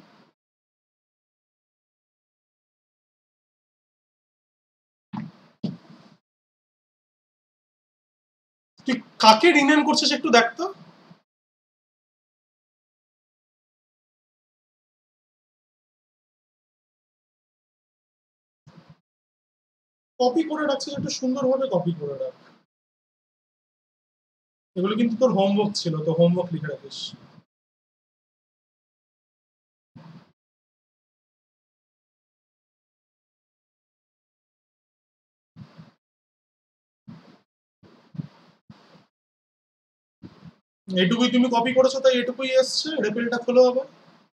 তুই কাকে রিনেম করছিস একটু দেখ তো। কপি করে রাখছিস, একটু সুন্দরভাবে কপি করে রাখ। এগুলো কিন্তু তোর হোমওয়ার্ক ছিল, তো হোমওয়ার্ক লিখে রাখিস। এটুকুই তুমি কপি করেছো তাই এটুকুই এসছে, রেপেলটা খোলো আবার।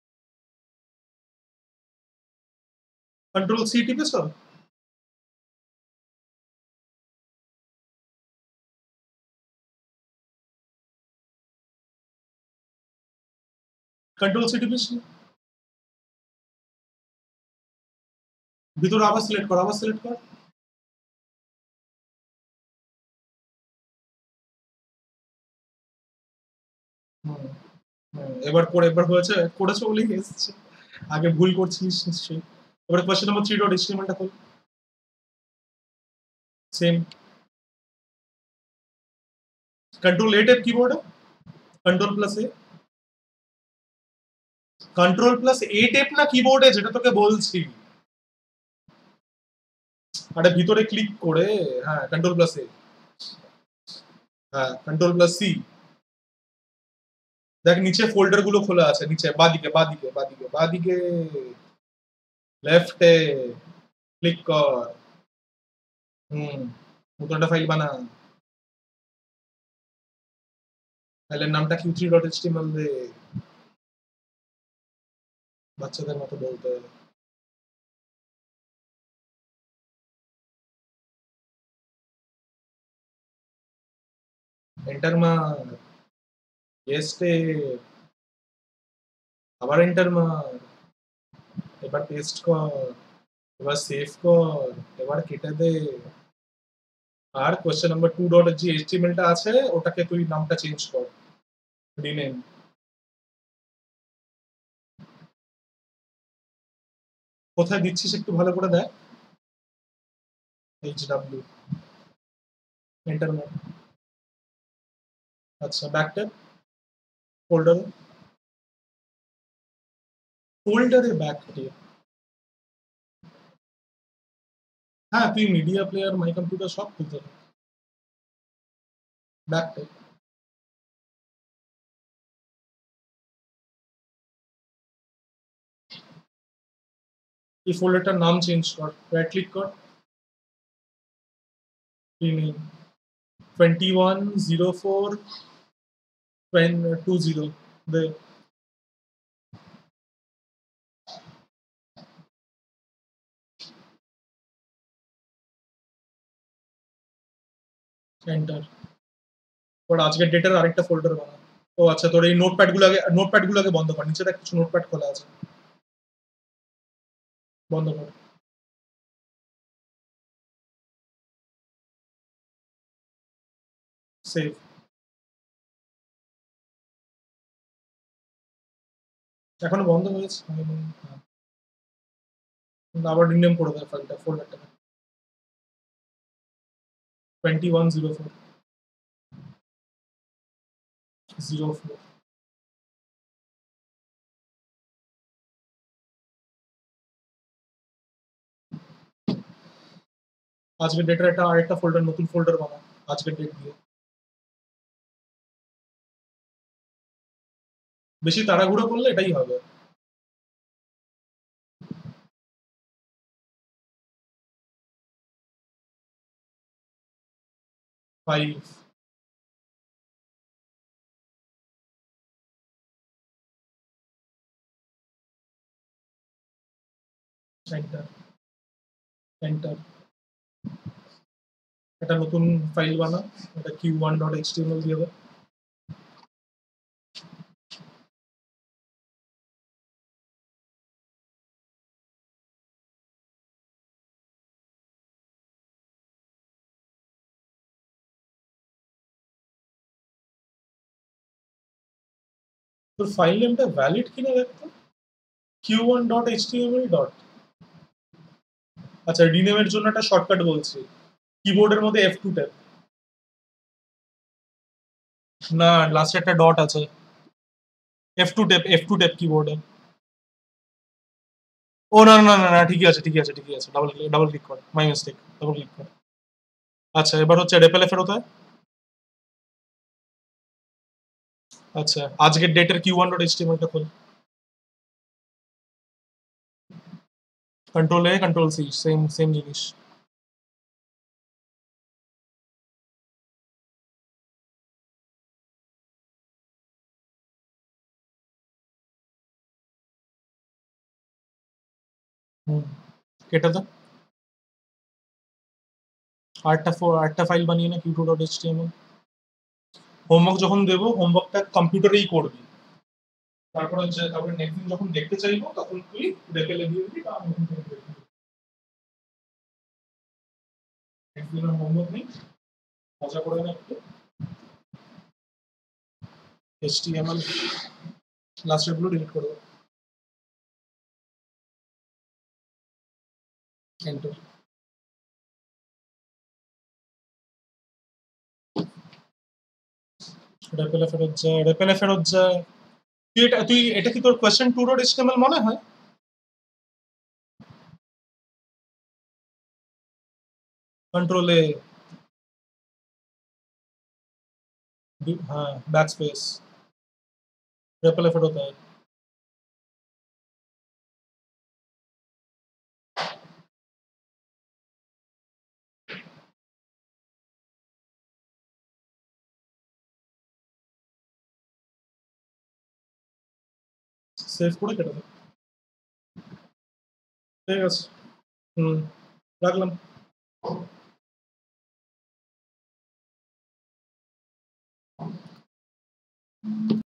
কন্ট্রোল সি টিপেছো, কন্ট্রোল সি টিপিস, ভিতরে আবার সিলেক্ট কর, আবার সিলেক্ট কর। হুম, এবার হয়েছে, করেছে বলেই এসছে। আগে ভুল করছিস নিশ্চয়ই। এবারে কোয়েশ্চেন নাম্বার 3 ডট এইচটিএমএল টা খোল। সেম कंट्रोल ए टेप कीबोर्ड है, control plus A, control plus A टेप না কিবোর্ডে যেটা তোকে বলছি। আরে ভিতরে ক্লিক করে, হ্যাঁ कंट्रोल प्लस ए, হ্যাঁ कंट्रोल प्लस সি। দেখ নিচে ফোল্ডার গুলো খোলা আছে, নিচে বাদিকে বাদিকে বাদিকে বাদিকে লেফটে ক্লিক কর। হুম, নতুন একটা ফাইল বানা, ফাইলের নামটা q3.html দে, বাচ্চাদের মতো বলতে। এন্টার মার, পেস্টে, আবার এন্টার মার, এবার পেস্ট কর, এবার সেভ কর, এবার কেটে দে। আর কোয়েশ্চেন নাম্বার 2 ডট যে এইচটিএমএল টা আছে ওটাকে তুই নামটা চেঞ্জ কর, রিনেম। কোথায় দিচ্ছিস একটু ভালো করে দেখ। এইচডব্লিউ, এন্টার মার। আচ্ছা ব্যাক ট্যাব, ফোল্ডারে, ফোল্ডারে ব্যাক ট্যাব। হ্যাঁ তুই মিডিয়া প্লেয়ার মাই কম্পিউটার সব খুলতে পারবি। ব্যাক ট্যাব, এই ফোল্ডারটার নাম চেঞ্জ কর, রাইট ক্লিক কর, রিনেম 210420 দে। এন্টার। ওর আজকের ডেটের আরেকটা ফোল্ডার বানা। ও আচ্ছা, তোর এই নোটপ্যাড গুলো আগে বন্ধ কর, নিচে দেখ কিছু নোটপ্যাড খোলা আছে, বন্ধ কর। সেভ। এখনো বন্ধ হয়েছে হয়নি। হ্যাঁ। আবার রিনেম করে দেয় ফাইলটা, ফোল্ডারটা 210404। আজকের ডেটের একটা আরেকটা ফোল্ডার, নতুন ফোল্ডার বানা আজকের ডেট দিয়ে। বেশি তাড়াহুড়ো করলে এটাই হবে। 5, এন্টার, এন্টার। একটা নতুন ফাইল বানা, এটা q1.html দিয়ে দে। তোর ফাইল নেমটা ভ্যালিড কিনা দেখতো, q1.html ডট। আচ্ছা রিনেমের জন্য একটা শর্টকাট বলছি, কিবোর্ডের মধ্যে F2 ট্যাপ। না, লাস্টে একটা ডট আছে, F2 ট্যাপ, F2 ট্যাপ কিবোর্ডে। ও না না না না, ঠিকই আছে ঠিকই আছে ঠিকই আছে, ডাবল ক্লিক কর, মাই মিস্টেক, ডাবল ক্লিক কর। আচ্ছা এবার হচ্ছে রেপেলে ফেরত হয়। আচ্ছা আজকের ডেটের q1.html টা খোল, control A control C, same same জিনিস। হুম, কেটে দাও। আরেকটা ফাইল বানিয়ে না q2.html। হোমওয়ার্ক যখন দেবো হোমওয়ার্কটা কম্পিউটারেই করবি, তারপরে নেক্সট দিন যখন দেখতে চাইবো তখন তুই রেপেলে দিয়ে দিবি বা নতুন করে করে দিবি। নেক্সট দিনের হোমওয়ার্ক নেই, মজা করে না একটু। HTML লাস্ট গুলো ডিলিট করে দাও, এন্টার। রেপেলে ফেরত যা, রেপেলে ফেরত যা। তুই এটা কি তোর কোয়েশ্চেন 2.html মনে হয়? कंट्रोल ए, हाँ बैक स्पेस, रेपल एफर्ट होता है। সেভ করে কেটে দাও, ঠিক আছে। হুম, রাখলাম।